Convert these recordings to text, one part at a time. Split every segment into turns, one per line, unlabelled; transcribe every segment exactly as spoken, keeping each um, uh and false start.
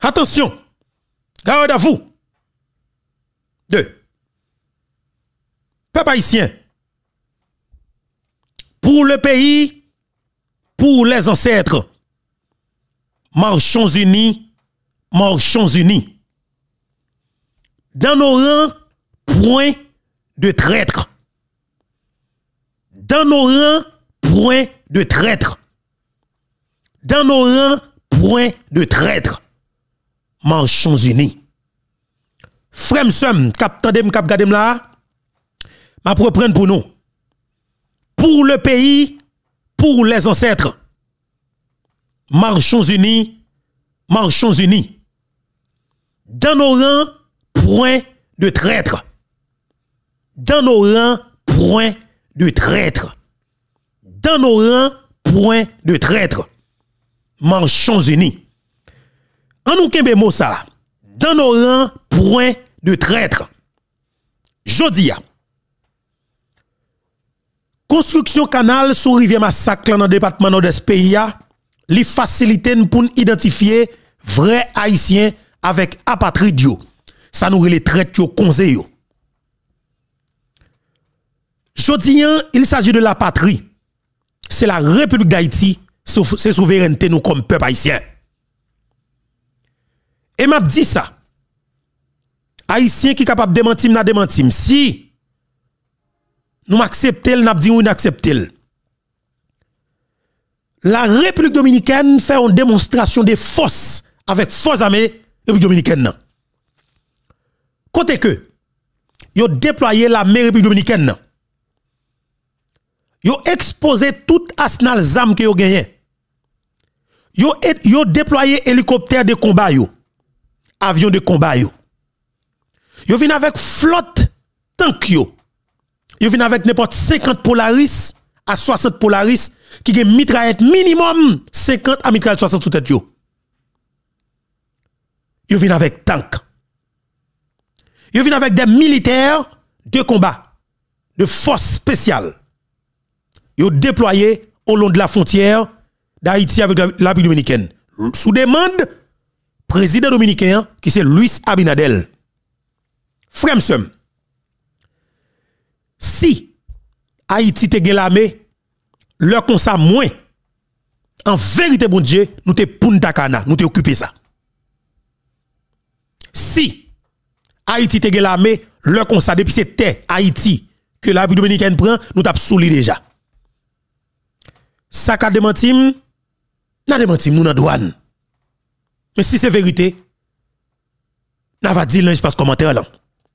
Attention. Garde à vous. Deux. Peuple haïtien. Pour le pays, pour les ancêtres. Marchons unis, marchons unis. Dans nos rangs, point de traître. Dans nos rangs, point de traître. Dans nos rangs, point de traître. Marchons unis. Frère Somme, cap tandem, cap gadem là, ma reprendre pour nous. Pour le pays, pour les ancêtres. Marchons unis, marchons unis. Dans nos rangs, point de traître. Dans nos rangs, point de traître. Dans nos rangs, point de traître. Marchons unis. En nous kembe mot ça. Dans nos rangs, point de traître. Jodia. Construction canal sous rivière Massacre dans le département nord-est pays li facilite pour identifier vrais haïtiens avec apatride yo. Ça nous les traite yo konze yo. Jodian, il s'agit de la patrie. C'est la République d'Haïti, c'est souveraineté nous comme peuple haïtien. Et m'a dit ça. Haïtien qui capable de démentir, n'a démentir. Si nous acceptons, n'a dit ou n'acceptons. La République dominicaine fait une démonstration de force avec force armée République dominicaine. Côté que, yo déployé l'armée République dominicaine. Yo exposé tout arsenal zam que yo gagné. Yo, yo déployé hélicoptère de combat yo. Avion de combat yo. Yo vinn avec flotte tank yo. Yo vinn avec n'importe cinquante Polaris à soixante Polaris qui gen mitraillette minimum cinquante à mitraillette soixante sous tête yo. Yo vinn avec tank. Yo vinn avec des militaires de combat, de force spéciale. Yo déployé au long de la frontière d'Haïti avec la République dominicaine. Sous demande président dominicain qui c'est Luis Abinadel. Frère Somme, si Haïti te gen l'armée, leur comme ça moins, en vérité bon Dieu, nous te poun takana, nous te occupé ça. Si Haïti te gen l'armée, leur comme ça depuis c'était Haïti que la République dominicaine prend, nous t'a souli déjà. Ça ka démentim, n'a démentim nous dans douane. Mais si c'est vérité, n'a va dire dans l'espace commentaire là.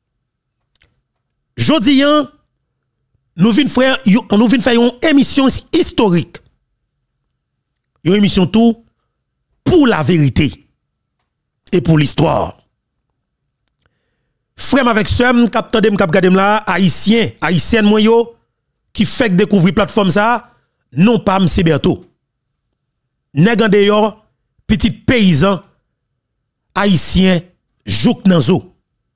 Jodi an, nous vinn frère, nous vinn faire une émission historique. Une émission tout pour la vérité et pour l'histoire. Frère avec somme, k'ap tande k'ap gade là, haïtien, haïtienne moi yo qui fait découvrir plateforme ça, non pas M. Berto. Nèg en dehors, petit paysan haïtien jouk nan zo.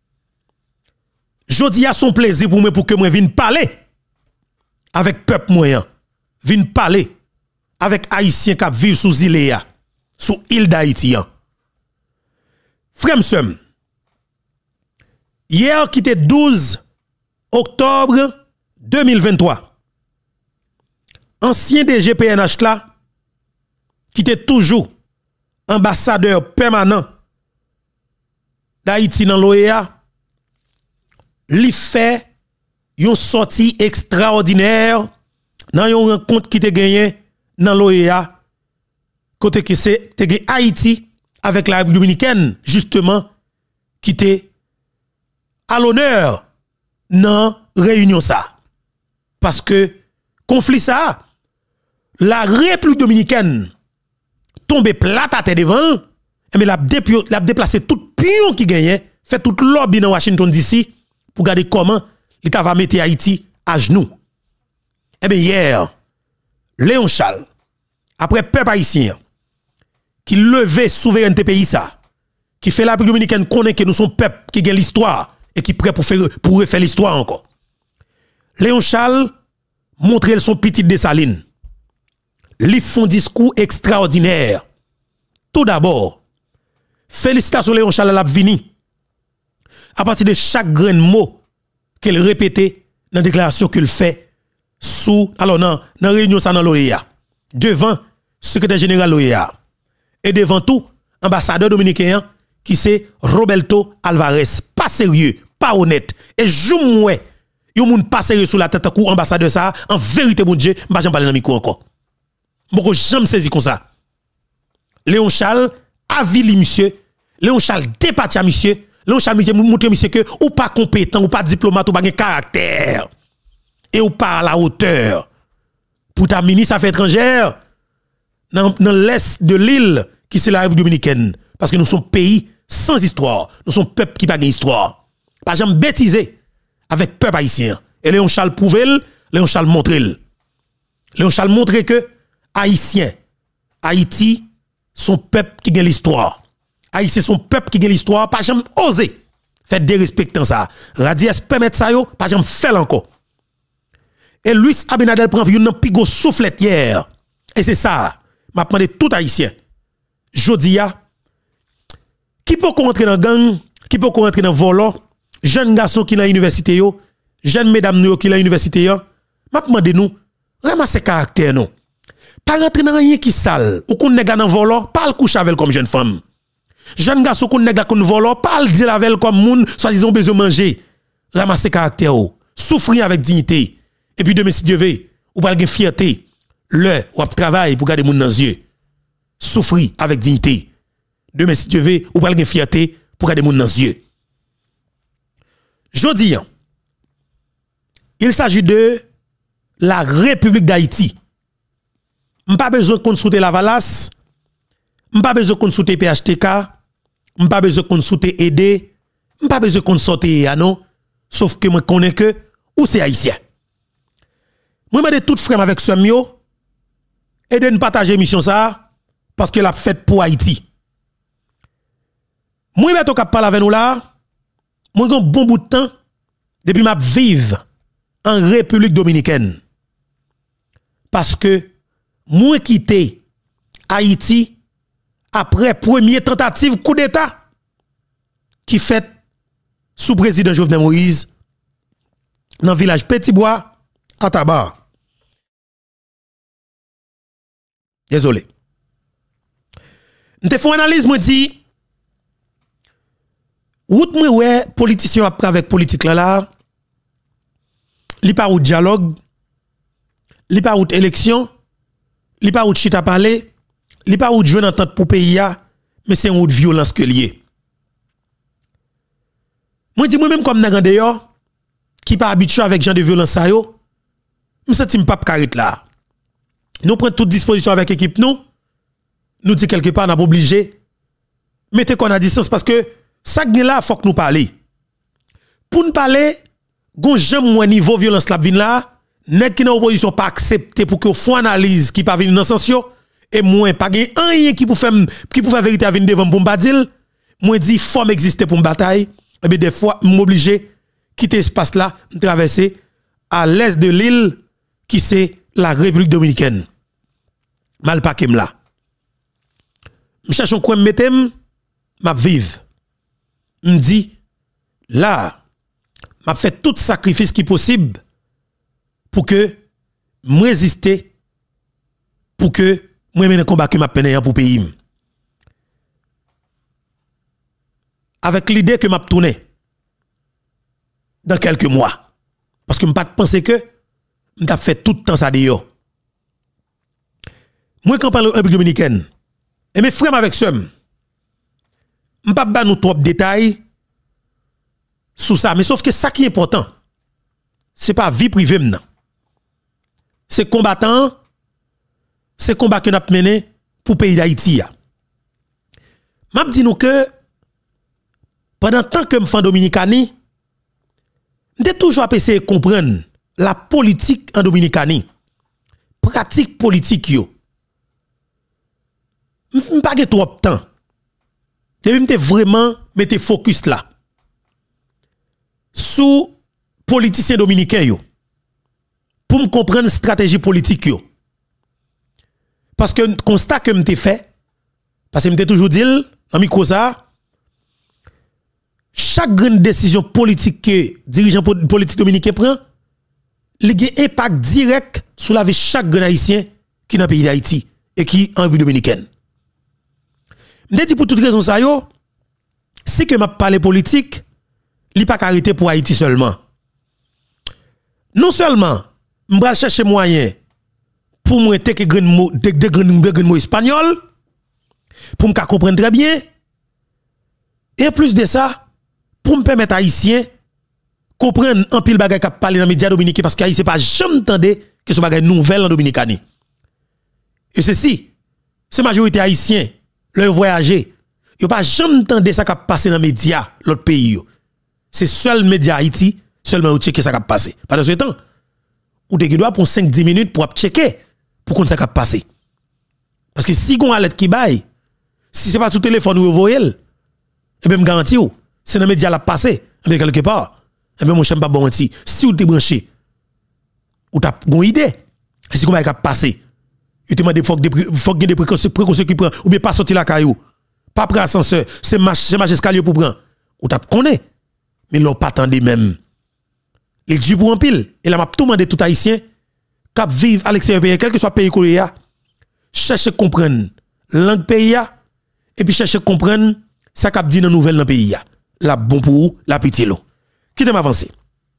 Jodi a son plaisir pour moi pour que moi vienne parler avec peuple moyen, vienne parler avec haïtien qui vivent sous île sous île d'Haïti. Frère Somme, hier qui était douze octobre deux mille vingt-trois, ancien D G P N H là qui était toujours ambassadeur permanent d'Haïti dans l'O E A, li fait une sortie extraordinaire dans une rencontre qui te gagné dans l'O E A côté que c'est te gagné Haïti avec la République dominicaine justement qui était à l'honneur dans réunion ça parce que conflit ça la République dominicaine tombe plate à terre devant mais la l'a déplacé tout pion qui gagnait fait tout lobby dans Washington D C pour regarder comment l'État va mettre Haïti à genoux. Eh bien, hier, Léon Charles, après peuple haïtien, qui levait souveraineté pays ça, qui fait la République dominicaine connaît que nous sommes peuple qui gagne l'histoire et qui est prêt pour faire pour refaire l'histoire encore. Léon Charles montre son petit Dessalines. Li font discours extraordinaire. Tout d'abord, Félicitations Léon Charles l'a vini. À partir de chaque grain de mot qu'il répétait dans la déclaration qu'il fait sous alors non dans réunion ça dans l'O E A devant secrétaire général l'O E A et devant tout ambassadeur dominicain qui c'est Roberto Alvarez, pas sérieux, pas honnête et joue yon moun pas sérieux sur la tête coup ambassadeur ça en vérité mon Dieu m'pa jamais parler dans micro encore m'ko jamais saisi comme ça. Léon Charles avili monsieur, Léon Charles départi à monsieur, Léon Charles monsieur montre monsieur que ou pas compétent ou pas diplomate ou pas de caractère et ou pas à la hauteur pour ta ministre affaires étrangères dans l'est de l'île qui c'est la République dominicaine parce que nous sommes pays sans histoire, nous sommes peuple qui pas d'histoire. Pas jamais bêtiser avec peuple haïtien. Et Léon Charles prouve, Léon Charles montre. Léon Charles montre que haïtien, Haïti son peuple qui a l'histoire. Haïtien son peuple qui a l'histoire, pas jamais osé faire des respectants ça. Radies permettre ça yo, pas jamais faire encore. Et Luis Abinadel prend une pigo soufflette hier. Et c'est ça, m'a demandé tout haïtien. Jodia qui peut rentrer dans gang, qui peut rentrer dans volant, jeune garçon qui dans l'université yo, jeune mesdames yo qui dans l'université yo, m'a demandé nous ramasser caractère non. Pas rentrer dans rien qui sale, ou qu'on nèg dans volant, pas le coucher avec comme jeune femme. Jeune garçon qu'on nèg dans volant, pas le dire avec comme moun, soit disons besoin manger. Ramasser caractère ou, souffrir avec dignité. Et puis demain si Dieu veut, ou pas de fierté, le ou travail pour garder moun dans les yeux. Souffrir avec dignité. Demain si Dieu veut, ou pas de fierté pour garder moun dans les yeux. Jodi, il s'agit de la République d'Haïti. M'pas besoin de consulter la Valasse, m'pas besoin de consulter P H T K, m'pas besoin de consulter E D, m'pas besoin de consulter E A non, sauf que moi connais que ou c'est haïtien. Moi m'a de tout frère avec ce mio et de ne partager mission ça parce que l'a fait pour Haïti. Moi m'a to cap parler avec nous là, moi un bon bout de temps depuis m'a vivre en République dominicaine. Parce que moi quitté Haïti après première tentative coup d'état qui fait sous président Jovenel Moïse dans le village Petit Bois à Tabar. Désolé. M'te font analyse moi dit route moi ouais politicien après avec politique là là li pa route dialogue, li pa route élection, li pa route chita parler, li pa route jouer entente pour pays ya, mais c'est une route violence que lié. Moi dis moi même comme nèg dehors qui pas habitué avec genre de violence ça yo, me senti m'pa carré là. Nous prenons toute disposition avec équipe nous, nous dit quelque part n'a pas obligé mettez qu'on a distance parce que ça là faut que nous parler. Pour nous parler gon j'aime moins niveau violence la vin là nèg qui dans opposition pas accepter pour que font analyse qui pas venir dans sens yo et moins pas gen rien qui pour faire qui pour faire vérité à venir devant pour m'badil moi dit forme exister pour me bataille et bien des fois m'obligé quitter espace là traverser à l'est de l'île qui c'est la République dominicaine mal pa kem là me cherche un coin me mettem m'a vive me dit là m'a fait tout sacrifice qui possible pour que moi résister pour que moi mène combat que m'a peine pour pays avec l'idée que m'a tourné dans quelques mois parce que m'pas penser que m'ta fait tout le temps ça dehors moi quand parle République dominicaine et mes frères avec somme m'pas ba nous trop détails sous ça mais sauf que ça qui est important c'est pas vie privée maintenant c'est combattant c'est combat que n'a mené pour pays d'Haïti m'a dit nous que pendant tant que m'fan Dominicani m'était toujours essayer de comprendre la politique en Dominicani pratique politique yo m'pas ge trop temps depuis m'était vraiment mettre focus là sous politiciens dominicains yo pour me comprendre stratégie politique yo parce que constat que m'te fait parce que m'te toujours dit dans micro ça, chaque grande décision politique que dirigeant politique dominicain prend, il a un impact direct sur la vie de chaque grand haïtien qui est dans le pays d'Haïti et qui est en République dominicaine. Je dis pour toute raison ça yo, c'est que m'a parlé politique, il pas arrêté pour Haïti seulement. Non seulement m'bral chercher moyen pour moi te que grand mot de de grand mot espagnol pour me comprendre très bien et en plus de ça pour me permettre haïtien comprendre un pile bagay qu'a parler dans les médias dominicains parce qu'haïtien pas jamais entendé que ce bagay nouvelle en Dominicanie. Et ceci, c'est majorité haïtien leur voyager, yo pas jamais entendu ça qu'a passé dans les médias l'autre pays yo. C'est seul média Haïti seulement ou checker ça qu'a passé. Pendant ce temps, ou te doit pour cinq dix minutes pour checker pour qu'on ça qu'a passé. Parce que si on alerte qui baille, si c'est pas sous téléphone ou voyez, et bien me garantis ou c'est dans les médias la passé, et bien quelque part, et bien mon chien pas bon menti, si ou te branché ou t'as bonne idée, si comment ça passé. Il te demande faut que faut que des précautions précautions qui prend ou bien pas sortir la caillou. Pas prendre ascenseur, c'est marche c'est marche escalier pour prendre. Ou t'as connaît. Mais l'on pas attendé même. Les du pour en pile et là m'a tout demandé tout haïtien cap vivre à l'extérieur pays quel que soit pays qu'on a, chercher comprendre langue pays et puis chercher comprendre ça cap dit dans nouvelle dans pays la bon pour la petit lot. Qui t'aime avancer.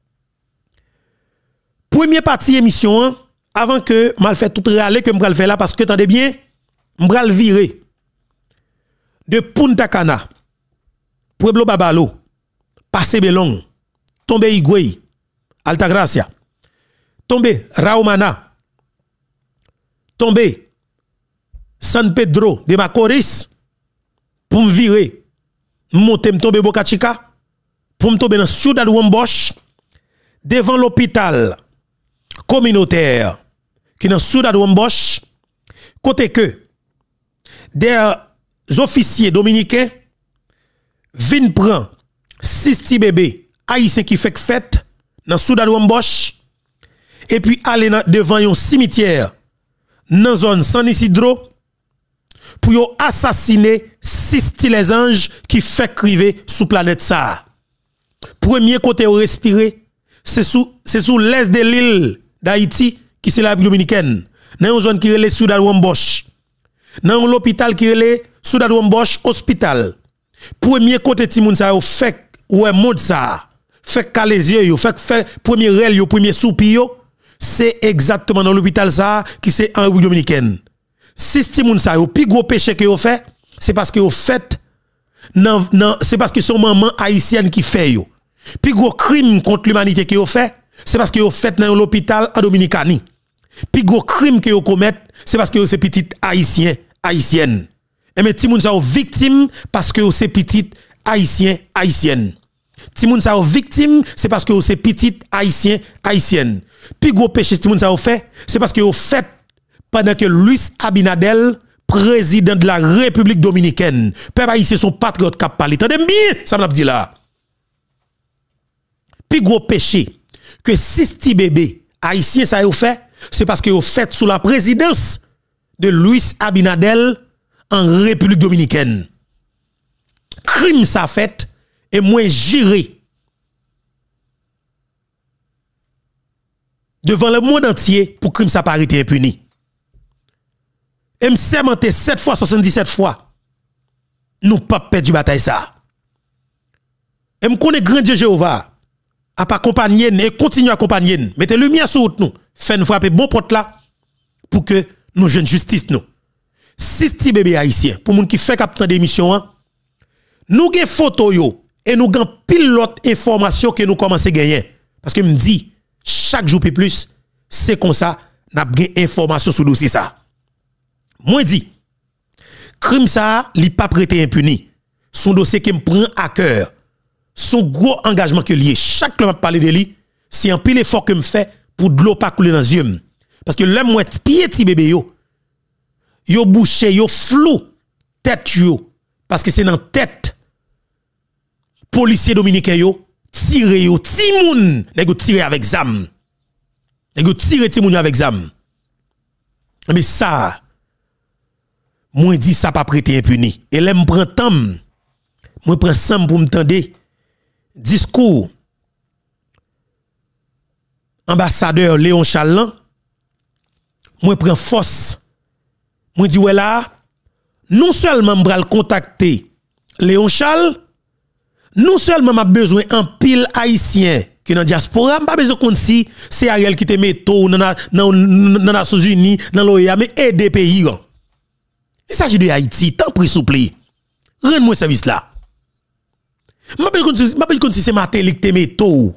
Première partie émission avant que mal fait tout râler que m'bral faire là parce que tendez bien m'bral virer de Punta Cana Pueblo Babalo passer Belong tomber Higüey Altagracia tomber Raumana tomber San Pedro de Macorís pour me virer monter me tomber Boca Chica pour me tomber dans Ciudad Wambosh devant l'hôpital communautaire qui dans Ciudad Wambosh côté que des officiers dominicains viennent prendre six petits bébés haïtiens qui fait fête dans Ciudad Wambosh et puis aller devant un cimetière dans zone San Isidro pour yo assassiner six petits anges qui fait criver sous planète ça. Premier côté où respirer c'est sous c'est sous l'est de l'île d'Haïti qui c'est la République dominicaine dans une zone qui relève Ciudad Wambosh dans l'hôpital qui relève Ciudad Wambosh hospital premier côté ti moun sa yo fait ouais monde ça fait caler yeux yo fait fait premier rel yo premier soupi yo c'est exactement dans l'hôpital ça qui c'est en République dominicaine si ti moun sa yo pi gros péché que yo fait c'est parce que yo fait non non c'est parce que son maman haïtienne qui fait yo pi gros crime contre l'humanité que yo fait c'est parce que yo fait dans l'hôpital en Dominicanie pi gros crime que yo commet c'est parce que yo c'est petit haïtien haïtienne et mais ti moun sa yo victime parce que yo c'est petit haïtien haïtienne ti moun sa yo victime c'est parce que yo c'est petit haïtien haïtienne pi gros péché ti moun sa yo fait c'est parce que yo fait pendant que Luis Abinadel président de la République dominicaine peuple haïtien son patriote qui parle tendez bien ça m'a dit là pi gros péché que six petits bébés haïtiens ça yo fait c'est parce que yo fait sous la présidence de Luis Abinadel en République dominicaine. Crime ça fait et moins géré devant le monde entier pour crime ça pas arrêté impuni. Et me sermenté sept fois soixante-dix-sept fois. Nous pas perdu bataille ça. Et me connaît grand Dieu Jéhovah a pas accompagner et continue à accompagner. Mettez lumière sur nous. Fait nous frapper bon porte là pour que nous jeunes justice nous. Six petits bébés haïtiens pour moun qui fait captain d'émission hein, nous gen photo yo et nous gen pilote information que nous commencer gagner parce que me dit chaque jour plus c'est comme ça n'a gen information sur dossier ça. Moi dit crime ça li pas prêté impuni. Son dossier qui me prend à cœur. Son gros engagement que lié chaque fois m'a parler de lui, c'est un pile effort que me fait pour de l'eau pas couler dans les yeux parce que l'homme moi pied ti bébé yo yo bouché yo flou tête yo parce que c'est dans tête policier dominicain yo tire yo ti moun nèg yo tire avec zam nèg yo tire ti moun avec zam mais ça moi dit ça pas prêter impuni. Et là me prend temps, moi prend sam pour me tendre discours ambassadeur Léon Charles, moi prend force. Moi dit ouais là, non seulement me le contacter Léon Charles, non seulement m'a besoin un pile haïtien qui dans diaspora, pas besoin qu'on si c'est Ariel qui te met tout dans dans dans Nations Unies, dans l'O E A, mais aider pays. Il s'agit de Haïti, tant pris souple. Rends-moi service là. M'a besoin qu'on si c'est matin qui te met tout.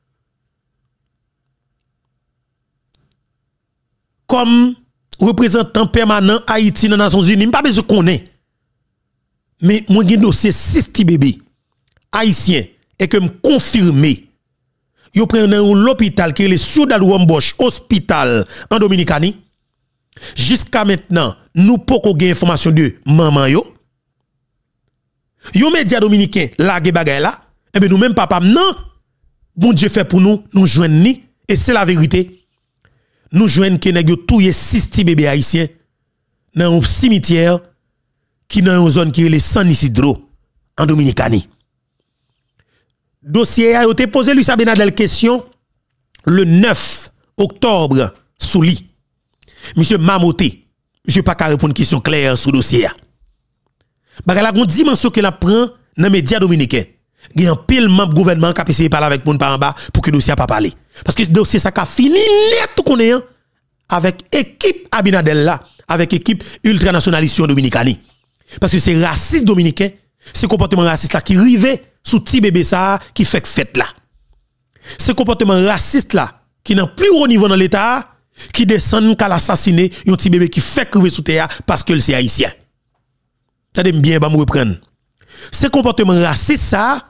Comme représentant permanent Haïti dans les Nations Unies, pas besoin qu'on ait. Mais moi j'ai dossier six petits bébés haïtiens et que me confirmer. Yo prennent l'hôpital qui est le Ciudad Wambosh Hospital en Dominicani. Jusqu'à maintenant, nous pouvons gagner information de maman yo. Yo média dominicain la bagay là, et bien nous même papa non. Bon Dieu fait pour nous, nous joignent ni et c'est la vérité. Nous joignent que nèg yo touye six petits bébés haïtiens dans un cimetière qui dans une zone qui est le San Isidro en Dominicani. Dossier a été posé lui Abinadel question le neuf octobre sous lit. Monsieur Mamoté, monsieur pas qu'à répondre question claire sur dossier. Bagala gon dimension que la prend dans médias dominicains. Il y a un pile membre gouvernement qui a essayé de parler avec moun par en bas pour que le dossier pas parler. Parce que ce dossier ça a fini net tout qu'on est avec équipe Abinadel là, avec équipe ultranationaliste dominicani. Parce que c'est raciste dominicain, c'est comportement raciste là qui rive sous petit bébé ça qui fait fête là. Ce comportement raciste là qui n'a plus haut niveau dans l'état qui descend qu'à l'assassiner un petit bébé qui fait crever sous terre parce que c'est haïtien. Ça devient bien ba me reprendre. Ce comportement raciste ça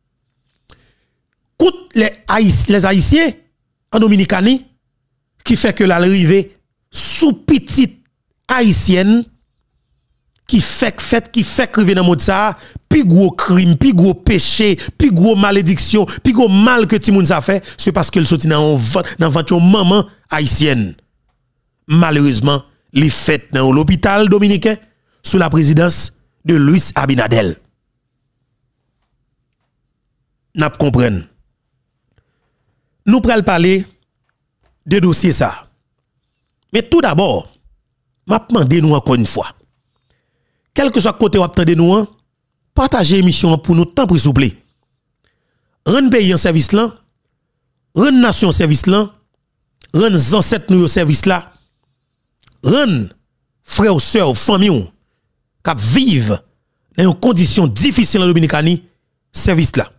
coûte les haïtiens, les haïtiens en Dominicanie qui fait que l'arrivée sous petite haïtienne qui fait fait qui fait crever dans monde ça, puis gros crime, puis gros péché, puis gros malédiction, puis gros mal que ti moun ça fait, c'est parce qu'elle sorti dans dans ventre maman haïtienne. Malheureusement, les fêtes dans l'hôpital dominicain sous la présidence de Luis Abinadel. N'a pas comprendre. Nous pral parler de dossier ça. Mais tout d'abord, m'a demandé nous encore une fois. Quel que soit côté ou attendez nous, partagez l'émission pour nous temps s'il vous plaît. Rendre pays en service là, rendre nation en service là, rendre ancêtres nous en service là, rendre frères, sœurs, familles qui vivent dans une condition difficile en Dominicanie, service là.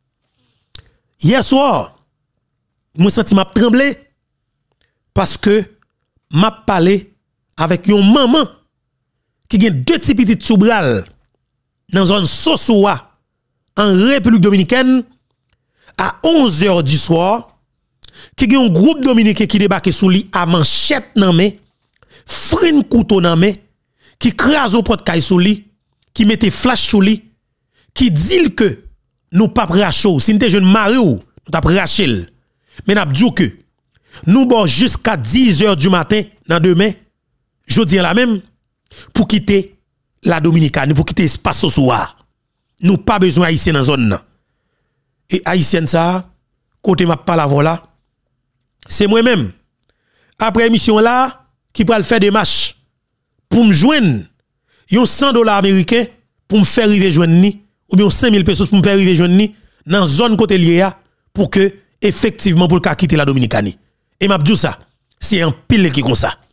Hier soir, moi senti m'a tremblé parce que m'a parlé avec une maman qui a deux petits petites soubral dans la zone Sosoua en République Dominicaine à onze heures du soir, qui a un groupe dominicain qui débarque sous lui à manchette dans main, freine couteau dans main, qui crase au porte-caille sous lui, qui mette flash sous lui, qui dit que nous pas racho, si nous te jeune mari ou nous t'a rachel. Mais n'a dit que nous bon jusqu'à dix heures du matin dans demain, je dis la même pour quitter la Dominicane, pour quitter l'espace ce soir. Nous pas besoin haïtien dans zone. Et haïtien ça, côté m'a pas la voilà, c'est moi-même. Après émission là, qui va le faire des marches pour me joindre yon cent dollars américains pour me faire arriver joindre ni ou bien cinq mille pesos pour me faire arriver joindre ni dans zone côté lié pour que effectivement pour le quitter la Dominicanie. Et m'a dit ça, c'est un pile qui comme ça.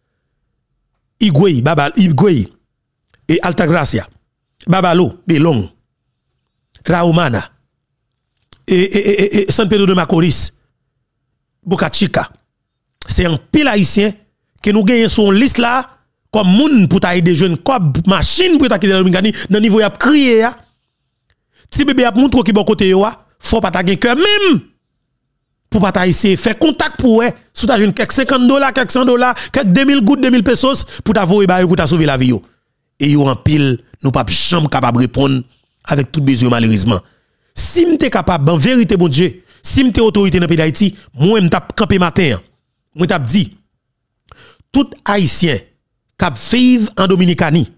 Igwe, Baba, Igwe, et Altagracia, Babalo, Belong, Raumana, et, et, et, et San Pedro de Macorís, Boca Chica. C'est un pile haïtien que nous gagnons sur une liste là, comme moun pour tailler des jeunes, comme machine pour tailler la Dominicanie, dans le niveau y'a crié ya. Si bébé a montré qui bon côté yo, faut pas tailler cœur même. Pour pas tailler, faire contact pour eux, sous ta jeune quelques cinquante dollars, quelques cent dollars, quelques deux mille gouttes, deux mille pesos, pour t'avoir pour t'a sauver la vie yo. Et yo en pile, nous pas jamais capable de répondre avec tout besoin malheureusement. Si m'te capable, en vérité bon Dieu, si m'te autorité dans le pays d'Haïti, moi m't'a campé matin. Moi t'ai dit tout haïtien qui vivent en Dominicanie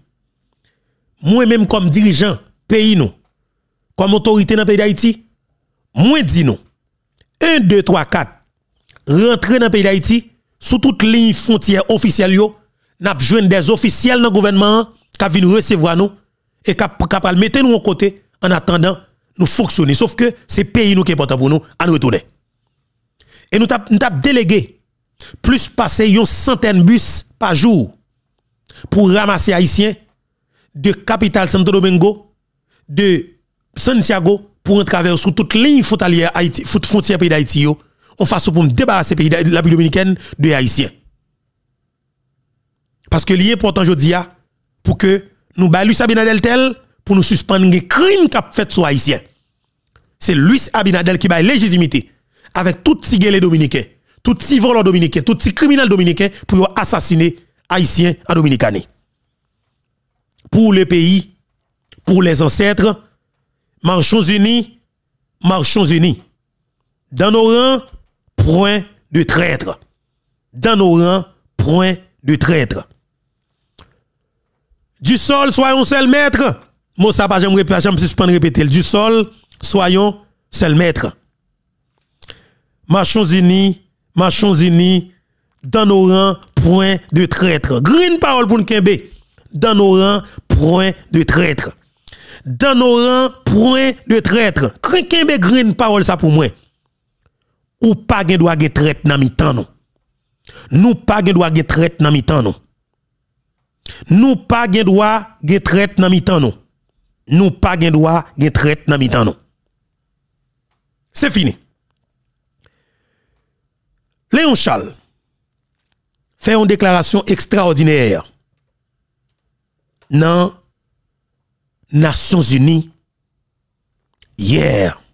moi-même comme dirigeant pays nous, comme autorité dans le pays d'Haïti, moi dis nous, un, deux, trois, quatre, rentrer dans le pays d'Haïti, sous toute ligne frontière officielle, n'a besoin des officiels dans le gouvernement qui viennent recevoir nous et qui capable mettre nous en côté en attendant nous fonctionner. Sauf que c'est pays nous qui est important pour nous à nous retourner. Et nous avons délégué plus passer une centaine de bus par jour pour ramasser Haïtiens de capitale Santo Domingo, de Santiago, pour traverser sous toute ligne frontalière Haïti, frontière pays d'Haïti, on fasse pour me débarrasser pays de la République dominicaine de Haïtiens. Parce que l'important important aujourd'hui pour que nous baillons Luis Abinadel tel pour nous suspendre les crimes qu'a fait sur Haïtiens. C'est Luis Abinadel qui a légitimité avec tout petit les dominicains, tout petit voleur dominicain, tout petit criminel dominicain pour assassiner Haïtiens en Dominicanie. Pour le pays, pour les ancêtres, marchons unis, marchons unis. Dans nos rangs, point de traître. Dans nos rangs, point de traître. Du sol, soyons seul maître. Moi, ça pas j'aimerais pas jamais suspendre répéter. Du sol, soyons seul maître. Marchons unis, marchons unis. Dans nos rangs, point de traître. Green parole pour Nkembe. Dans nos rangs, point de traître. Dans nos rangs, point de traître. Nkembe green parole ça pour moi. Ou pas gen doit gen traître dans mi-temps non. Nous pas gen doit gen traître dans mi-temps non. Nous pas gen doit gen traître dans mi-temps non. Nous pas gen doit gen traître dans mi-temps non. C'est fini. Léon Charles fait une déclaration extraordinaire dans Nations Unies hier.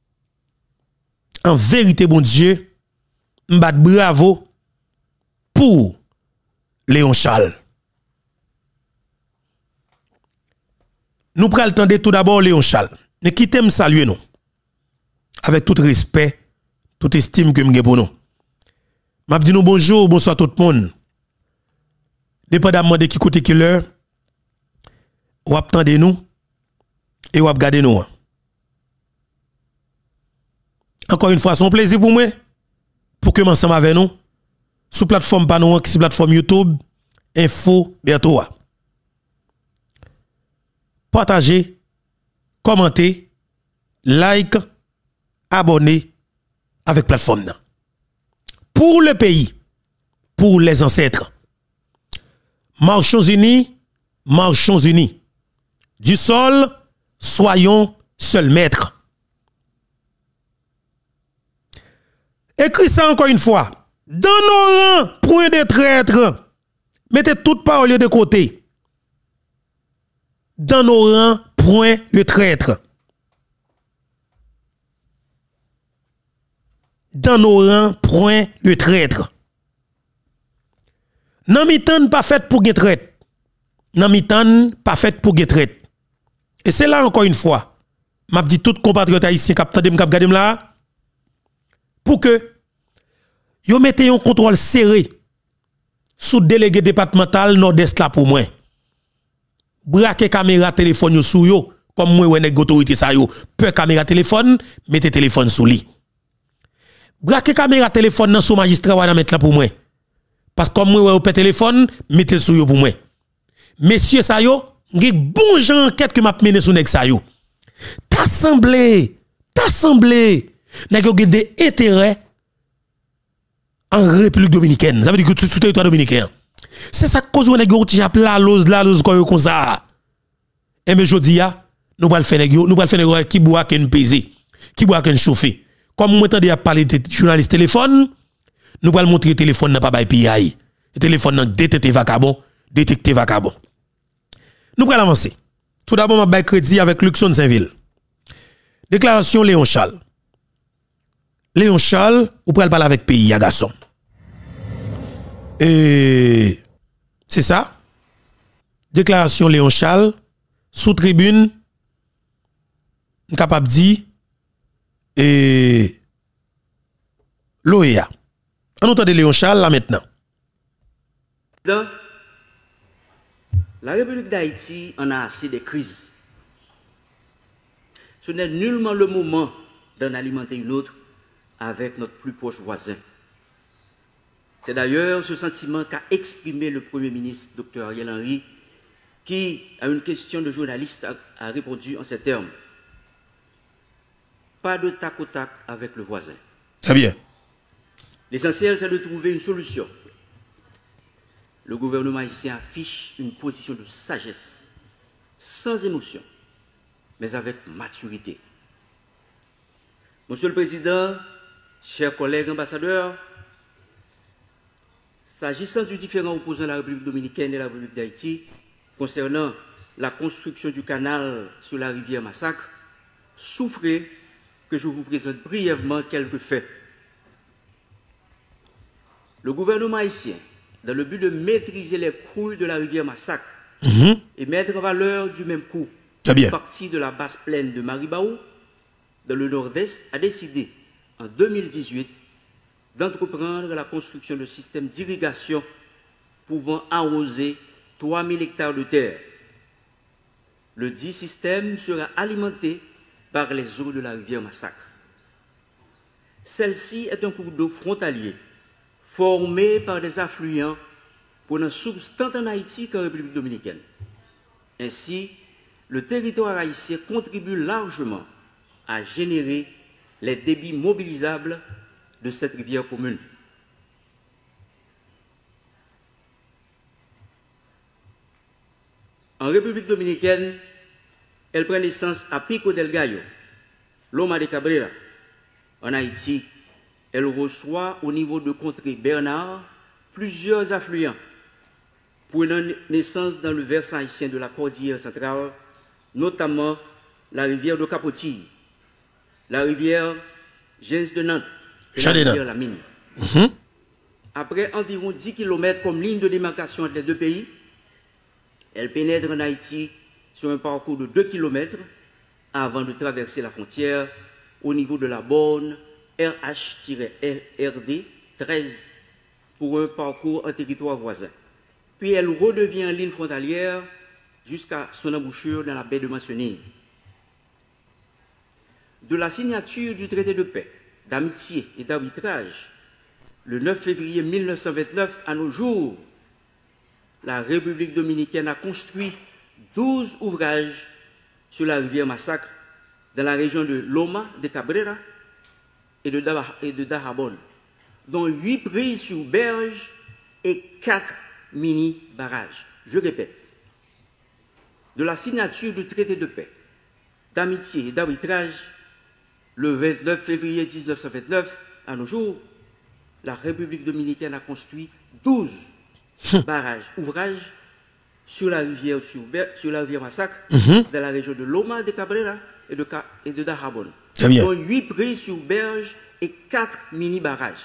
En vérité, bon Dieu, m'bat bravo pour Léon Charles. Nous prenons le temps de tout d'abord Léon Charles. Ne quittez me saluer nous. Avec tout respect, toute estime que m'ai pour nous. M'a dit nous bonjour, bonsoir tout le monde. Dépendamment de qui côté qui l'heure, ou attendez nous et ou regardez nous. Encore une fois, c'est un plaisir pour moi pour que ensemble avec nous sur plateforme Panou, qui plateforme YouTube, Info bientôt. Partagez, commentez, like, abonnez avec plateforme. Pour le pays, pour les ancêtres. Marchons unis, marchons unis. Du sol, soyons seuls maîtres. Écris ça encore une fois. Dans nos rangs, point de traître. Mettez toute parole de côté. Dans nos rangs, point de traître. Dans nos rangs, point de traître. Nan mitan pas fait pour gen traître. Nan mitan pas fait pour gen traître. Et c'est là encore une fois, m'a dit tout compatriote haïtien qui attendent m'k'ap gade là pour que yo mette un contrôle serré sous délégué départemental nord-est là pour moi. Braquer caméra téléphone yo sou yo comme moi ouais nèg autorité ça yo, peu caméra téléphone, mettez téléphone sous li. Braquer caméra téléphone dans sous magistrat wa mettre là pour moi. Parce que comme moi ouais téléphone, mettez sou yo pour moi. Messieurs ça yo, gen bon gens enquête que m'a mené sou nèg ça yo. T'assemblé, t'assemblé, nèg yo gen des intérêts en République dominicaine. Ça veut dire que tout territoire dominicain. C'est ça cause où nèg yo ti la lose la lose comme ça. Et mais jodi ya, nous va le faire nèg yo, nous va le faire nèg qui boit ken peser, qui boit ken chauffer. Comme moi entendez à parler de journaliste téléphone, nous va le montrer téléphone n'a pas bay P I. Téléphone n'a détecté vagabond, détecté vagabond. Nous allons avancer. Tout d'abord, je vais crédit avec Luxon Saint-Ville. Déclaration Léon Charles. Léon Charles, vous pouvez parler avec pays, garçon. Et c'est ça. Déclaration Léon Charles, sous tribune, capable de dire, et l'O E A. On entend Léon Charles là maintenant.
La République d'Haïti en a assez des crises. Ce n'est nullement le moment d'en alimenter une autre avec notre plus proche voisin. C'est d'ailleurs ce sentiment qu'a exprimé le Premier ministre, docteur Ariel Henry, qui, à une question de journaliste, a, a répondu en ces termes. Pas de tac au tac avec le voisin.
Très bien.
L'essentiel, c'est de trouver une solution. Le gouvernement haïtien affiche une position de sagesse, sans émotion, mais avec maturité. Monsieur le Président, chers collègues ambassadeurs, s'agissant du différent opposant la République dominicaine et la République d'Haïti, concernant la construction du canal sur la rivière Massacre, souffrez que je vous présente brièvement quelques faits. Le gouvernement haïtien, dans le but de maîtriser les crouilles de la rivière Massacre mmh. et mettre en valeur du même coup une partie de la basse plaine de Maribaou, dans le nord-est, a décidé en deux mille dix-huit d'entreprendre la construction de systèmes d'irrigation pouvant arroser trois mille hectares de terre. Le dit système sera alimenté par les eaux de la rivière Massacre. Celle-ci est un cours d'eau frontalier formé par des affluents prenant source tant en Haïti qu'en République dominicaine. Ainsi, le territoire haïtien contribue largement à générer les débits mobilisables de cette rivière commune. En République dominicaine, elle prend naissance à Pico del Gallo, Loma de Cabrera. En Haïti, elle reçoit au niveau de Contrée Bernard plusieurs affluents, prenant naissance dans le versant haïtien de la cordillère centrale, notamment la rivière de Capotilles, la rivière Gens de Nantes et la rivière La Mine. Mm-hmm. Après environ dix kilomètres comme ligne de démarcation entre les deux pays, elle pénètre en Haïti sur un parcours de deux kilomètres avant de traverser la frontière au niveau de la borne R H R D treize pour un parcours en territoire voisin. Puis elle redevient en ligne frontalière jusqu'à son embouchure dans la baie de Mancenille. De la signature du traité de paix, d'amitié et d'arbitrage, le neuf février mille neuf cent vingt-neuf à nos jours, la République dominicaine a construit douze ouvrages sur la rivière Massacre dans la région de Loma de Cabrera et de, et de Dajabon, dont huit prises sur berge et quatre mini-barrages. Je répète, de la signature du traité de paix, d'amitié et d'arbitrage, le vingt-neuf février mille neuf cent vingt-neuf à nos jours, la République dominicaine a construit douze barrages, ouvrages sur la rivière, sur, sur la rivière Massacre, mm-hmm. dans la région de Loma de Cabrera et de, et de Dajabon, dont huit prises sur berge et quatre mini-barrages.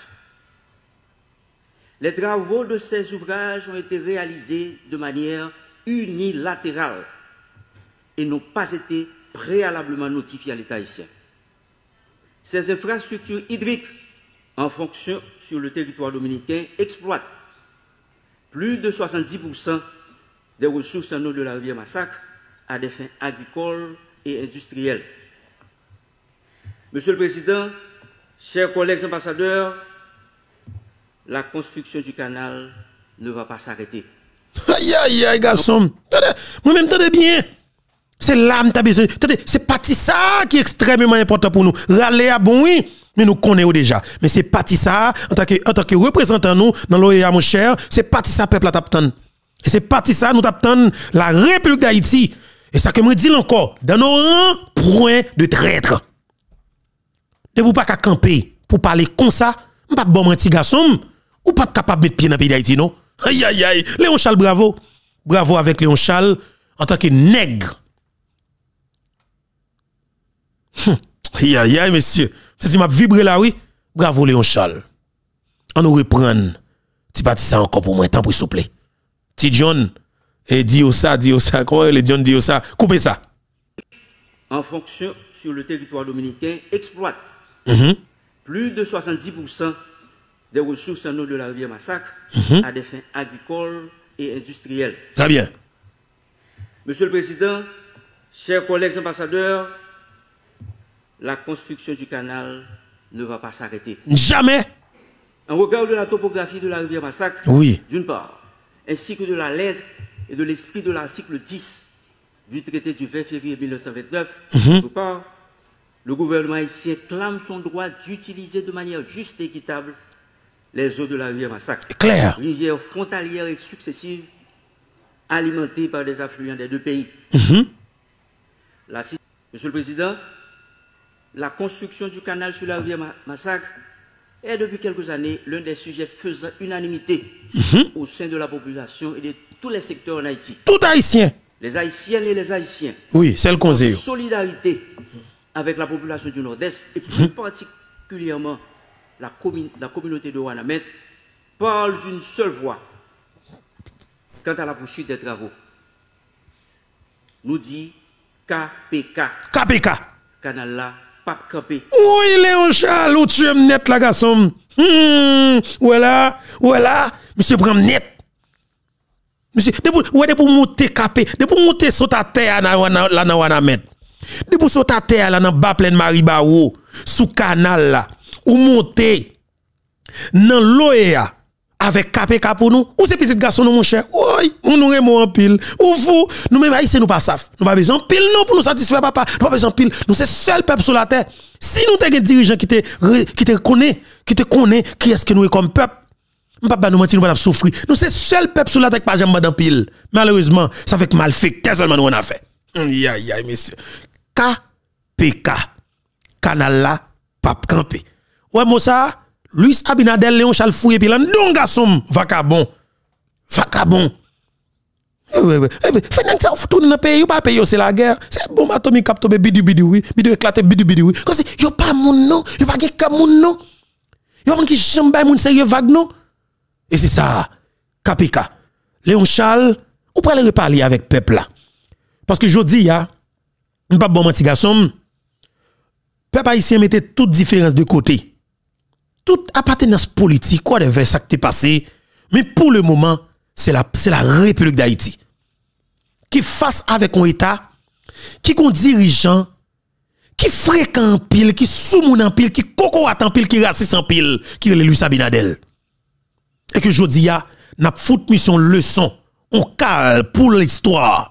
Les travaux de ces ouvrages ont été réalisés de manière unilatérale et n'ont pas été préalablement notifiés à l'État haïtien. Ces infrastructures hydriques en fonction sur le territoire dominicain exploitent plus de soixante-dix pour cent des ressources en eau de la rivière Massacre à des fins agricoles et industrielles. Monsieur le Président, chers collègues ambassadeurs, la construction du canal ne va pas s'arrêter.
Aïe, aïe, aïe, garçon. Moi-même, tenez bien. C'est là que tu as besoin. C'est parti ça qui est extrêmement important pour nous. Râler à bon, oui, mais nous connaissons déjà. Mais c'est parti ça, en tant que, en tant que représentant nous, dans l'O E A, mon cher, c'est parti ça, peuple à t'attendre. Et c'est parti ça, nous t'attendons la République d'Haïti. Et ça que me dit encore, dans nos rangs, point de traître. Ne vous pas qu'à camper pour parler comme ça, pas bon petit garçon, ou pas capable de mettre pied dans le pays d'Haïti, non? Aïe, aïe, aïe. Léon Charles, bravo. Bravo avec Léon Charles en tant que nègre. Hum. Aïe, aïe, aïe, monsieur. C'est m'a vibré là, oui. Bravo, Léon Charles. On nous reprend. Tu parti ça encore pour moi, tant pour s'il vous plaît. Ti John, et dis ça, dis ça. Comment les John dit ça? Coupez ça.
En fonction sur le territoire dominicain, exploite
mm-hmm.
plus de soixante-dix pour cent des ressources en eau de la rivière Massacre mm-hmm. à des fins agricoles et industrielles.
Très bien.
Monsieur le Président, chers collègues ambassadeurs, la construction du canal ne va pas s'arrêter.
Jamais.
En regard de la topographie de la rivière Massacre,
oui,
d'une part, ainsi que de la lettre et de l'esprit de l'article dix du traité du vingt février mille neuf cent vingt-neuf,
mm-hmm.
d'autre part, le gouvernement haïtien clame son droit d'utiliser de manière juste et équitable les eaux de la rivière Massacre.
Claire.
Rivière frontalière et successive, alimentée par des affluents des deux pays.
Mm-hmm.
La, Monsieur le Président, la construction du canal sur la rivière Massacre est depuis quelques années l'un des sujets faisant unanimité mm-hmm. au sein de la population et de tous les secteurs en Haïti.
Tout haïtien.
Les Haïtiennes et les Haïtiens.
Oui, c'est le conseil.
En solidarité avec la population du Nord-Est et plus mm-hmm. particulièrement la, commun la communauté de Ouanamet parlent d'une seule voix quant à la poursuite des travaux. Nous dit K P K.
K P K.
Canal là, pas campé.
Oui, Léon Charles, ou tu aimes net la garçon. Hmm, voilà, voilà, monsieur prend net. Monsieur, depuis pour monter capé, depuis pour monter sur ta terre là dans Ouanamet. Depuis sur ta terre là dans bas pleine Maribaou, sous canal là, ou monter dans l'O E A avec K P K pour nous. Ou ces petits garçons mon cher. Oui, on nous aimons en pile. Ou vous, nous même haïtiens nous pas savent. Nous pas besoin pile non pour nous satisfaire papa. Nous pas besoin pile. Nous c'est seul peuple sur la terre. Si nous t'es un dirigeant qui te qui te connaît, qui te connaît qui est-ce que nous est comme peuple. Nous pas nous mentir, nous pas souffrir. Nous c'est seul peuple sur la terre qui pas jamais dans pile. Malheureusement, ça fait que mal fait seulement nous on a fait. Aïe aïe messieurs. K P K. Canal là, pape campé. Ouais moi ça Luis Abinadel Léon Charles Fouye puis l'andon garçon vacabon. Vacabon. Eh ouais ouais. Eh fait nèg ça tourner dans pays, yo pas payer c'est la guerre. C'est bombe atomique cap tomber bidu bidu oui, bidu éclater bidu bidu oui. Comme si yo pas moun non, yo pas gen moun non. Yo moun qui jambe bay moun sérieux vague non. Et c'est ça. K P K. Léon Charles, ou pas le reparler avec peuple là. Parce que jodi ya, on pas bon menti garçon. Peuple haïtien mettait toute différence de côté. Toute appartenance politique, quoi de vers ça qui est passé, mais pour le moment, c'est la, c'est la République d'Haïti qui face avec un État, qui est un dirigeant, qui fréquent en pile, qui soumoun en pile, qui coco en pile, qui raciste en pile, qui est Luis Abinadel. Et que je dis, n'a fout mission leçon, on cale pour l'histoire.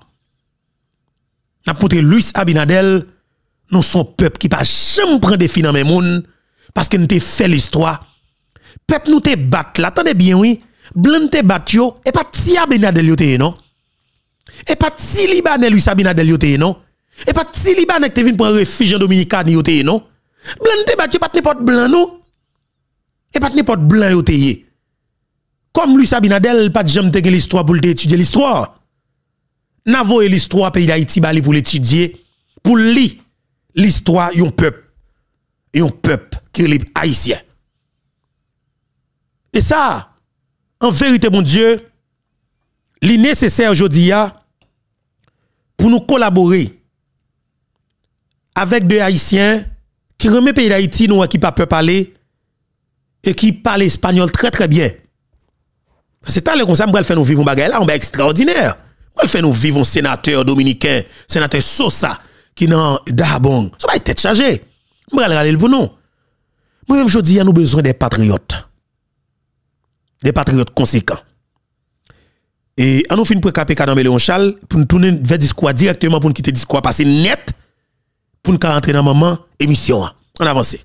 N'a montré Luis Abinadel, nous sommes peuple qui pas jamais prendre des filles dans mes moun. Parce que nous te fait l'histoire. Peuple nous te bat là, attendez bien oui. Blanc te bat yo, et pas ti Abinadel yo te non. Et pas ti Libanais Luis Abinadel yo te non. Et pas ti Libanais qui te vinn prendre refuge en Dominicaine yo te non. Blanc te bat yo pas n'importe blanc non. Et pas n'importe blanc yo te. Comme Luis Abinadel pas jamais te l'histoire pour étudier l'histoire. N'a voye l'histoire pays d'Haïti bali pour l'étudier, pour lire l'histoire yon peuple. Yon peuple qui est haïtien. Et ça, en vérité, mon Dieu, il est nécessaire aujourd'hui pour nous collaborer avec des Haïtiens qui remettent pays d'Haïti, nous qui pas peur parler et qui parlent espagnol très très bien. C'est talent comme ça, on va faire nous vivre un bagage là, on va extraordinaire. On va faire nous vivre un sénateur dominicain, sénateur Sosa, qui dans Dabong. Ça va être tête chargée. Je vais aller pour nous. Moi-même, je dis, nous avons besoin des patriotes. Des patriotes conséquents. Et on nous fin pour K P K dans Léon Charles, pour nous tourner vers le discours directement, pour nous quitter le discours passer net, pour nous rentrer dans le moment émission. On avance.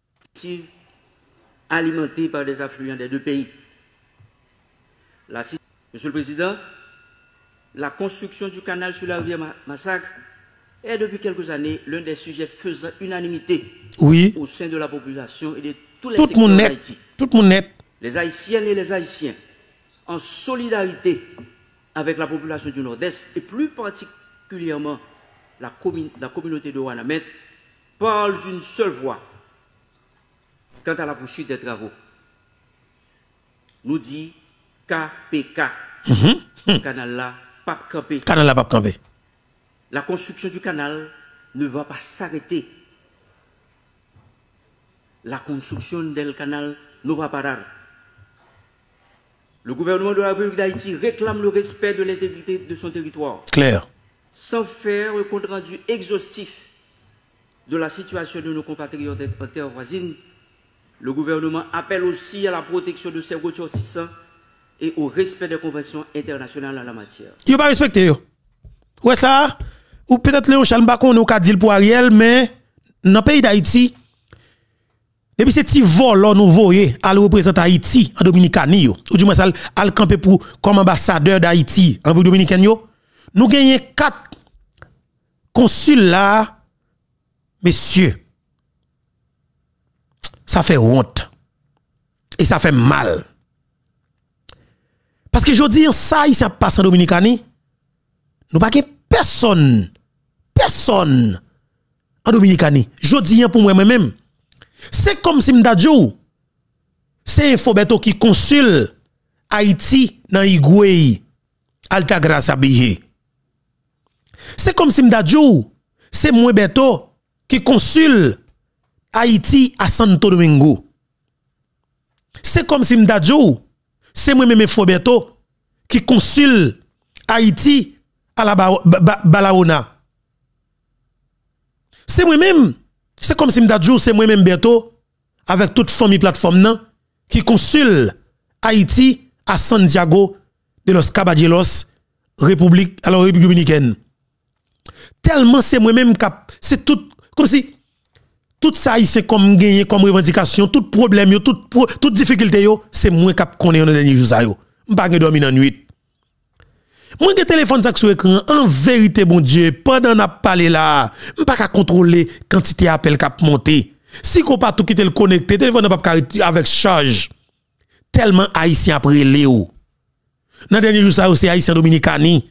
Alimenté par des affluents des deux pays. La... Monsieur le Président, la construction du canal sur la rivière Massacre est depuis quelques années l'un des sujets faisant unanimité
oui.
au sein de la population et de tous les
tout
secteurs d'Haïti.
Tout le monde net.
Les Haïtiennes et les Haïtiens, en solidarité avec la population du Nord-Est et plus particulièrement la, commun la communauté de Ouanamet, parlent d'une seule voix quant à la poursuite des travaux. Nous dit K P K.
Mm-hmm.
Canal là, pape campé.
Canal là, pape campé.
La construction du canal ne va pas s'arrêter. La construction del canal ne va pas parar. Le gouvernement de la République d'Haïti réclame le respect de l'intégrité de son territoire.
Claire.
sans faire un compte rendu exhaustif de la situation de nos compatriotes en terre voisine, le gouvernement appelle aussi à la protection de ses ressortissants et au respect des conventions internationales en la matière.
Yo pas respecté yo. Ouais ça, ou peut-être Léon Charles Mbakon nous ka dit pour Ariel, mais dans le pays d'Haïti, depuis ces petits vols nous voyons à représenter Haïti en Dominicanie, ou du moins à le camper pour comme ambassadeur d'Haïti en République dominicaine, nous gagnons quatre consuls là, messieurs. Ça fait honte. Et ça fait mal. Parce que je dis, ça, il s'est passé en Dominicanie. Nous pas personne, personne en Dominicanie. Je dis pour moi-même. C'est comme si m'dadjou. C'est Infobeto qui consul Haïti dans Higüey, Altagracia Bihé. C'est comme si m'dadjou. C'est moi Beto qui consul Haïti à Santo Domingo. C'est comme si m'dadjou. C'est moi-même Infobeto qui consul Haïti à la Balaona. C'est moi-même. C'est comme si m'dadjou, c'est moi-même Beto, avec toute famille plateforme nan, qui consul Haïti à Santiago de los Caballeros, République, alors République Dominicaine. Tellement c'est moi-même cap, c'est tout, comme si, tout ça c'est comme gagné, comme revendication, tout problème, tout, toute difficulté, c'est moi cap qu'on est dans les derniers jours. Yo. M'pas dormir dans la nuit. Moi que téléphone ça sur écran en vérité bon Dieu pendant n'a parlé là m'pas ka contrôler quantité appel cap monter si qu'on pas tout quitter le connecté téléphone n'a pas avec charge tellement haïtien après Léo dans dernier jour ça aussi haïtien dominicani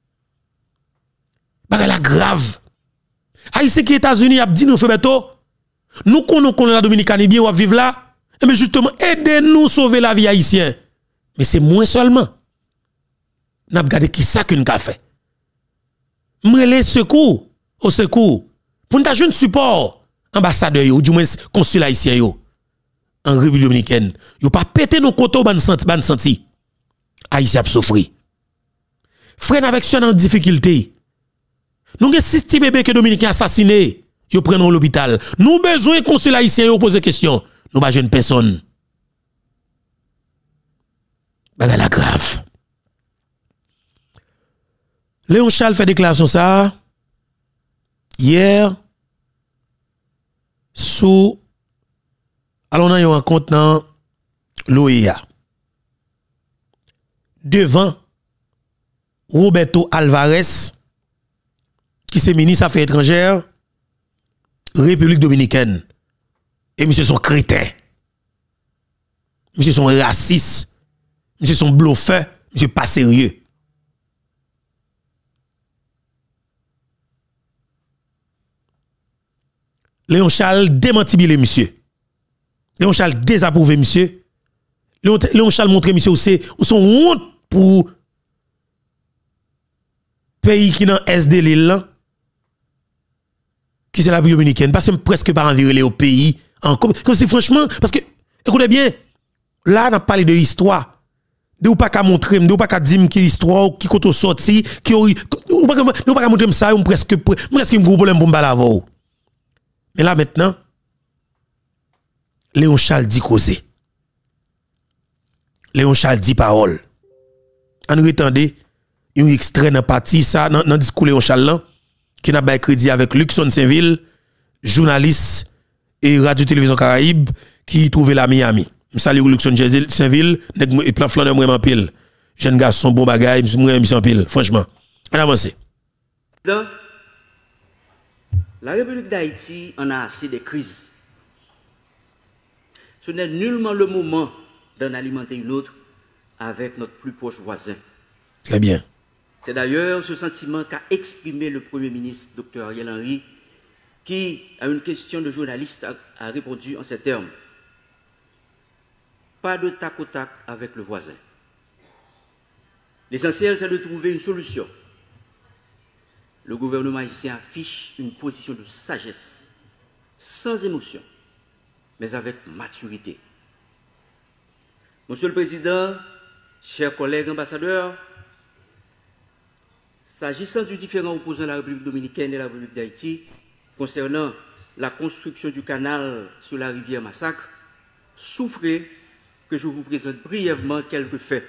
bagay la grave haïtien qui États-Unis a dit nous fait beto nous connaissons la dominicani bien ou vivre là mais justement aidez-nous sauver la vie haïtien mais c'est moins seulement n'a regardé qui ça qu'une ka fait m'rele secours au secours pour nous jeune support ambassadeur yo ou du moins consul haïtien yo en République dominicaine yo pas péter nos koto ban senti ban senti haïtien a souffri frère avec son en difficulté nous gen six petits bébés que dominicain assassiné yo prennent l'hôpital nous besoin consul haïtien yo poser question nous pas jeune personne bagay la grave. Léon Charles fait déclaration ça hier sous alors on a eu un compte dans l'O E A devant Roberto Alvarez qui c'est ministre affaires étrangères République dominicaine et monsieur son crétin monsieur son raciste monsieur son bluffeur monsieur pas sérieux. Léon Charles démantibile monsieur. Léon Charles désapprouvé monsieur. Léon, Léon Charles montre monsieur c'est son honte pour pays qui dans S D l'île qui c'est la République dominicaine parce que presque pas environné au pays en comme c'est franchement parce que écoutez bien là on a parlé de l'histoire de ou pas qu'à montrer de ou pas qu'à dire qui histoire qui côté sorti qui ou pas ou pas montrer ça on presque presque un gros problème pour m'balavo. Mais là maintenant, Léon Charles dit causer. Léon Charles dit parole. En retendez, un extrait dans partie ça dans le discours Léon Charles là, qui n'a pas crédit avec Luxon Saint-Ville, journaliste et Radio-Télévision Caraïbe qui trouvait la Miami. Je salue Luxon Saint-Ville, et plan flaneur vraiment pile. Jeune garçon bon bagaille, moi mission pile, franchement. On avance.
La République d'Haïti en a assez de crises. Ce n'est nullement le moment d'en alimenter une autre avec notre plus proche voisin.
Très bien.
C'est d'ailleurs ce sentiment qu'a exprimé le Premier ministre, docteur Ariel Henry, qui, à une question de journaliste, a, a répondu en ces termes. Pas de tac au tac avec le voisin. L'essentiel, c'est de trouver une solution. Le gouvernement haïtien affiche une position de sagesse, sans émotion, mais avec maturité. Monsieur le Président, chers collègues ambassadeurs, S'agissant du différend opposant la République dominicaine et la République d'Haïti, concernant la construction du canal sur la rivière Massacre, souffrez que je vous présente brièvement quelques faits.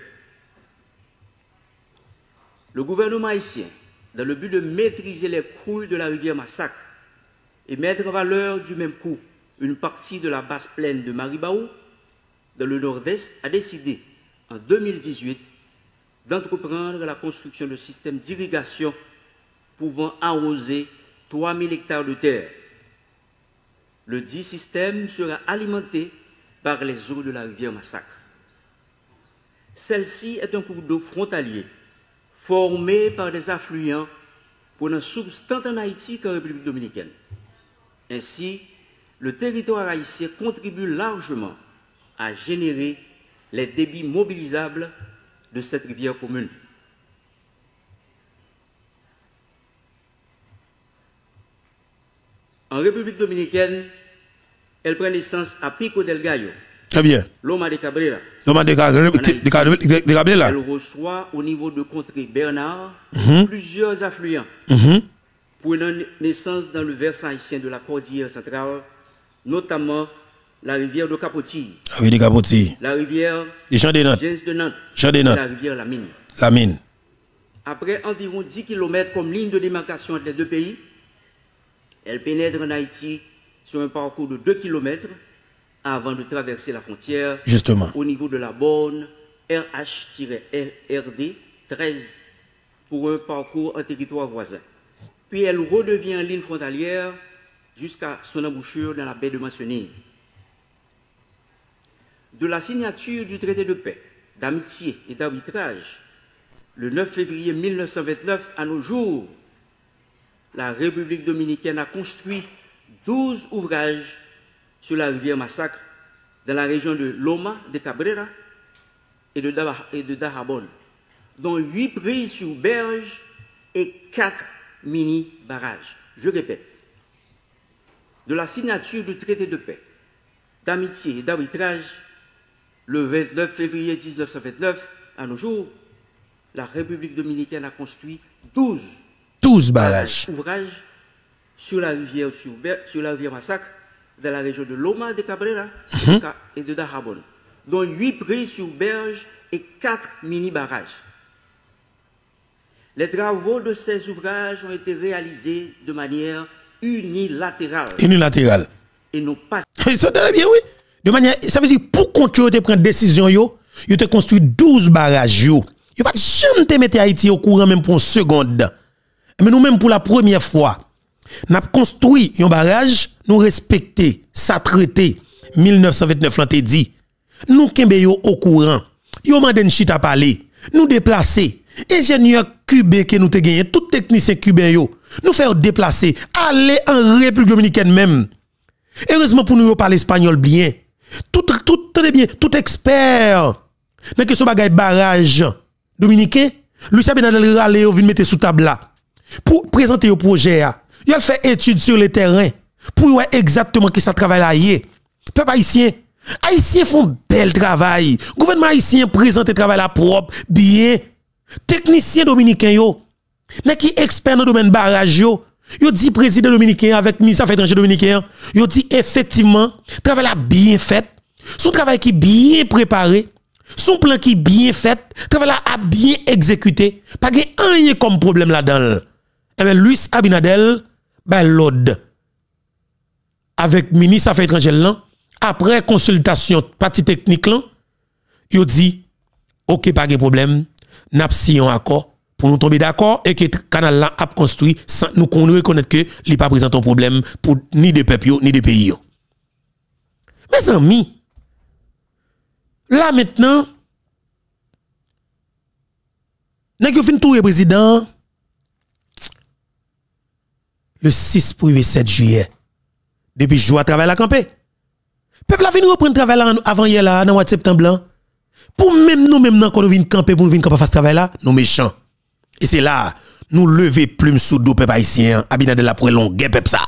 Le gouvernement haïtien, dans le but de maîtriser les crues de la rivière Massacre et mettre en valeur du même coup une partie de la basse plaine de Maribaou, dans le nord-est, a décidé en deux mille dix-huit d'entreprendre la construction de systèmes d'irrigation pouvant arroser trois mille hectares de terre. Le dit système sera alimenté par les eaux de la rivière Massacre. Celle-ci est un cours d'eau frontalier formé par des affluents prenant source tant en Haïti qu'en République dominicaine. Ainsi, le territoire haïtien contribue largement à générer les débits mobilisables de cette rivière commune. En République dominicaine, elle prend naissance à Pico del Gallo.
Très bien.
Loma de Cabrera.
Loma de Cabrera.
Elle reçoit au niveau de Contrée Bernard
mm-hmm.
plusieurs affluents
mm-hmm.
prenant naissance dans le versant haïtien de la cordillère centrale, notamment la rivière de Capotille,
la rivière de Capotille,
la rivière
de Champs de Nantes,
de Nantes,
Champs de Nantes,
et la rivière La Mine.
La Mine.
Après environ dix kilomètres comme ligne de démarcation entre les deux pays, elle pénètre en Haïti sur un parcours de deux kilomètres avant de traverser la frontière.
Justement.
Au niveau de la borne R H R D treize pour un parcours en territoire voisin. Puis elle redevient en ligne frontalière jusqu'à son embouchure dans la baie de Mancenille. De la signature du traité de paix, d'amitié et d'arbitrage, le neuf février mille neuf cent vingt-neuf à nos jours, la République dominicaine a construit douze ouvrages sur la rivière Massacre dans la région de Loma de Cabrera et de, et de Dajabon, dont huit prises sur berge et quatre mini-barrages. Je répète, de la signature du traité de paix, d'amitié et d'arbitrage, le vingt-neuf février mille neuf cent vingt-neuf, à nos jours, la République dominicaine a construit douze
barrages
ouvrages sur la rivière, sur, sur la rivière Massacre, dans la région de Loma de Cabrera mm-hmm. et de Dajabon, dont huit prises sur berge et quatre mini-barrages. Les travaux de ces ouvrages ont été réalisés de manière unilatérale.
Unilatérale.
Et non pas.
Ça très bien, oui. De manière, ça veut dire pour continuer de prendre décision, yo, yo te construit douze barrages, yo. Yo pas jamais te mettre Haïti au courant même pour une seconde. Mais nous même pour la première fois, nous avons construit un barrage, nous respecter, ça traité, mille neuf cent vingt-neuf l'an te dit. Nous kembe yo au courant. Yo manden chita parler, nous déplacer. Ingénieur cubain que nous te gagné, tout technicien cubain yo, nous faire déplacer, aller en République dominicaine même. Heureusement pour nous yo parler espagnol bien. Tout tout très bien, tout expert. Dans question bagay barrage dominicain, Louis Abinadel rale vinn mettre sous table là pour présenter au projet. Il a fait étude sur le terrain pour voir exactement qui ça travaille là yé. Peuple haïtien, haïtiens font bel travail. Gouvernement haïtien présente le travail là propre, bien. Technicien dominicain yo, mais qui expert dans le domaine barrage yo, yo dit président dominicain avec ministre affaires étrangères dominicain, yo dit effectivement travail là bien fait, son travail qui bien préparé, son plan qui bien fait, travail là a bien exécuté, pas rien comme problème là-dedans. Et bien Louis Abinadel ben l'ode avec ministre affaires étrangères là, après consultation partie technique là, yo dit OK pas de problème. N'a pas un accord pour nous tomber d'accord et que le canal là a construit sans nous reconnaître que il n'est pas présent un problème pour ni de peuple ni de pays. Mes amis, là maintenant, n'a que fin tout le président le six pour le sept juillet. Depuis jour à travail la campé. Peuple a fini reprendre travail là avant hier là dans mois de septembre là. Pour même nous même quand nous venons camper pour nous venir camper faire ce travail là, nous méchants. Et c'est là nous lever plume sous dos peuple haïtien, Abinadel la pour longue peuple ça.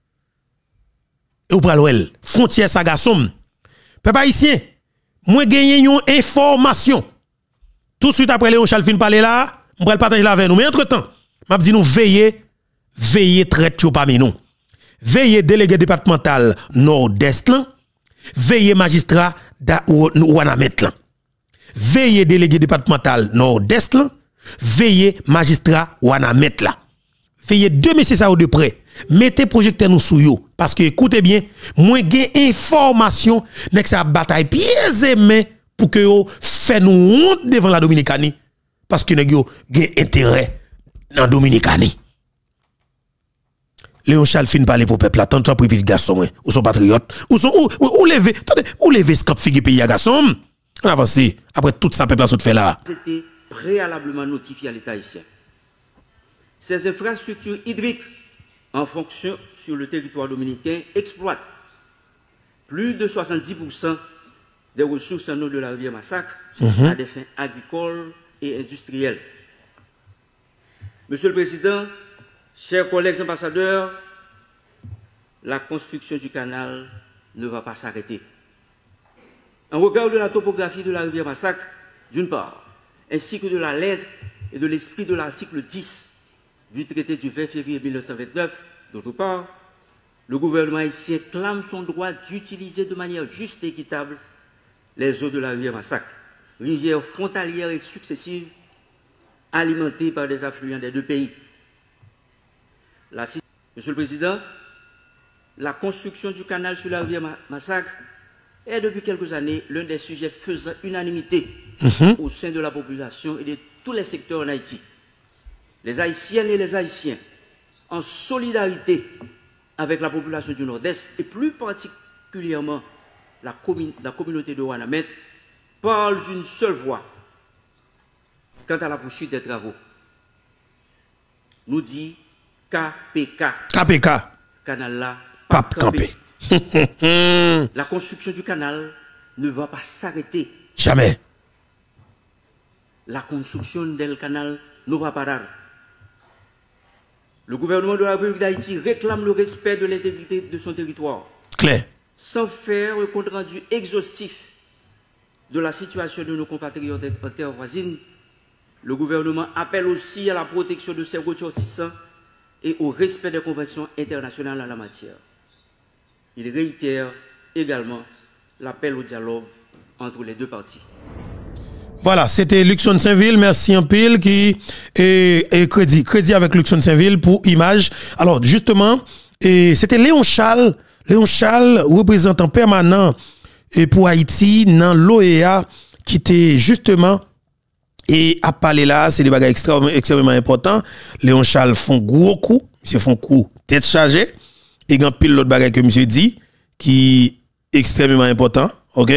Et ou pral wel, frontière ça garçon. Peuple haïtien, moi gagner une information. Tout de suite après Léon Charles fin parler là, on va le partager là avec nous mais entre-temps, m'a dit nous veiller veiller traite yo parmi nous. Veiller délégué départemental nord-est là, veiller magistrat da Ouanamet là. Veiller délégué départemental nord-est là, veiller magistrat Ouanamet là. Veillez deux messieurs ça de près. Mettez projecteur nous sous yo parce que écoutez bien, moi j'ai information nek ça bataille pieds et mains pour que yo fait nous honte devant la Dominicanie parce que nèg yo gen intérêt dans Dominicanie. Léon Charles fin parler pour peuple là, tant pour petit garçon ou son patriote ou son ou, ou, ou lever, attendez, ou lever scap figue pays garçon. On avance après tout ça peuple là fait là.
C'était préalablement notifié à l'État haïtien. Ces infrastructures hydriques en fonction sur le territoire dominicain exploitent plus de soixante-dix pour cent des ressources en eau de la rivière Massacre mm-hmm. à des fins agricoles et industrielles. Monsieur le Président, chers collègues ambassadeurs, la construction du canal ne va pas s'arrêter. En regard de la topographie de la rivière Massacre, d'une part, ainsi que de la lettre et de l'esprit de l'article dix du traité du vingt février mille neuf cent vingt-neuf, d'autre part, le gouvernement haïtien clame son droit d'utiliser de manière juste et équitable les eaux de la rivière Massacre, rivière frontalière et successive, alimentée par des affluents des deux pays. La, Monsieur le Président, la construction du canal sur la rivière Massacre est depuis quelques années l'un des sujets faisant unanimité mmh. au sein de la population et de tous les secteurs en Haïti. Les Haïtiennes et les Haïtiens, en solidarité avec la population du Nord-Est et plus particulièrement la, commun la communauté de Ouanamet, parlent d'une seule voix quant à la poursuite des travaux. Nous dit K P K.
K P K.
Canal là,
Pape campé.
La construction du canal ne va pas s'arrêter.
Jamais.
La construction du canal ne va pas parar. Le gouvernement de la République d'Haïti réclame le respect de l'intégrité de son territoire.
Claire.
Sans faire un compte rendu exhaustif de la situation de nos compatriotes en terre voisine, le gouvernement appelle aussi à la protection de ses ressortissants et au respect des conventions internationales en la matière. Il réitère également l'appel au dialogue entre les deux parties.
Voilà, c'était Luxon Saint-Ville, merci en pile qui est, est crédit, crédit avec Luxon Saint-Ville pour image. Alors justement, et c'était Léon Charles, Léon Charles, représentant permanent et pour Haïti dans l'O E A qui était justement et à parler là, c'est des bagages extrêmement, extrêmement importants. Léon Charles font gros coup, monsieur font coup tête chargée et grand pile l'autre bagage que monsieur dit qui est extrêmement important, OK?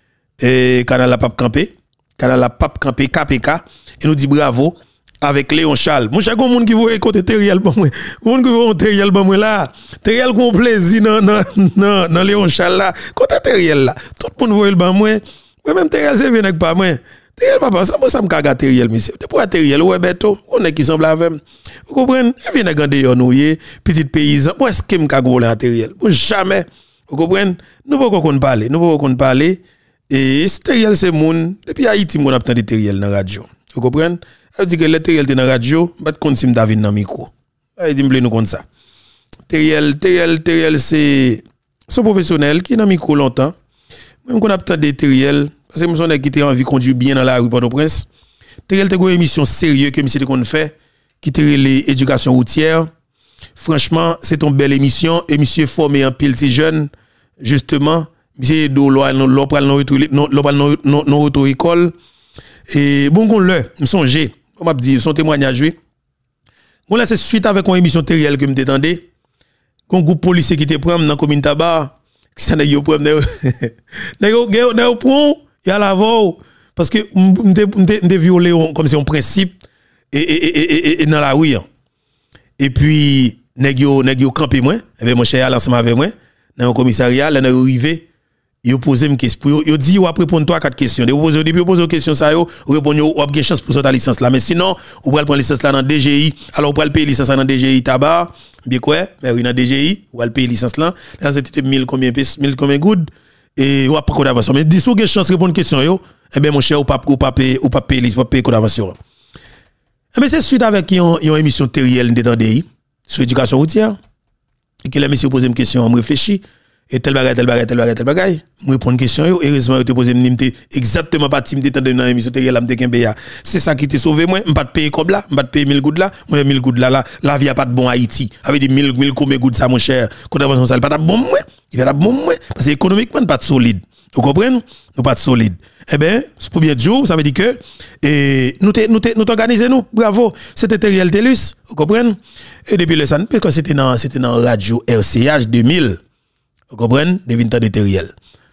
Et canal la pape campé. Canal la pape campé K P K et nous dit bravo avec Léon Charles. Mon cher, monde qui voit côté Teriel bon moi. Monde qui voit Teriel bon moi là. Teriel gon plaisir dans dans dans Léon Charles là. Côté Teriel là. Tout le monde voit le ban moi. Moi même Teriel c'est vient avec pas moi. Teriel papa ça moi ça me caga Teriel monsieur. C'est pour Teriel ouais beto. On est qui semble avec. Vous comprenez? Il vient gande yo nouye petit paysan. Moi est-ce que me caga voler à Teriel? Bon jamais. Vous comprenez? Nous pas qu'on parler. Nous pas qu'on parler. Et Teriel c'est moun depuis Haïti moun attend de Teriel dans radio. Vous comprenez? Elle dit que le Teriel dans radio, bat kon sim David dans micro. Elle dit me nous comme ça. Teriel Teriel Teriel c'est son professionnel qui dans micro longtemps. Même qu'on attend de Teriel parce que monsieur qui était envie conduire bien dans la rue Port-au-Prince. Teriel te go émission sérieux que monsieur te kon fait qui te les éducation routière. Franchement, c'est une belle émission et monsieur formé en pile si jeune justement. Monsieur do lo lo pral non non non auto école et bon gon le me songer on m'a dit son témoignage oui bon là c'est suite avec une émission Teriel que me t'entendais gon groupe policier qui te prend dans commune tabac ça n'a yo prend n'a yo n'a yo prend y a la voix parce que m'te violé comme c'est un principe et et et dans la rue et puis nèg yo nèg yo campé moi et mon cher ensemble avec moi dans un commissariat là n'a arrivé. Yo pose une question, yo dit ou après répondre trois quatre questions. Vous posez depuis poser une question ça yo, répondre ou avez chance pour sortir la licence là. Mais sinon, vous pouvez prendre licence là dans D G I. Alors vous pouvez payer licence dans D G I tabac, bien quoi? Mais oui dans D G I, vous pouvez payer licence là. Là c'était mille combien mille combien good et ou après code d'avance. Mais dis ou avez chance répondre question yo, eh ben mon cher ou pas ou pas payer ou pas payer licence, pas payer code d'avance. Mais c'est suite avec une, une émission Teriel d'Étendé sur l'éducation routière. Et que la monsieur pose une question, je réfléchis. Et tel bagay, tel bagay, tel bagay, tel bagay. Je réponds une question. Et heureusement, je te pose une exactement pas de temps dans l'émission Teriel. C'est ça qui t'a sauvé. Moi, je ne pas payer comme là. Je ne pas payer mille gouttes là. Moi, mille gouttes là. La vie n'a pas de bon Haïti. Avec des mille, mille combien gouttes ça, mon cher. Contravention, ça n'a pas de bon moi. Il n'y a pas de bon moi. Parce que économiquement, pas de solide. Vous comprenez? Nous pas de solide. Eh bien, c'est pour bien dire, ça veut dire que et nous nous nous organisons nous. Bravo, c'était Teriel Telus, vous comprenez? Et depuis le san, quand c'était dans c'était dans radio R C H deux mille. Vous comprenez? Des vingt ans de Teriel.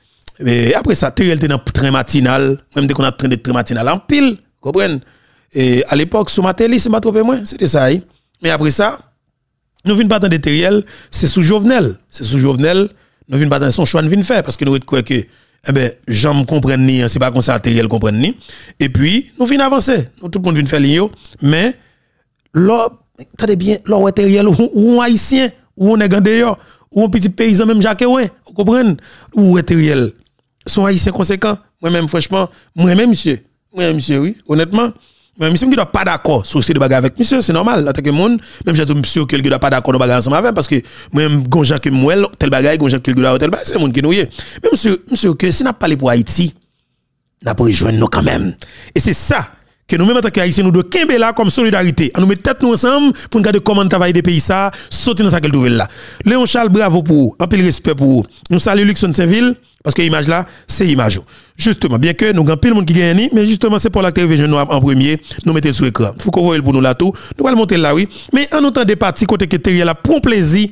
Et après ça, Teriel était dans train matinal, même dès qu'on a train de train matinal en pile, vous comprenez? Et à l'époque sous Matéli, c'est pas trop peu moins, c'était ça. Mais après ça, nous venons pas de Teriel, c'est sous Jovenel, c'est sous Jovenel, nous venons pas dans son choix de venir faire parce que nous croyons que eh ben, j'en comprends ni, c'est pas comme ça, Teriel comprend ni. Et puis, nous venons avancer. Nous, tout le monde vient faire l'io. Mais, là, attendez bien, là, où est Teriel, ou un haïtien, ou un nègre ou un petit paysan, même Jacques, ouais, vous comprenez? Où est Teriel? Son haïtien conséquent. Moi-même, franchement, moi-même, monsieur. Moi-même, monsieur, oui, honnêtement. Mais monsieur, qui doit pas d'accord sur ces bagages avec monsieur, c'est normal. En tant que monde, même j'ai monsieur qui doit pas d'accord dans bagages ensemble avec parce que moi-même gonja que moi tel bagage, gonja que doit tel bagage, c'est monde qui nous yé. Mais monsieur, monsieur que si n'a pas parlé pour Haïti, n'a pas rejoindre nous quand même. Et c'est ça que nous même en tant qu'Haïtiens nous devons kembe là comme solidarité. On nous met tête nous ensemble pour regarder comment travailler des pays ça, sortir dans ça qu'elle là. Léon Charles, bravo pour vous, un peu de respect pour vous. Nous saluons Luxon Saint-Ville. Parce que l'image là, c'est l'image. Justement, bien que nous avons pile de monde qui gagne, mais justement, c'est pour la télévision nous en premier, nous mettons sur l'écran. Il faut qu'on voit pour nous là tout. Nous allons monter là, oui. Mais en autant des parties, côté que Teriel là, pour plaisir.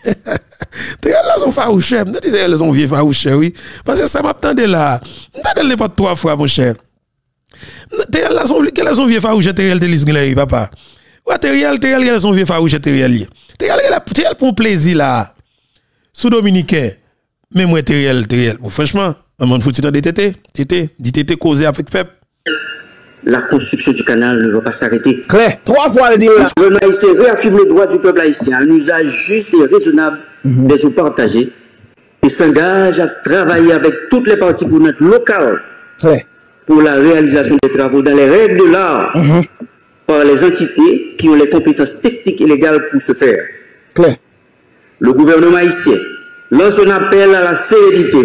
Teriel là, son farouche. Je disais, elles sont vieux farouche, oui. Parce que ça m'attendait là. M'attendait pas trois fois, mon cher. Teriel là, son vieux farouche, Teriel Telis Glay, papa. Ouais, Teriel, Teriel, elles sont vieux farouche, Teriel. Teriel pour plaisir là. Sous Dominicain. Mais moi, Teriel, Teriel, bon, franchement, on faut titre de tété, tété, dit tété causer avec peuple.
La construction du canal ne va pas s'arrêter.
Claire, trois fois le dire là.
Le gouvernement haïtien réaffirme le droit du peuple haïtien à un usage juste et raisonnable mm-hmm. des eaux partagées et s'engage à travailler avec toutes les parties prenantes locales
Claire.
pour la réalisation des travaux dans les règles de l'art mm-hmm. par les entités qui ont les compétences techniques et légales pour ce faire.
Claire.
Le gouvernement haïtien lance un appel à la sérénité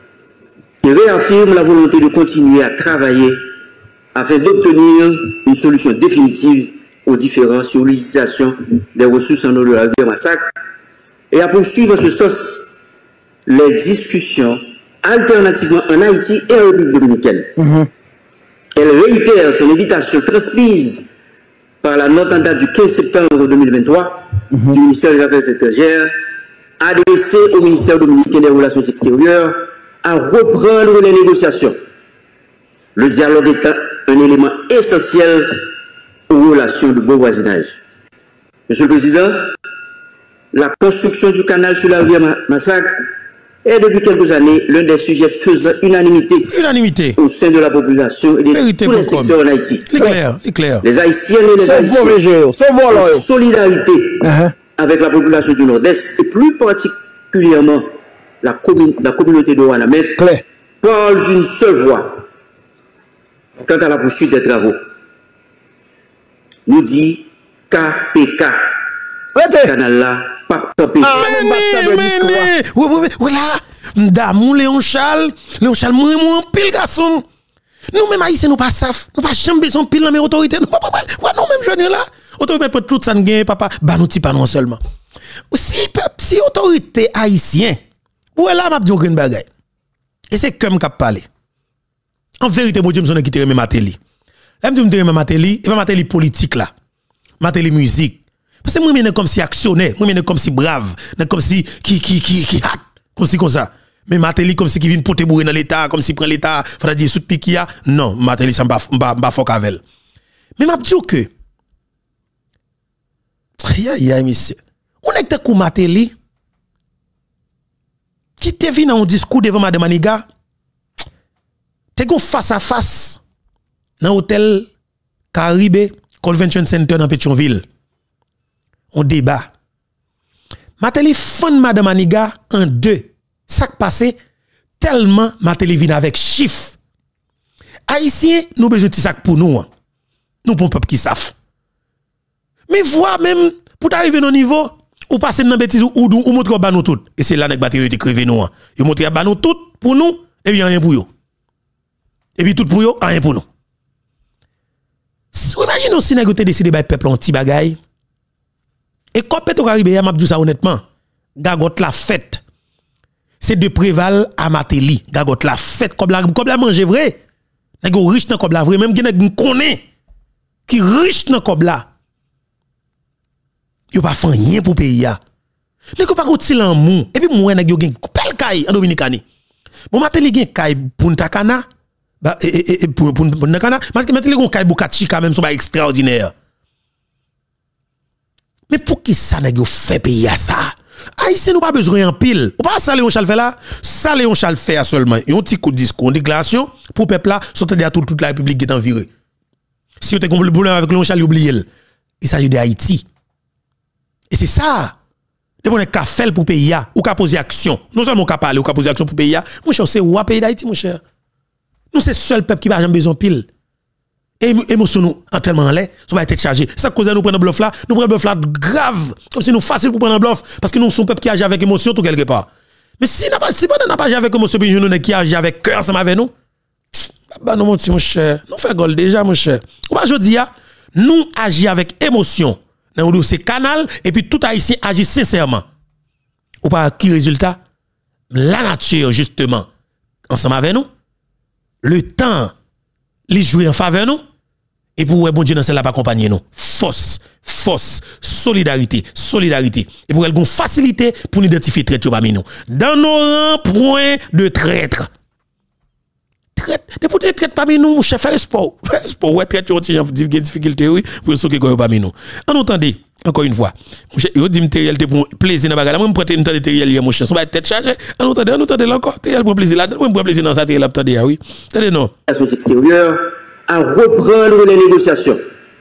et réaffirme la volonté de continuer à travailler afin d'obtenir une solution définitive aux différences sur l'utilisation des ressources en eau de la rivière Massacre et à poursuivre en ce sens les discussions alternativement en Haïti et en République dominicaine. Mm-hmm. Elle réitère son invitation transmise par la note en date du quinze septembre deux mille vingt-trois mm-hmm. du ministère des Affaires étrangères adressé au ministère dominicain des Relations extérieures à reprendre les négociations. Le dialogue étant un élément essentiel aux relations de bon voisinage. Monsieur le Président, la construction du canal sur la rivière Massacre est depuis quelques années l'un des sujets faisant unanimité,
unanimité au
sein de la population et de Vérité tous les secteurs en Haïti.
C'est clair, c'est clair.
Les Haïtiens et les Haïtiens en solidarité uh-huh. avec la population du Nord-Est et plus particulièrement la, commun la communauté de Ouanamed parlent d'une seule voix quant à la poursuite des travaux. Nous dit K P K. Canal là, pas K P K.
Voilà, M'damou Léon Charles, Léon Charles, moi, moi, en pile garçon. Nous même haïtiens nous pas saf, nous pas jamais besoin pile dans mes autorités. Nous pas ouais non même jeune là. Autorité peut tout ça gagne papa, bah nous ti pas non seulement. Si si autorité haïtien, ou là m'a dit une bagay. Et c'est comme qu'a parler. En vérité, mon Dieu, je qui te remet Matéli. Là, je me dis Matéli, et pas Matéli politique là. Matéli musique. Parce que moi, je suis comme si actionnaire, moi, je suis comme si brave, comme si qui qui qui qui hâte, comme si comme ça. Mais Matéli comme si qui vient porter bourré dans l'état, comme si prend l'état, faut dire sous pique a. Non, Matéli ça pas pas fort avec. Mais m'a dit que aïe aïe aïe monsieur. On est que Matéli qui te vient dans un discours devant madame Maniga. Te gon face à face dans l'hôtel Caribe Convention Center dans Pétionville. On débat. Matéli fan madame Aniga en deux. Ça qui passe tellement Matéli vient avec chiffres. Haïtiens, nous besoin de ça pour nous. Nous pour peuple qui savent. Mais vois même, pour t'arriver au niveau, ou passer dans bêtise ou ou, ou montrer à nous tout. Et c'est là que batterie était crevé nous. Ils montrent à nous tout pour nous, et puis rien pour eux. Et puis tout pour eux, rien pour nous. Imaginez si nous avons décidé de faire peuple en petit bagaille. Et quand Petro Caribéa m'a dit ça honnêtement, gagot la fête. C'est de Préval à Matéli. Gagot la fête comme la comme la manger vrai. Nèg riche dans comme la vrai, même qui nèg connaît qui riche dans comme la. Yo pas fait rien pour pays ya. Nèg pas roti en mou. Et puis moi nèg yo gen bel kay en Dominicani. Bon Matéli gen kay Punta Cana. Bah et et pour pour Punta Cana, parce que Matéli gen kay Bocachi quand même sont pas extraordinaire. Mais pour qui ça nèg yo fait pays ya ça? Haïtien nous pas besoin en pile. Ou pas ça Léon Charles fait là, ça Léon Charles fait seulement. Un petit coup de discours, une déclaration pour peuple là, sortir à toute la République qui est en virée. Si vous avez un problème avec Léon Charles, oubliez le. Il s'agit de Haïti. Et c'est ça. De bon ka faire pour pays ya, ou ka poser action. Non seulement ka parler ou ka poser action pour pays ya. Mon cher, c'est ou pays d'Haïti mon cher. Nous c'est seul peuple qui pas jamais besoin pile. Et émotion nous tellement en l'air, ça va être chargé. Ça cause nous prendre un bluff là, nous prendre un bluff là grave, comme si nous facile pour prendre un bluff parce que nous sommes peuple qui agit avec émotion tout quelque part. Mais si n'a pas si pas n'a pas agir avec émotion puis nous qui agit avec cœur ensemble avec nous. Bah non mon petit mon cher, nous fait gol déjà mon cher. Moi je dis nous agir avec émotion dans nous c'est canal et puis tout haïtien agit sincèrement. Ou pas qui résultat la nature justement ensemble avec nous. Le temps les jouer en faveur nous. Et pour ouais, bon Dieu, dans celle-là, pas accompagner nous. Force, force, solidarité, solidarité. Et pour elle, une facilité pour nous identifier traître parmi nous. Dans nos rangs, point de traître. Traître, pour te traître parmi nous, chef, faire sport. Faire sport, ouais, traître, on a des difficultés, oui, pour ceux qui sont parmi nous. En entendez, encore une fois, je dis matériel pour plaisir dans la bagarre. Moi, je prends une tonne de matériel, mon cher, ça va être tête chargée. En entendez, en entendez encore, matériel pour plaisir là, moi, je prends plaisir dans ça, matériel, attendez, oui. Attendez, non.
Extérieure à reprendre les négociations.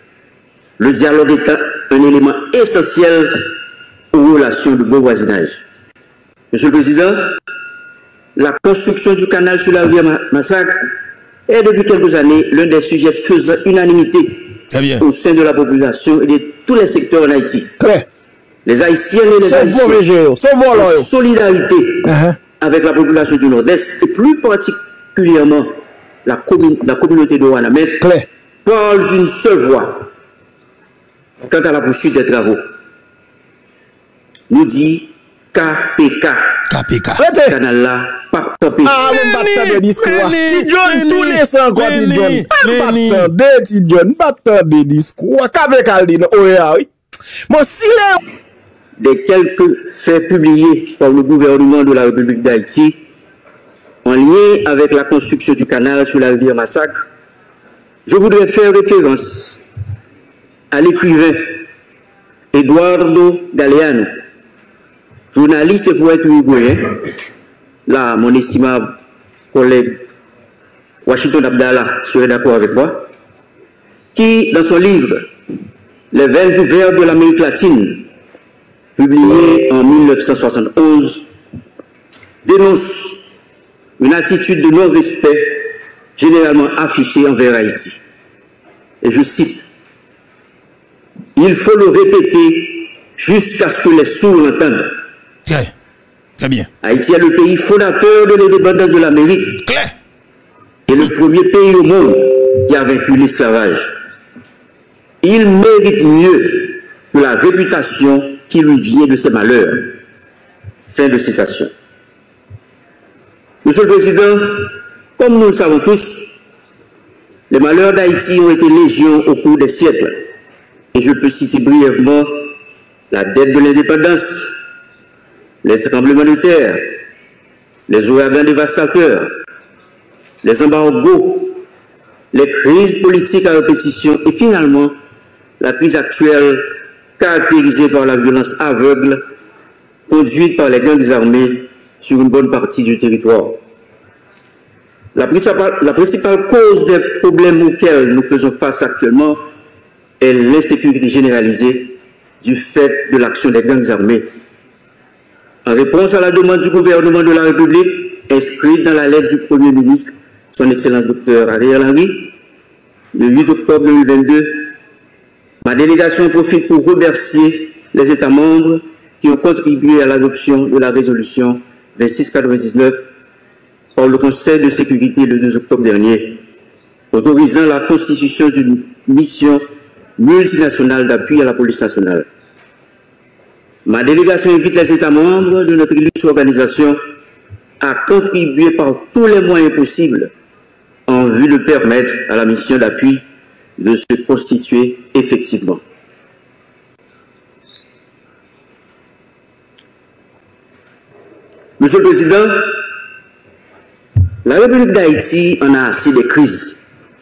Le dialogue est un élément essentiel aux relations de bon voisinage. Monsieur le Président, la construction du canal sur la rivière Massacre est depuis quelques années l'un des sujets faisant unanimité au sein de la population et de tous les secteurs en Haïti. Très. Les Haïtiens et les Haïtiens en solidarité uh-huh. avec la population du Nord-Est et plus particulièrement La, commun la communauté de Ouanamètre parle d'une seule voix quant à la poursuite des travaux. Nous dit K P K.
K P K.
Canal là, pas campé.
Ah, on va t'attendre des discours. Ti John, tout n'est sans quoi, Ti John. On va t'attendre, Ti John, pas t'attendre des discours. K P K, dit, oh, oui. Mon silence.
Des quelques faits publiés par le gouvernement de la République d'Haïti en lien avec la construction du canal sur la rivière Massacre, je voudrais faire référence à l'écrivain Eduardo Galeano, journaliste et poète uruguayen, là, mon estimable collègue Washington Abdallah serait d'accord avec moi, qui, dans son livre Les vers ouverts de l'Amérique latine, publié en mille neuf cent soixante et onze, dénonce une attitude de non-respect généralement affichée envers Haïti. Et je cite, « Il faut le répéter jusqu'à ce que les sourds l'entendent. »
Très, très bien.
Haïti est le pays fondateur de l'indépendance de l'Amérique.
Claire.
Et le premier pays au monde qui a vaincu l'esclavage. Il mérite mieux que la réputation qui lui vient de ses malheurs. Fin de citation. Monsieur le Président, comme nous le savons tous, les malheurs d'Haïti ont été légion au cours des siècles. Et je peux citer brièvement la dette de l'indépendance, les tremblements de terre, les ouragans dévastateurs, les embargos, les crises politiques à répétition et finalement la crise actuelle caractérisée par la violence aveugle conduite par les gangs armés sur une bonne partie du territoire. La principale, la principale cause des problèmes auxquels nous faisons face actuellement est l'insécurité généralisée du fait de l'action des gangs armés. En réponse à la demande du gouvernement de la République, inscrite dans la lettre du Premier ministre, son Excellence Docteur Ariel Henry, le huit octobre deux mille vingt-deux, Ma délégation profite pour remercier les États membres qui ont contribué à l'adoption de la résolution vingt-six quatre-vingt-dix-neuf par le Conseil de sécurité le deux octobre dernier, autorisant la constitution d'une mission multinationale d'appui à la police nationale. Ma délégation invite les États membres de notre illustre organisation à contribuer par tous les moyens possibles en vue de permettre à la mission d'appui de se constituer effectivement. Monsieur le Président, la République d'Haïti en a assez des crises.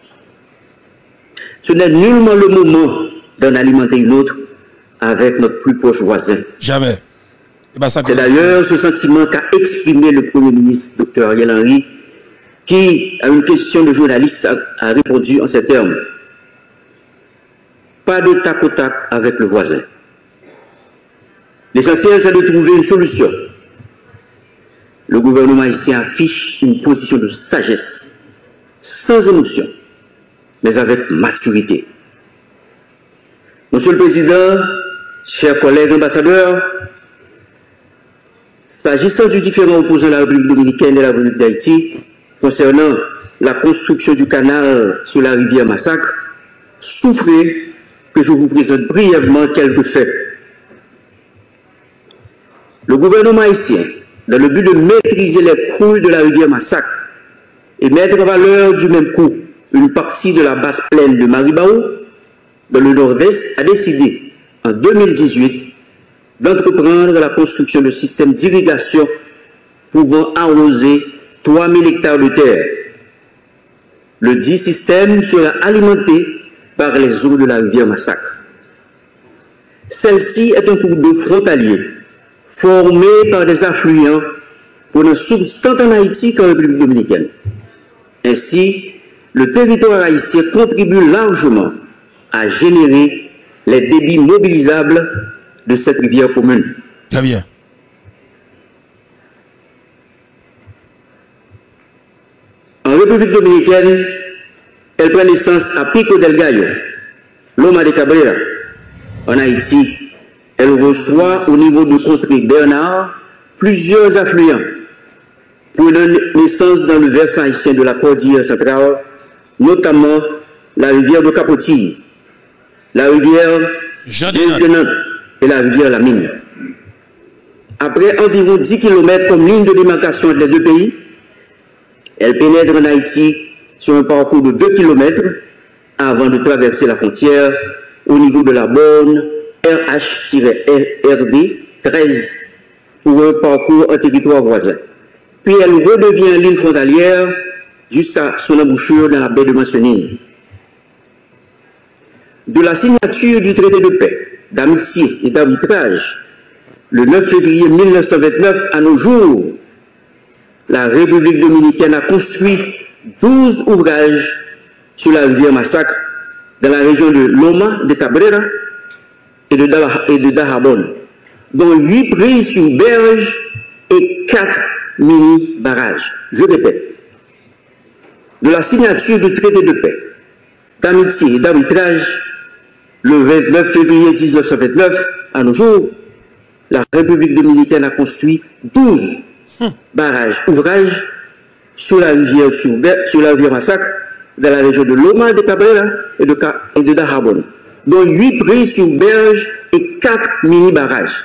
Ce n'est nullement le moment d'en alimenter une autre avec notre plus proche voisin.
Jamais.
C'est d'ailleurs ce sentiment qu'a exprimé le Premier ministre, docteur Ariel Henry, qui, à une question de journaliste, a, a répondu en ces termes. Pas de tac au tac avec le voisin. L'essentiel, c'est de trouver une solution. Le gouvernement ici affiche une position de sagesse, sans émotion, mais avec maturité. Monsieur le Président, chers collègues ambassadeurs, s'agissant du différent opposant la République dominicaine et la République d'Haïti, concernant la construction du canal sur la rivière Massacre, souffrez que je vous présente brièvement quelques faits. Le gouvernement haïtien, dans le but de maîtriser les crues de la rivière Massacre et mettre en valeur du même coup une partie de la basse plaine de Maribao, dans le nord-est, a décidé en deux mille dix-huit d'entreprendre la construction de systèmes d'irrigation pouvant arroser trois mille hectares de terre. Le dit système sera alimenté par les eaux de la rivière Massacre. Celle-ci est un cours d'eau frontalier formé par des affluents prenant source tant en Haïti qu'en République dominicaine. Ainsi, le territoire haïtien contribue largement à générer les débits mobilisables de cette rivière commune.
Très bien.
En République dominicaine, elle prend naissance à Pico del Gallo, Loma de Cabrera. En Haïti, elle reçoit au niveau de Contrée Bernard plusieurs affluents, prenant naissance dans le versant haïtien de la cordillère centrale, notamment la rivière de Capotilles, la rivière de Nantes et la rivière La Mine. Après environ dix kilomètres comme ligne de démarcation entre les deux pays, elle pénètre en Haïti sur un parcours de deux kilomètres avant de traverser la frontière au niveau de la borne R H R D treize pour un parcours en territoire voisin. Puis elle redevient ligne frontalière jusqu'à son embouchure dans la baie de Mancenille. De la signature du traité de paix, d'amitié et d'arbitrage, le neuf février mille neuf cent vingt-neuf à nos jours, la République dominicaine a construit douze ouvrages sur la rivière Massacre dans la région de Loma de Cabrera et de, et de Dajabon, dont huit prises sur berge et quatre mini-barrages. Je répète, de la signature du traité de paix, d'amitié et d'arbitrage, le vingt-neuf février mille neuf cent vingt-neuf à nos jours, la République dominicaine a construit douze barrages, ouvrages sur la rivière, sur, sur la rivière Massacre, dans la région de Loma de Cabrera et de, et de Dajabon, dont huit prises sur berge et quatre mini-barrages.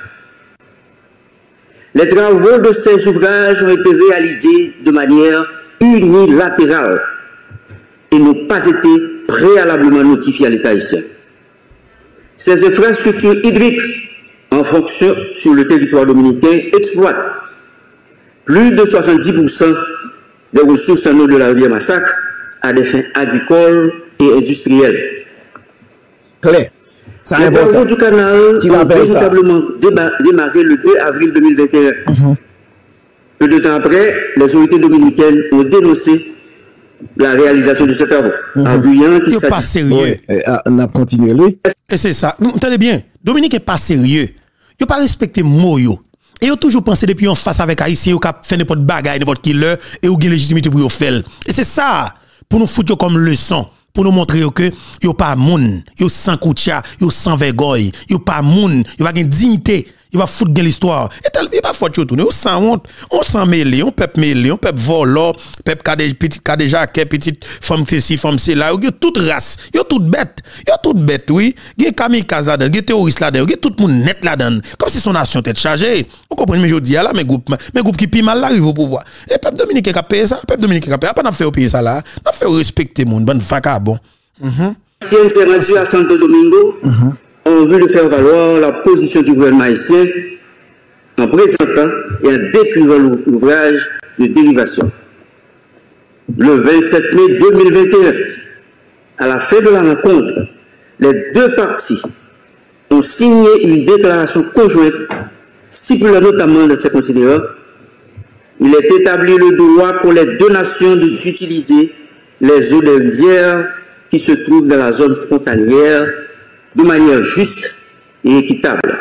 Les travaux de ces ouvrages ont été réalisés de manière unilatérale et n'ont pas été préalablement notifiés à l'État haïtien. Ces infrastructures hydriques en fonction sur le territoire dominicain exploitent plus de soixante-dix pour cent des ressources en eau de la rivière Massacre à des fins agricoles et industrielles.
Claire, ça
les travaux du canal ont véritablement démarré le deux avril deux mille vingt et un. Mm-hmm. Peu de temps après, les autorités dominicaines ont dénoncé la réalisation de ces travaux. Mm-hmm. En Guyane, qui
s'agit... pas sérieux.
Ouais, euh, on a continué, lui.
Et c'est ça. Entendez bien, Dominique n'est pas sérieux. Il n'a pas respecté Moyo. Et il a toujours pensé depuis en face avec Haïtien, il a fait n'importe bagaille, n'importe qui l'heure, et il a légitimité pour le faire. Et c'est ça, pour nous foutre comme leçon. pour nous montrer que yo pas moun, yo sans koutia, yo sans vergogne, yo pas moun, yo pas de dignité, yo va foutre dans l'histoire. Et tel il pas faute tout, on sans honte, on sans mêler, on peuple mêler, on peuple volant, peuple cadé petit cadé jaquet, petite femme ceci, femme c'est là, yo toute race, yo toute bête, yo toute bête oui, gen kamikaze là-dedans, gen terroriste là-dedans, gen tout monde net là-dedans, comme si son nation tête chargée. Vous comprenez mais je dis là mes groupes mes groupes qui pi mal arrive au pouvoir. Et peuple dominicain qui a payé ça, peuple dominicain qui a payé, pas n'a fait payer ça là, n'a fait respecter monde, bon vagabond.
Mm-hmm. Si on s'est rendu à Santo Domingo, mm-hmm. on veut de faire valoir la position du gouvernement haïtien en présentant et en décrivant l'ouvrage de dérivation. Le vingt-sept mai deux mille vingt et un, à la fin de la rencontre, les deux parties ont signé une déclaration conjointe stipulant notamment de ces considérants. Il est établi le droit pour les deux nations d'utiliser les eaux des rivières qui se trouvent dans la zone frontalière de manière juste et équitable.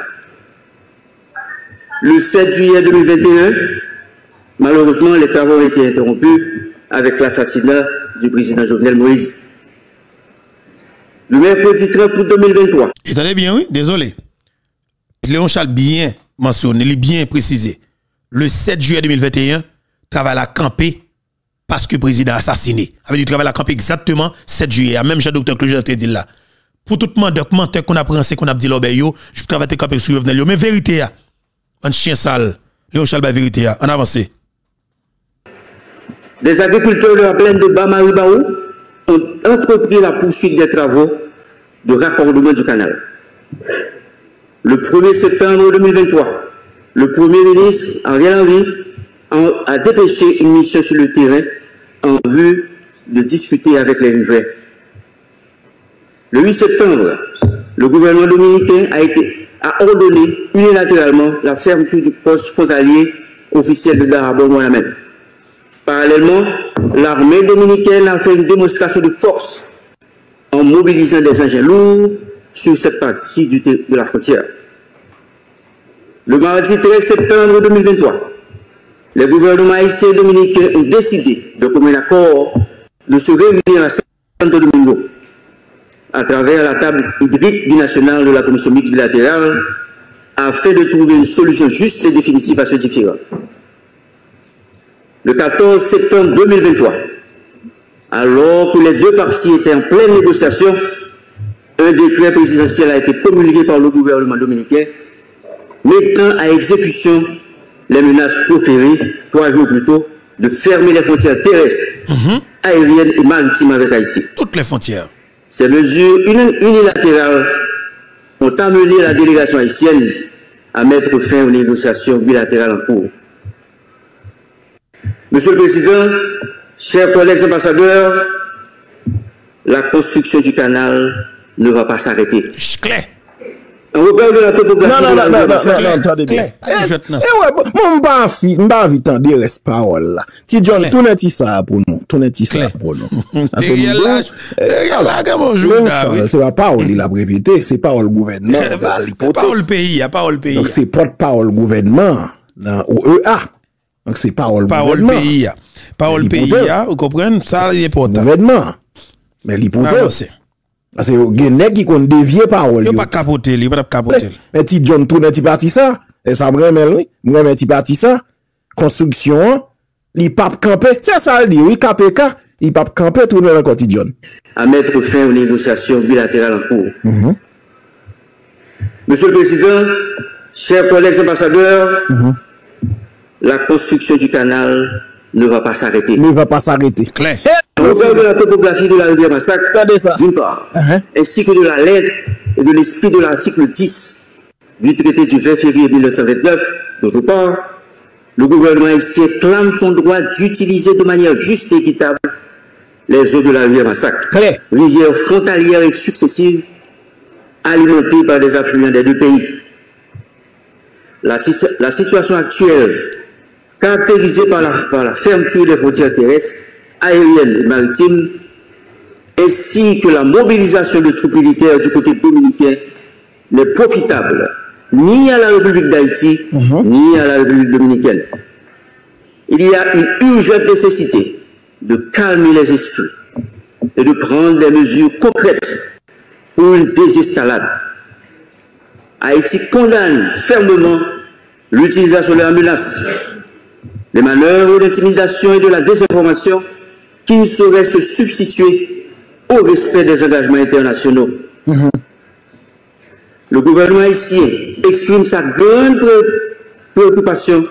Le sept juillet deux mille vingt et un, malheureusement, les travaux ont été interrompus avec l'assassinat du président Jovenel Moïse. Le mercredi trente août deux mille vingt-trois.
Attendez bien, oui, désolé. Léon Charles bien mentionné, il est bien précisé. Le sept juillet deux mille vingt et un, travail à camper parce que le président a assassiné. Avec du travail à camper exactement sept juillet. Même Jean-Docteur Claude a dit là. Pour tout le monde qu'on a pensé, qu'on a dit l'obé yo, je travaille à camper sur Jovenel yo. Mais vérité, un chien sale. Léon Charles, la vérité, en avance.
Des agriculteurs de la plaine de Bamaribaou ont entrepris la poursuite des travaux de raccordement du canal. Le premier septembre deux mille vingt-trois, le Premier ministre Ariel Henry a dépêché une mission sur le terrain en vue de discuter avec les riverains. Le huit septembre, le gouvernement dominicain a, été, a ordonné unilatéralement la fermeture du poste frontalier officiel de Darabon-Mohamed. Parallèlement, l'armée dominicaine a fait une démonstration de force en mobilisant des engins lourds sur cette partie du de la frontière. Le mardi treize septembre deux mille vingt-trois, les gouvernements haïtiens et dominicains ont décidé de commun accord de se réunir à Santo Domingo à travers la table hydrique binationale de la commission mixte bilatérale afin de trouver une solution juste et définitive à ce différend. Le quatorze septembre deux mille vingt-trois, alors que les deux parties étaient en pleine négociation, un décret présidentiel a été promulgué par le gouvernement dominicain mettant à exécution les menaces proférées trois jours plus tôt de fermer les frontières terrestres, mm-hmm. aériennes et maritimes avec Haïti.
Toutes les frontières.
Ces mesures unilatérales ont amené la délégation haïtienne à mettre fin aux négociations bilatérales en cours. Monsieur le Président, chers collègues ambassadeurs, la construction du canal ne va pas s'arrêter.
Clair.
On repère de la topographie.
Non, non,
de la
non, non, non,
non,
non, attendez bien. Eh, eh ouais, moi, m'ba envie, m'ba envie tendre reste parole là. Ti John, tourne ti ça pour nous, tourne ti ça pour nous.
Derrière là, derrière là, comment joue David?
C'est pas parole, il a répété, c'est parole gouvernement.
Parole pays, parole pays.
Donc c'est porte-parole gouvernement dans O E A. Donc c'est parole
parole pays. Parole pays, vous comprenez? Ça il est important.
Gouvernement. Mais l'hypothèse. Parce que les gens qui ont dévié parole.
Ils ne pas capoter, ils pas capoter.
Mais si John tourne un petit parti ça, et ça me remet, oui, me remet un petit parti ça, construction, il pas camper, c'est ça le dit, oui, K P K, il pas camper, tourne dans le quotidien.
À mettre fin aux négociations bilatérales en cours.
Mm-hmm.
Monsieur le Président, chers collègues ambassadeurs,
mm-hmm.
la construction du canal ne va pas s'arrêter.
Ne va pas s'arrêter.
Clair.
Au regard de la topographie de la rivière Massacre, d'une part, uh-huh. ainsi que de la lettre et de l'esprit de l'article dix du traité du vingt février mille neuf cent vingt-neuf, d'autre part, le gouvernement haïtien clame son droit d'utiliser de manière juste et équitable les eaux de la rivière Massacre,
Claire.
rivière frontalière et successive, alimentée par des affluents des deux pays. La, la situation actuelle, caractérisée par la, par la fermeture des frontières terrestres, aériennes et maritimes, ainsi que la mobilisation de troupes militaires du côté dominicain, n'est profitable ni à la République d'Haïti, mm-hmm. ni à la République dominicaine. Il y a une urgente nécessité de calmer les esprits, et de prendre des mesures concrètes pour une désescalade. Haïti condamne fermement l'utilisation de la menace, des manœuvres d'intimidation et de la désinformation qui ne sauraient se substituer au respect des engagements internationaux. Mm-hmm. Le gouvernement haïtien exprime sa grande préoccupation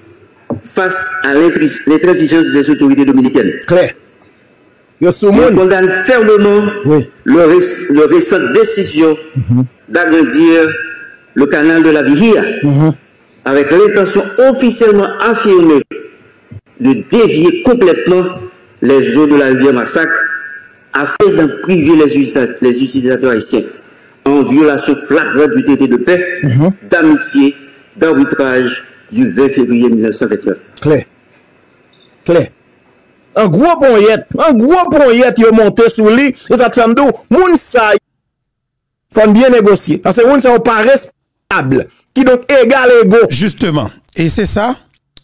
face à l'intransigeance des autorités dominicaines.
Claire.
Il condamne fermement oui. le, le récente décision mm-hmm. d'agrandir le canal de la Vihia mm-hmm. avec l'intention officiellement affirmée de dévier complètement les eaux de la rivière Massacre afin d'en priver les utilisateurs, les utilisateurs haïtiens en violation flagrante du traité de paix, mm-hmm. d'amitié, d'arbitrage du vingt février mille neuf cent vingt-neuf.
Claire. Claire. Un gros poignette, un gros poignette, il est monté sur lui, et ça te fait m'dou, moun sa, faut bien négocier. Parce que moun sa, pas responsable, qui donc égal ego.
Justement. Et c'est ça.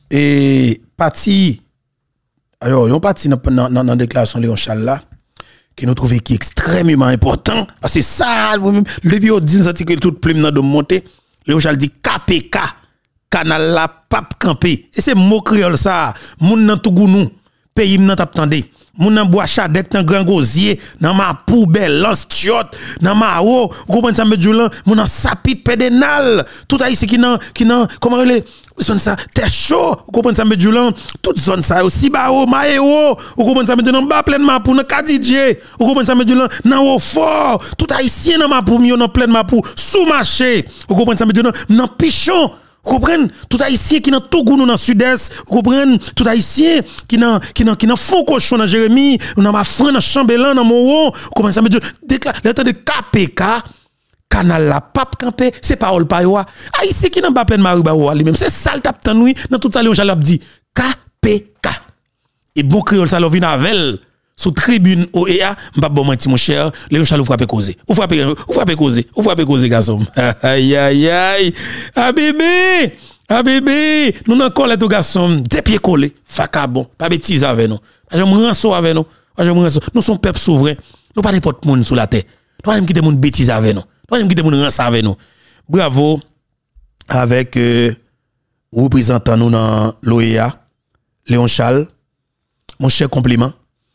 Et, parti, alors, yon parti dans la déclaration de Léon Charles là, qui nous trouve qui est extrêmement important. Parce que ça, le bio dit que tout plume dans de monter, Léon Charles dit K P K, canal la pape campé. Et c'est mot créole ça, moun nan Tougounou. Pays nan tap tande moun nan bois chadek nan grand gosier nan ma poubelle l'ostiot nan ma o comprenez ça me djoulan moun nan sapit pédénal tout haïtien qui nan qui nan comment les zone ça t'es chaud comprenez ça me djoulan toute zone ça aussi ba o maéo comprenez ça me djoulan ba plein ma pou nan kadidje comprenez ça me djoulan nan o fort tout haïtien nan ma pou mi nan plein ma pou sous marché comprenez ça me djoulan nan pichon. Vous comprenez? Tout haïtien qui dans Togo dans sud-est, vous comprenez? Tout haïtien qui dans qui dans qui dans fond cochon dans Jérémie, dans ma frère dans Chambellan dans Moro, vous comprenez ça me dit déclare l'état de K P K canal la pape campé, c'est parole pa yo. Haïtien qui dans ba plein Marie ba lui-même, c'est ça le tap tan oui, dans tout ça Léon Charles dit K P K. Et bon créole ça lo vinn avec sous tribune O E A, m'pa bon menti mon cher, Léon Charles frappe causer. Ou frappe ou frappe causer, ou frappe causer garçon. Aïe aïe aïe. Ah bébé, ah bébé, nous n'en collé tout garçon, des pieds collés, faka bon, pas bêtise avec nous. Je me rançon avec nous. Je me rançon. Nous sommes peuple souverain. Nous pas n'importe monde sur la terre. Nous pas quitter monde bêtise avec nous. Nous pas quitter monde rançon avec nous. Bravo avec euh, représentant nous dans l'O E A, Léon Charles. Mon cher compliment.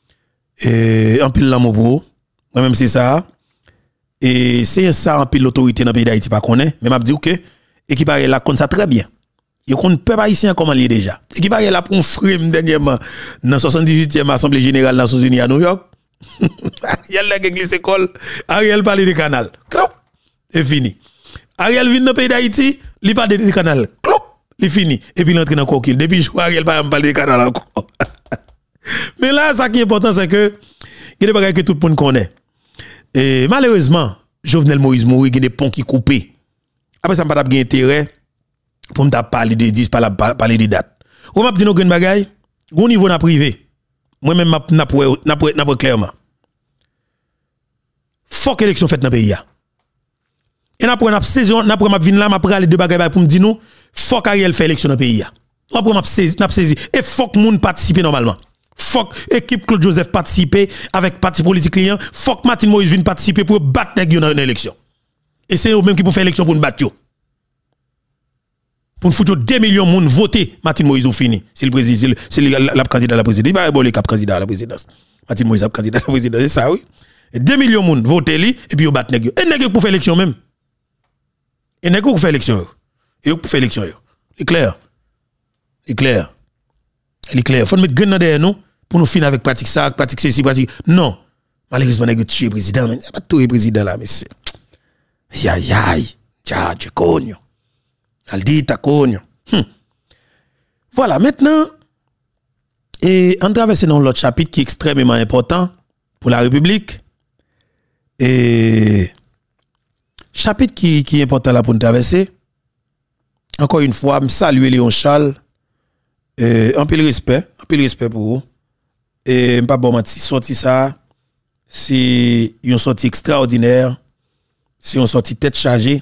Et en pile l'amour pour moi même c'est ça et c'est ça en pile l'autorité dans le pays d'Haïti pas connaît mais m'a dit OK et qui paraît là comme ça très bien il connaît peuple haïtien comment il est déjà et qui paraît là pour un frime dernièrement dans soixante-dix-huitième assemblée générale des Nations Unies à New York il y a la église école Ariel parle de canal clop et fini Ariel vient dans le pays d'Haïti il parle de canal clop il fini et puis il entre dans coquille depuis Ariel parle de canal encore. Mais là, ça qui est important, c'est que il y a des bagages que tout le monde connaît. Et malheureusement, Jovenel Moïse Mouri, il y a des ponts qui coupent. Après ça, je n'ai pas d'intérêt pour me parler de dix, parler de dates. Ou m'a dit nos grands bagages, au niveau de privé, moi-même, je n'ai pas clairement. Faut que l'élection faite dans le pays. Et après, on a saison, après, on a venu là, on a parlé de bagages pour me dire nous, faut qu'Ariel fait élection dans le pays. Après, on a saisi, et faut que moun participe normalement. Faut que l'équipe Claude Joseph participe avec parti politique client. Faut que Martin Moïse vienne participer pour battre les dans une élection. Et c'est eux même qui pour faire élection pour nous battre. Pour nous foutre deux millions de monde voter, Martin Moïse ou fini. C'est le président, c'est le candidat à la présidence. Il va avoir le cap candidat à la présidence. Martin Moïse est candidat à la présidence, c'est ça oui. Et deux millions de monde voter lui et puis ils battent les gens. Et les pour faire élection même. Et les pour faire élection. Et pour faire élection. C'est clair. C'est clair. Il est clair. Faut nous mettre grain derrière nous pour nous finir avec pratique ça, pratique ceci, pratique. Non. Malheureusement, il a tué le président. Il n'y a pas tué le président là, mais c'est. Aïe, aïe. Tcha, tu connais. Elle dit, t'as connu. Voilà, maintenant, et on traverse dans l'autre chapitre qui est extrêmement important pour la République. Et chapitre qui, qui est important là pour nous traverser. Encore une fois, je salue Léon Charles. Euh, un peu de respect, un peu de respect pour vous. Et pas bon menti, sorti ça, c'est une sortie extraordinaire, c'est une sortie tête chargée.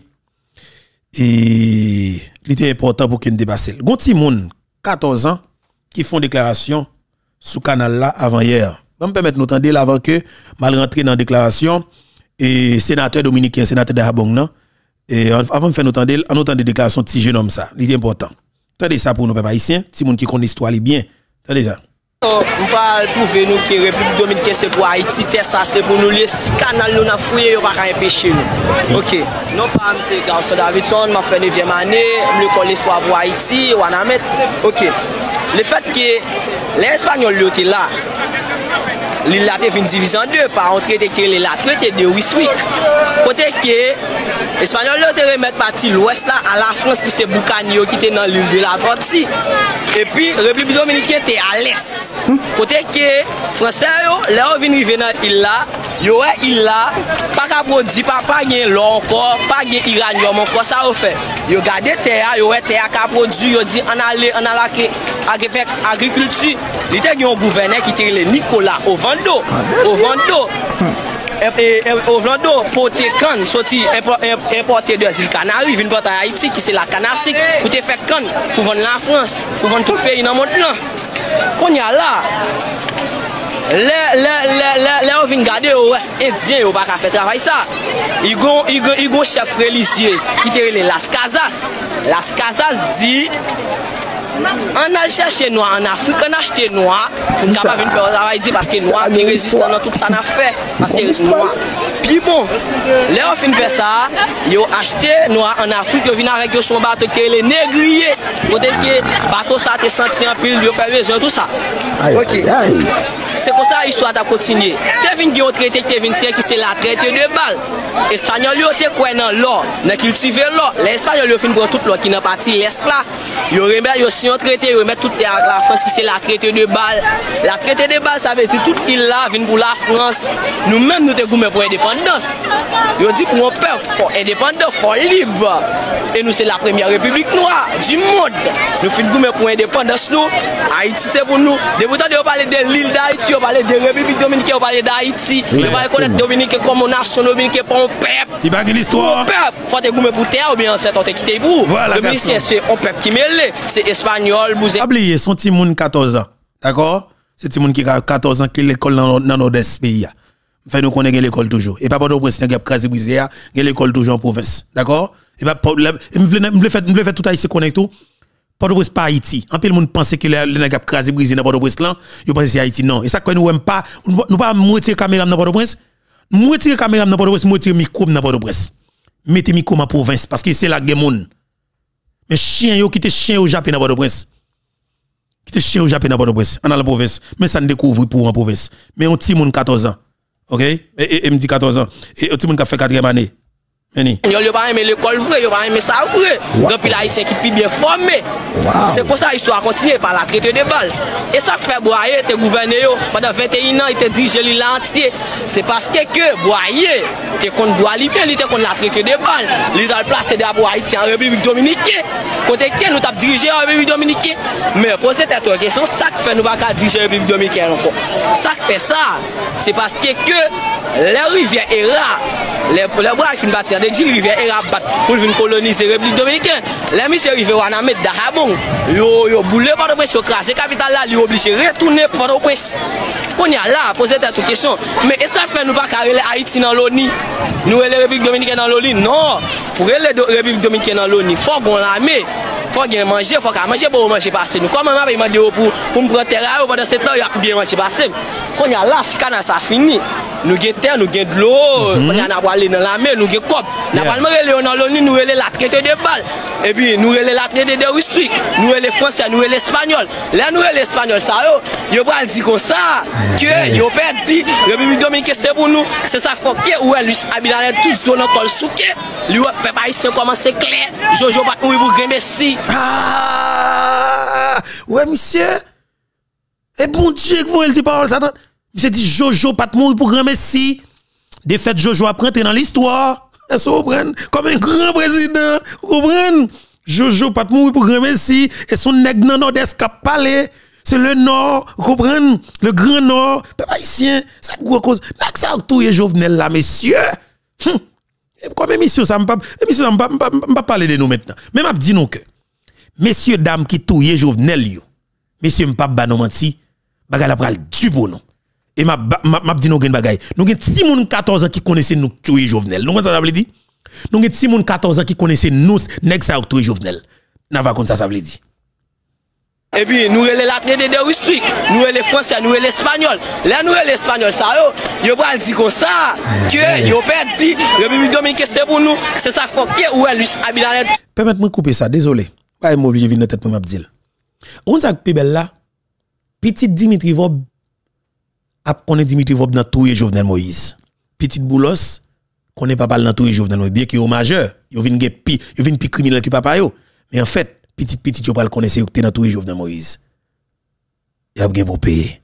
Et il était important pour qu'il ne dépasse. Gonti moun, quatorze ans, qui font déclaration sous canal là avant hier. On me permettre nous entendre avant que mal rentrer dans la déclaration et sénateur dominicain, sénateur de Habong, non? Et avant de faire nous entendre, on entend des déclarations de petit jeune homme ça, c'est important. Attendez ça pour nous peuple haïtien, si moun qui connaît l'histoire bien. Attendez ça.
On va prouver nous que la République dominicaine c'est pour Haïti, ça c'est pour nous les canaux nous n'a fouillé pas qu'à empêcher nous. OK. Non pas monsieur garçon Davidson, m'a fait neuvième année, l'école espoir pour Haïti, Wanamet. OK. Le fait que les Espagnols étaient là, l'île a été divisée en deux par un traité qui est la traité de Wiswick. Côté que les Espagnols ont remettre partie l'ouest là à la France qui c'est Boucanio qui était dans l'île de la Tortue. Et puis la République dominicaine était à l'est. Côté que Français là viennent arriver dans l'île là, yo île là pas qu'à produire pas pas gain l'eau encore, pas gain uranium encore ça au fait. Yo garder terre, yo terre qu'a produit, yo dit on aller on aller faire agriculture. Il était un gouverneur qui était Nicolas Ovando. Ovando. Ovando porter canne sorti importer de l'île Canaries, vient porter en Haïti qui c'est la canastique pour te faire canne pour vendre la France, pour vendre tout le pays dans le monde là. Qu'on y a là les les les les on vient garder aux Indiens au pas faire travail ça. Ils gon ils gon ils gon chef religieux qui était Las Casas. Las Casas dit on a cherché noir en Afrique, on a acheté noir pour capable de faire le travail parce que noir est résistant dans tout ça n'a fait parce que noir. Puis bon, là on fin faire ça, ils ont acheté noir en Afrique, ils viennent avec son bateau qui est les négriers. Peut-être que bateau ça te senti en pile, ils fait besoin tout ça. OK. C'est comme ça l'histoire a continué. Kevin qui ont traité Kevin qui c'est la traite de balle. Espagnol yo te quoi dans l'or, dans cultiver l'or. Les Espagnols yo fin prendre toute l'or qui n'a parti l'est là. Yo remet yo si on traité, yo remet toute la France qui c'est la traite de balle. La traite de balle ça veut dire toute île là vient pour la France. Nous même nous te goumé pour indépendance. Yo dit pour un peuple fort indépendant, fort libre. Et nous c'est la première république noire du monde. Nous fin goumé pour indépendance nous. Haïti c'est pour nous. Depuis tant de parler de l'île d'Haïti, on parle de République dominicaine, on parle d'Haïti, on parle connaître Dominique comme nation dominicaine pour un peuple.
Tu vas l'histoire.
Un peuple, faut te goumer pour terre ou bien c'est on te quitter pour.
Voilà,
Dominicien c'est un peuple qui mêlé, c'est espagnol, bousé.
Oubliez son petit monde quatorze ans. D'accord? C'est petit monde qui a quatorze ans qui l'école dans dans nord-est pays. Fait nous connaît l'école toujours. Et pas pour prince qui a crasé brisé, l'école toujours en province. D'accord? Et pas problème, me veut faire me veut faire tout haïtien connecté. Port-au-Prince pas Haïti. En pile monde pense que les nèg a crasé brisé dans Port-au-Prince là, yo pense c'est Haïti non. Et ça quoi nous aime pas nous pas moitié caméra dans Port-au-Prince. Moitié caméra dans Port-au-Prince, moitié micro dans Port-au-Prince. Mettez micro en province parce que c'est la guerre monde. Mais chien yo qui te chien au Japon dans Port-au-Prince. Qui te chien au Japon dans Port-au-Prince, en la province. Mais ça ne découvre pour en province. Mais on petit monde quatorze ans. OK? Et, et, et me dit quatorze ans. Et un petit monde qui a fait quatrième année. Meni. Yo
yo pas aimer l'école vrai, yo pas aimer ça vrai. Donc puis haïtien qui bien formé. C'est comme ça l'histoire continue par la traite de balle. Et ça fait Boyer te gouverner yo pendant vingt et un ans, il te dirige l'île entier. C'est parce que que Boyer te contre droit libéral, il te contre la traite de balle. Il a placé d'abord Haïti en République dominicaine. Côté que nous t'a dirigé en République dominicaine. Mais poser cette question, ça que fait nous pas diriger en République dominicaine encore. Ça que fait ça, c'est parce que que les rivières Era, les les bras fin bâtir de dire rivière Era battre pour venir coloniser la République dominicaine. Les monsieur rivière Wanamet Dahabong, yo yo boulé par le prince craser capitale là, il obligé retourner par le prince. Qu'on y a là poser cette question. Mais est-ce que fait nous pas carrer Haïti dans l'ONU? Nous la République dominicaine dans l'ONU? Non. Pour la République dominicaine dans l'ONU, faut qu'on l'armée. Faut bien manger, faut qu'à manger pour manger passer. Nous comment on va demander pour pour me prendre terre pendant sept ans, il y a bien manger passer. Quand il y a là, si canal ça fini, nous gain terre, nous gain de l'eau, on y a n'a aller dans la mer, nous gain cop. N'a pas le dans l'ONU, nous relais la traite de balle. Et puis nous relais la traite de Wiswick, nous relais français, nous relais espagnol. Là nous relais espagnol ça yo, yo pas dit comme ça que yo perdu République dominicaine c'est pour nous, c'est ça faut que ou Luis Abinader toute zone encore souké. Lui peuple haïtien commence clair, Jojo pas pour pour Messi.
Ah! Ouais, monsieur. Et bon Dieu, que vous dit parole, ça. Monsieur dit Jojo, pas de mourir pour grand Messi. De fait, Jojo a pris dans l'histoire. Est-ce que vous comprenez? Comme un grand président. Vous comprenez? Jojo, pas de mourir pour grand Messi. Et son nègre dans nord-est qui a parlé. C'est le nord. Vous comprenez? Le grand nord. Peuple haïtien. Ça gros cause. Là, que ça a tout Jovenel là, monsieur. Hum. Comme émission, ça ne va pas parler de nous maintenant. Mais je dis nous que. Messieurs, dames qui touillent Jovenel, yo. Messieurs, m'pa ba non menti, bagala pral du pour nous. Et m'a m'a dit nous gen bagay. Nous gen six moun quatorze ans qui connaissent nous tuer Jovenel. Nous ça veut dire? Nous gen six moun quatorze ans qui connaissent nous nèg ça tuer Jovenel. N'a va comme ça ça veut dire.
Et puis nous les la traité de Wiswick, nous les français, nous les espagnols. Là nous les espagnols ça yo, yo pas dit comme ça que yo perdu République Dominicaine c'est pour nous, c'est ça faut que ou Luis Abinader.
Permettez-moi couper ça, désolé. Pas m'obligé venir tête pour m'abdil. On ça que belle là. Petit Dimitri Vob a connaît Dimitri Vob dans tout Jovenel Moïse. Petit Boulos connaît pas dans tout Jovenel Moïse bien qu'il est majeur, yo vinn pi, yo vinn pi criminel que papa yo. Mais en fait, petit petit yo pas le connaître yo dans tout Jovenel Moïse. Y a bien pour payer.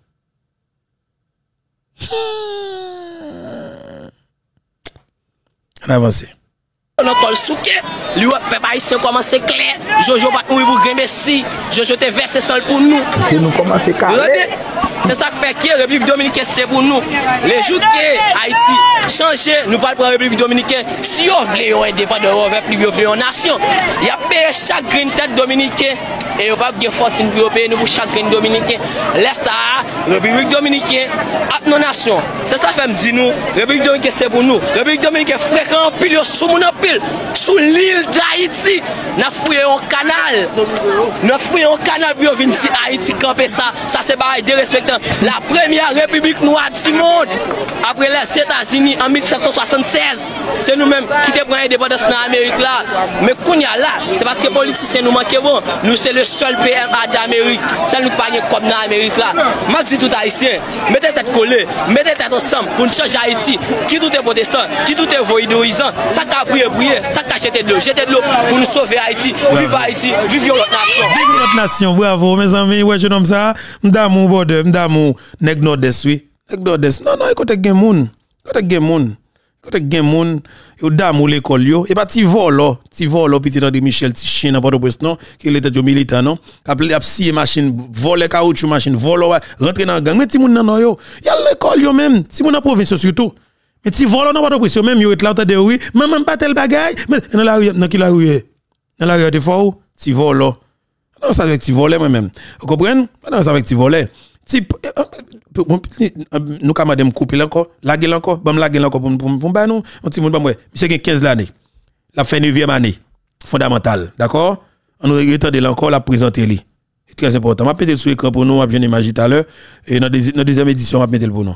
On avance.
On col souké, lui peuple haïtien commence clair, Jojo pas mourir pour Messi, Jojo te versé seul pour nous.
C'est nous commencer carré.
C'est ça qui fait que la République Dominicaine c'est pour nous. Les jours que Haïti change, nous parlons pour la République Dominicaine. Si on veut être indépendant, on veut plus de une nation. Il y a payé chaque green tête dominicain et on va pas fortune pour payer nous pour chaque green dominicain. Laisse ça, République Dominicaine, à nos nations. C'est ça fait me dire nous, République Dominicaine c'est pour nous. République Dominicaine fréquent pile sous mon pile, sous l'île d'Haïti. N'a fouillé un canal. N'a fouillé un canal pour venir Haïti camper ça. Ça c'est pas de respecter la première république noire du monde après les États-Unis en mille sept cent soixante-seize. C'est nous-mêmes qui te prenons l'indépendance dans l'Amérique là. Mais qu'on y a là, c'est parce que les politiciens nous manquent bon. Nous c'est le seul P M A d'Amérique. C'est nous pas comme dans l'Amérique là. Moi je dis tout haïtien, mettez tête collée, mettez tête ensemble pour nous changer Haïti. Qui tout est protestant, qui tout est voïdoisant, ça qu'a prié, prier, ça qu'a jeté de l'eau, jeter de l'eau pour nous sauver Haïti. Vive Haïti, vive notre nation.
Vive notre nation, bravo mes amis, ouais je nomme ça, m'damou bode, m'damou nèg nord-est oui. Nèg nord-est. Non non, écoute gen moun. Écoute gen moun. Écoute gen moun, yo damou l'école yo, et pas ti volo, ti volo petit André Michel ti chien dans Port-au-Prince non, qui était de militant non, qui a scié machine, voler caoutchouc machine, volo rentrer dans gang, mais ti moun nan yo, y a l'école yo même, ti moun dans province surtout. Mais ti volo dans Port-au-Prince yo même yo et là de oui, maman pas tel bagay, mais dans la rue, dans qui la rue dans la rue de fort, ti volo. Non ça avec ti voler moi même. Vous comprenez? Non ça avec ti voler. Ti nous ka madame couper encore, la gueule encore, bam la gueule encore pour pour pour nous, on ti moun ba moi. Monsieur gen quinze l'année. La fait neuvième année fondamentale, d'accord? On nous retendre encore la présenter lui. C'est très important. M'a mettre sur écran pour nous, m'a bien imaginer tout à l'heure et dans la deuxième édition m'a mettre pour nous.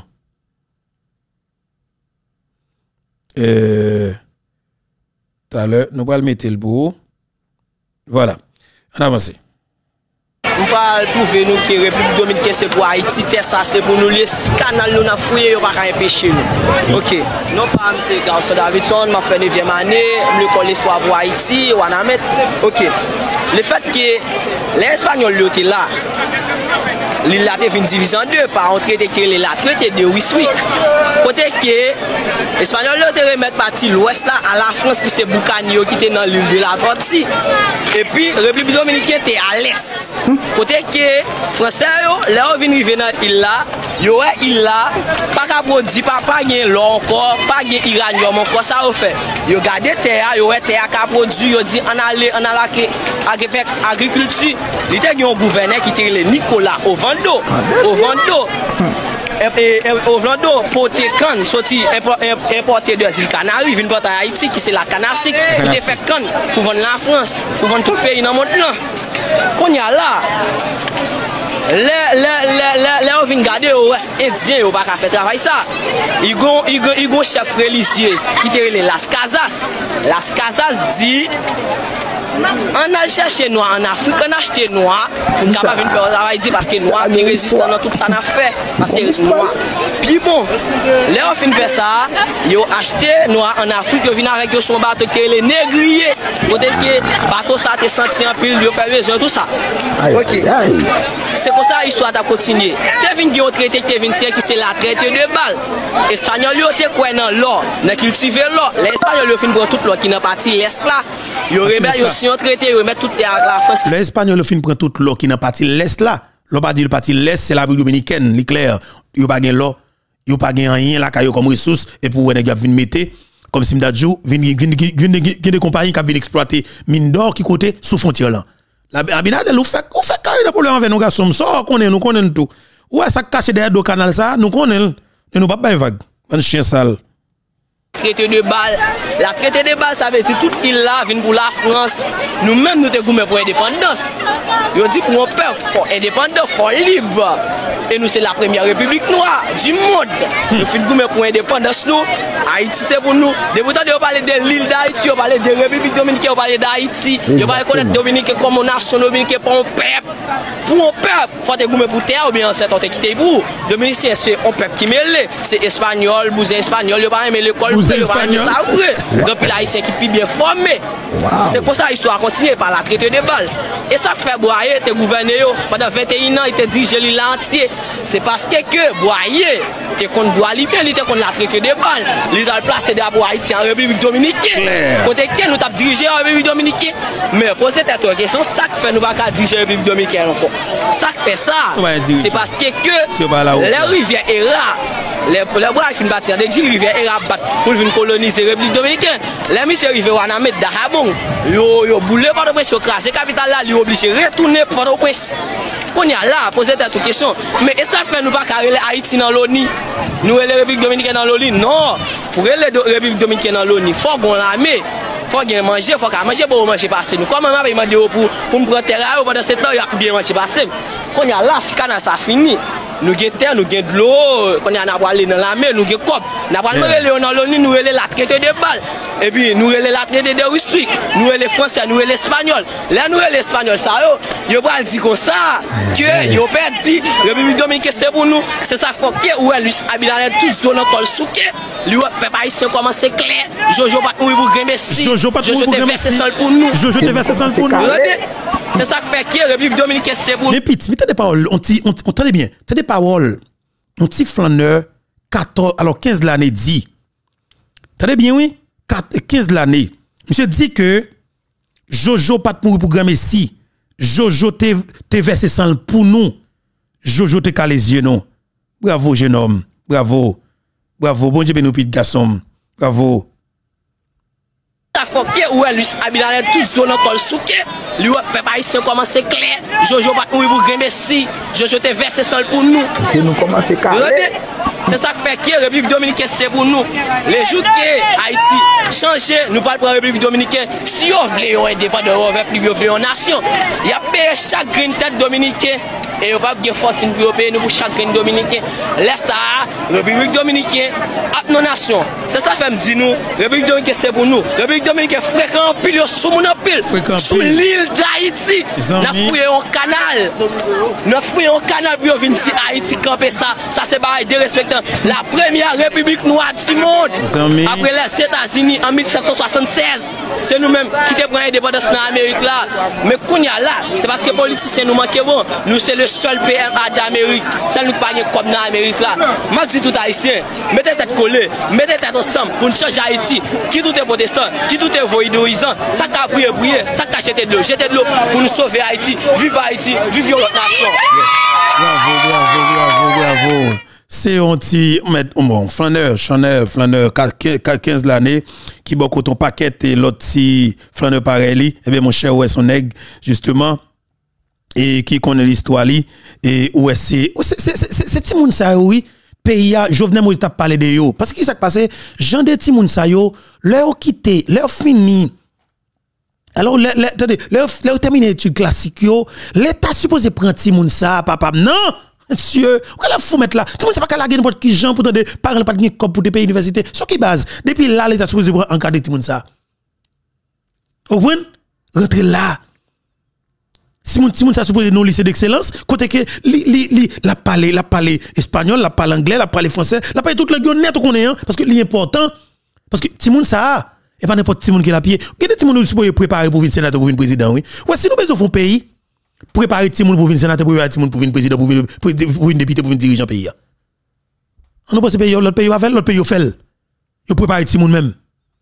Euh tout à l'heure, nous va le mettre le pour. Voilà. On avance.
On va prouver nous que la République Dominicaine c'est pour Haïti, ça c'est pour nous les canaux nous n'a fouillé, on va pas empêcher nous. OK. Non pas monsieur Garçon Davidson, m'a fait neuvième année, l'école espoir pour Haïti, on a mettre. OK. Le fait que les Espagnols étaient là, l'île a été divisée en deux par un traité que l'île a traité de Wiswick. Côté que les Espagnols ont remettre partie l'ouest là à la France qui c'est Boucanio qui était dans l'île de la Tortue. Et puis la République Dominicaine était à l'est. Côté que Français yo, là on vient arriver dans l'île là, yo ouais île là, pas qu'à produire pas pas gain l'eau encore, pas gain uranium encore ça au fait. Yo garder terre, yo ouais terre qu'à produire, yo dit on aller on a la agriculture. Il était un gouverneur qui était le Nicolas Ovando, Ovando. Ovando porté canne sorti importé de l'île Canaries, vient porter Haïti qui c'est la canasique, il était fait canne pour vendre la France, pour vendre tout le pays dans le monde là. Qu'on y a là, les les les on vient garder aux Indiens, on va pas faire travail ça. Ils ont ils ont chef religieux qui était Las Casas. Las Casas dit on a cherché noir en Afrique, on a acheté noir pour capable de faire travail parce que noir est résistant dans tout ça n'a fait parce que noir. Puis bon, là on fin faire ça, ils ont acheté noir en Afrique, ils viennent avec son bateau qui est les négriers. Côté que bateau ça te senti en pile, ils fait besoin tout ça. OK. C'est pour ça l'histoire a continué. Kevin qui ont traité Kevin c'est qui c'est la traite de balle. Espagnol yo c'est quoi dans l'or, dans cultiver l'or. Les Espagnols yo fin prendre toute l'or qui n'a parti l'est là. Yo remet yo si on traité yo met toute terre la France.
Les Espagnols fin prendre toute l'or qui n'a parti l'est là. L'on pas dit le parti l'est c'est la République dominicaine, ni clair. Yo pas gain l'or, yo pas gain rien là caillou comme ressource et pour les gars viennent mettre comme si m'dadjou vinn des compagnies qui viennent exploiter mine d'or qui côté sous frontière là. La Abinader ou fait ou fait carré de problème avec nos garçons, ça connaît nous connaît tout. Ouais, ça cache derrière le canal ça, nous connaissons. Et nous pas pas vague. Un chien sale.
Traité de balle. La traité de balle, ça veut dire toute île là vient pour la France. Nous-mêmes, nous sommes pour l'indépendance. Ils dit pour un peuple fort indépendant, fort libre. Et nous, c'est la première république noire du monde. Nous sommes pour l'indépendance, nous. Haïti, c'est pour nous. Depuis que vous parlez de l'île d'Haïti, vous parlez de la République dominicaine, vous parlez d'Haïti. Vous parlez de la Dominique comme une nation dominicaine pour un peuple. Pour un peuple, il faut que vous pour terre ou bien c'est on te quitté pour. Dominicien, c'est un peuple qui mêle. C'est espagnol, bousin espagnol, il n'y a pas même l'école.
C'est espagnol.
Ça vrai. Donc il haïtien qui est bien formé. C'est comme ça l'histoire continue par la traité de balle. Et ça fait Boyer te gouverner pendant vingt et un ans, il te dirige l'île entier. C'est parce que que Boyer te contre droit libyen, il te contre la traité de balle. Il a placé d'abord Haïti en République dominicaine. Côté que nous avons dirigé en République dominicaine. Mais posez cette question, ça que fait nous pas diriger en République dominicaine encore. Ça que fait ça, c'est parce que que les rivières Era, les bras ils finissent bâtir des rivières Era pour venir coloniser la République dominicaine. Les Michel Rivier Wanamé Dahabon, yo yo boulé par le prince, crasé capitale là, il obligé de retourner par le prince. Qu'on y a là, poser cette question. Mais est-ce que ça fait nous pas carrer Haïti dans l'ONU? Nous les République dominicaine dans l'ONU? Non. Pour les République dominicaine dans l'ONU, il faut qu'on l'armée. Il faut bien manger, il faut qu'on mange pour manger passer. Nous, comment on va demander pour pour me prendre terre pendant ce temps, il y a bien manger passer. Qu'on y a là, si canal ça fini. Nous avons terre, nous avons de l'eau, quand nous avons aller dans la mer, nous avons cop. Nous avons aller dans l'ONU, nous avons la traité de balle. Et puis nous avons la traité de Rustric, nous avons les Français, nous avons les Espagnols. Là, nous avons les Espagnols, ça, yo, yo pas dit comme ça, que yo perdu, la République dominicaine c'est pour nous, c'est ça faut que ou elle Abidjan toute zone encore souké. Lui peuple haïtien commence clair. Jojo pas pour pour remercier.
Jojo pas pour remercier
pour nous.
Jojo te verser sans pour nous.
C'est ça qui fait que la République dominicaine c'est pour nous.
Mais Pete, mais t'as des paroles, on t'y on t'entendait bien. T'as des paroles. Un petit flaneur quatorze alors quinze l'année dit. T'as bien oui? quinze l'année. Monsieur dit que Jojo pas pour pour grand messi. Jojo te te versé sang pour nous. Jojo te calé les yeux non. Bravo jeune homme. Bravo. Bravo. Bon Dieu ben nous pite garçon. Bravo.
Ça faut que ou elle Abidjan toute zone encore souké. Lui peuple haïtien commence clair. Jojo pas pour pour grand messi. Jojo te versé sang pour nous.
Nous commencer carré.
C'est ça qui fait que la République dominicaine c'est pour nous. Les jours que Haïti change, nous parlons de la République dominicaine. Si on veut un indépendant, on veut plus une nation. Il y a payé chaque green tête dominicaine. Et on va bien fortune pour payer nous pour chaque green dominicain. Laisse ça, République dominicaine, à nos nations. C'est ça qui fait me dire nous, République dominicaine c'est pour nous. République dominicaine fréquent pile sous mon pile. Sous l'île d'Haïti. Nous avons fouillé un canal. Nous avons fouillé un canal pour venir Haïti camper ça. Ça c'est pareil de respect. La première république noire du monde. Après les États-Unis en mille sept cent soixante-seize. C'est nous-mêmes qui te prenons l'indépendance dans l'Amérique là. Mais qu'on y a là, c'est parce que les politiciens nous manquent bon. Nous c'est le seul P M A d'Amérique. C'est nous qui pas comme dans l'Amérique là. Moi je dis tout haïtien, mettez tête collée, mettez tête ensemble pour nous changer Haïti. Qui tout est protestant, qui tout est voïdoisant, ça qu'a prié, prié, ça qu'a jeté de l'eau, jeter de l'eau pour nous sauver Haïti. Vive Haïti, vive notre nation.
Bravo, bravo, bravo, bravo. C'est un petit bon, flaneur, flaneur, flaneur, quinze l'année, qui beaucoup ton paquet et l'autre petit flaneur pareil, et bien mon cher, ouais, son aigle, justement, et qui connaît l'histoire, et ouais, c'est, c'est Timoun ça, oui, pays, Jovenel Moïse t'a parlé de yo, parce qu'il s'est passé, Jean de Timoun ça, yo, leur quitté, leur fini. Alors, attendez, leur terminé l'étude classique, yo, l'État supposé prendre Timoun ça, papa, non! Monsieur, on va fou mettre là. Tout le monde sait pas qu'à la guerre n'importe qui gens pour des parents pas de comme pour des pays universités. Sur qui base? Depuis là, les supposés encadrer tout le monde ça. Vous comprenez? Rentrez là. Si mon si mon ça supposé non lycée d'excellence, côté que li li li la parler, la parler espagnol, la parler anglais, la parler français, la parler toute langue net qu'on est parce que l'important parce que Timoun ça et pas n'importe Timoun qui la pied. Quel Timoun supposé préparer pour venir sénateur pour venir président oui. Ouais, si nous besoin font pays préparer Timoun pour venir sénateur, préparer Timoun pour venir président, pour venir pour venir député, pour venir dirigeant pays. On pas ce pays, l'autre pays va faire, l'autre pays fait. Yo préparer Timoun même.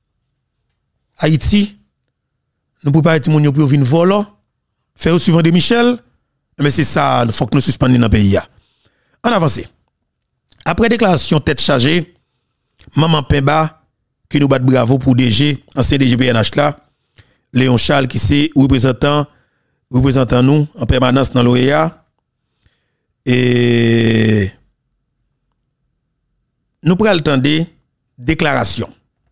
Haïti, nous préparer Timoun pour venir voler, faire au suivant de Michel, mais c'est ça, il faut que nous suspendions dans le pays. On avance. Après déclaration tête chargée, Maman Pemba, qui nous bat bravo pour D G, ancien D G P N H là, Léon Charles qui c'est représentant représentant nous en permanence dans l'O E A et nous prenons le temps de déclaration.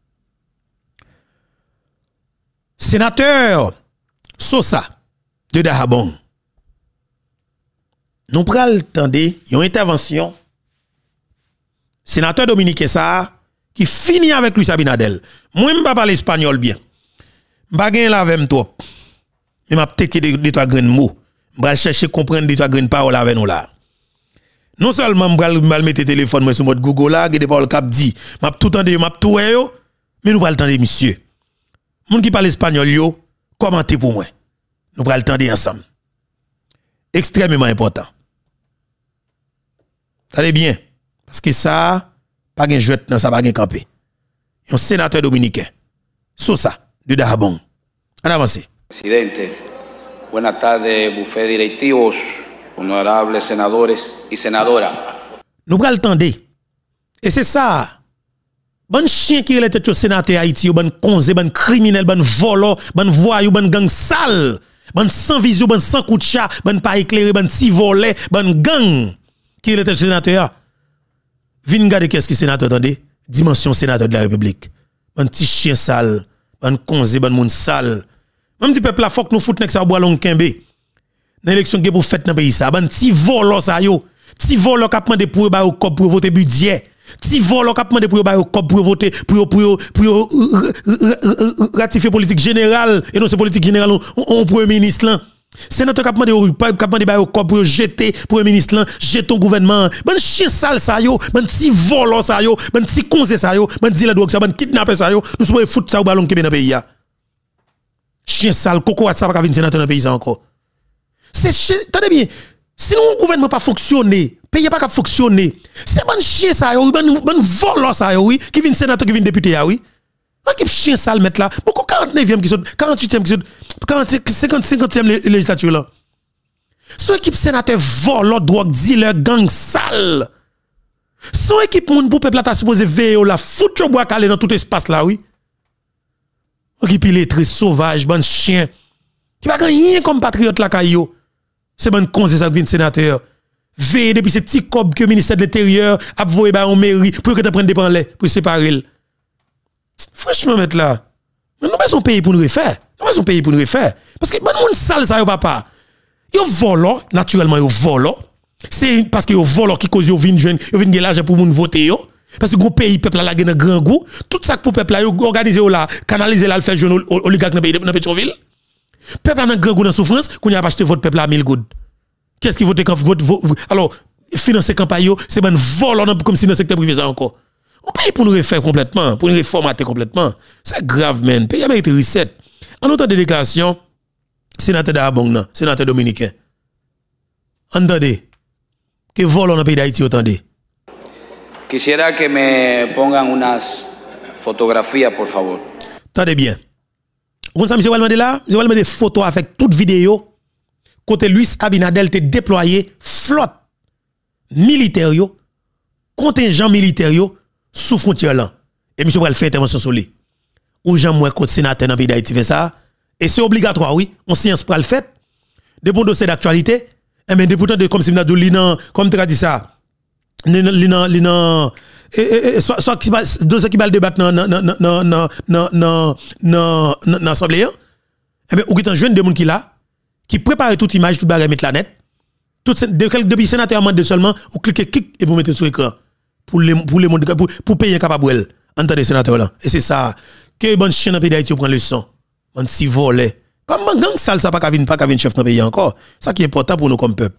Sénateur Sosa de Dahabong, nous prenons le temps de une intervention. Sénateur Dominique Essar qui finit avec Luis Abinadel. Moi, je ne parle pas l'espagnol bien. Je ne parle pas avec trop. Mais je vais te de trois grands mots. Je vais chercher à comprendre de trois grandes paroles avec nous là. Non seulement je vais mettre le téléphone sur mode Google là, des paroles cap dit, je vais tout entendre, je vais tout yo, mais nous allons le temps monsieur. Moun qui parle espagnol yo, commentez pour moi. Nous allons le temps ensemble. Extrêmement important. Allez bien. Parce que ça, pas de jouet dans ça, pas de campé. Un sénateur dominicain. Sosa, de Dahabong. En avance.
Presidente, buenas tardes, buffet directivos, honorables senadores y senadoras.
Nous prenons le temps de. Et c'est ça. Bon chien qui est le sénateur Haïti, bon conze, bon criminel, bon volant, bon voyou, bon gang sale, bon sans vision, bon sans coup de chat, bon pas éclairé, bon si volé, bon gang qui est le sénateur. Vin garder qu'est-ce que sénateur attendez? Dimension sénateur de la République. Bon petit chien sale, bon conze, bon moun sale. Même petit peuple là faut que nous foutons ça bois long kembe. Dans l'élection que pour fête dans pays ça, bon petit volant ça yo. Petit volant qui a demandé pour ba au cop pour voter budget. Petit volant qui a demandé pour ba au cop pour voter pour pour pour ratifier politique générale et non c'est politique générale on premier ministre là. Sénateur qui a demandé qui a demandé ba au cop pour jeter premier ministre là, jeter ton gouvernement. Bon chien sale ça yo, bon petit volant ça yo, bon petit conze ça yo, bon dit la drogue ça, bon kidnapper ça yo. Nous sommes foot ça au ballon qui dans pays ya. Chien sale coco ça pas venir sénateur dans pays ça encore. C'est attendez bien. Si le gouvernement pas fonctionner, pays pas fonctionner. C'est bon chien ça yo, bon bon volant ça yo oui, qui vient sénateur qui vient député ya oui. On qui chien sale mettre là. Beaucoup quarante-neuvième qui sont quarante-huitième qui sont quarante cinquante cinquantième législature là. Son équipe sénateur volant drogue dealer gang sale. Son équipe moun pour peuple ta supposé veiller la foutre bois calé dans tout espace là oui. On qui pile très sauvage, bon chien. Qui pas rien comme patriote là kayo. C'est bon conseil ça vient sénateur. Veille depuis ce petit cob que le ministère de l'Intérieur a voyé ba en mairie pour que tu prennes des panlets pour séparer. Franchement mettre là. Nous pas son pays pour nous refaire. Nous pas son pays pour nous refaire parce que bon monde sale ça yo papa. Yo volo, naturellement yo volo. C'est parce que yo volo qui cause yo vinn jeune, yo vinn l'argent pour moun voter yo. Parce que gros pays peuple là gen grand goût, tout ça pour peuple là yo organiser là, canaliser là le faire jeune oligarque dans pays dans Pétionville. Peuple là grand goût dans souffrance, qu'on y a acheté votre peuple à mille gouttes. Qu'est-ce qui vote quand vote alors financer campagne yo, c'est ben vol comme si dans le secteur privé ça encore. On paye pour nous refaire complètement, pour nous reformater complètement. C'est grave man, pays a mérité reset. En autant de déclaration sénateur Dahabong, sénateur dominicain. Entendez que vol dans le pays d'Haïti entendez.
Quisiera que me pongan unas fotografías, por favor.
Attendez bien. Vous savez, M. Walmande là, M. Walmande des photos avec toute vidéo. Côté Luis Abinadel te déployé flotte militaire yo, contingent militaire yo sous frontière là. Et M. Walmande fait intervention sur lui. Ou Jean moi côté sénateur dans le pays d'Haïti fait ça. Et c'est obligatoire, oui. On science pour le fait. Des bons dossiers d'actualité. Et bien, des pourtant de comme si nous avons comme tu as dit ça. Linan, linan, soit qui va, dossier qui va le débattre dans, dans, dans, dans, dans, dans, dans, dans, dans l'Assemblée. Eh bien, ou qui est un jeune de monde qui là, qui prépare toute image, tout bagage mettre la net. Tout, depuis sénateur amende seulement, ou cliquez clic et vous mettez sur l'écran. Pour les, pour les pour, pour payer un capable. Entendez, sénateur là. Et c'est ça. Que bon chien dans le pays d'Haïti prend le son. On s'y vole. Comme un gang sale, ça pas qu'à venir, pas qu'à venir chef dans le pays encore. Ça qui est important pour nous comme peuple.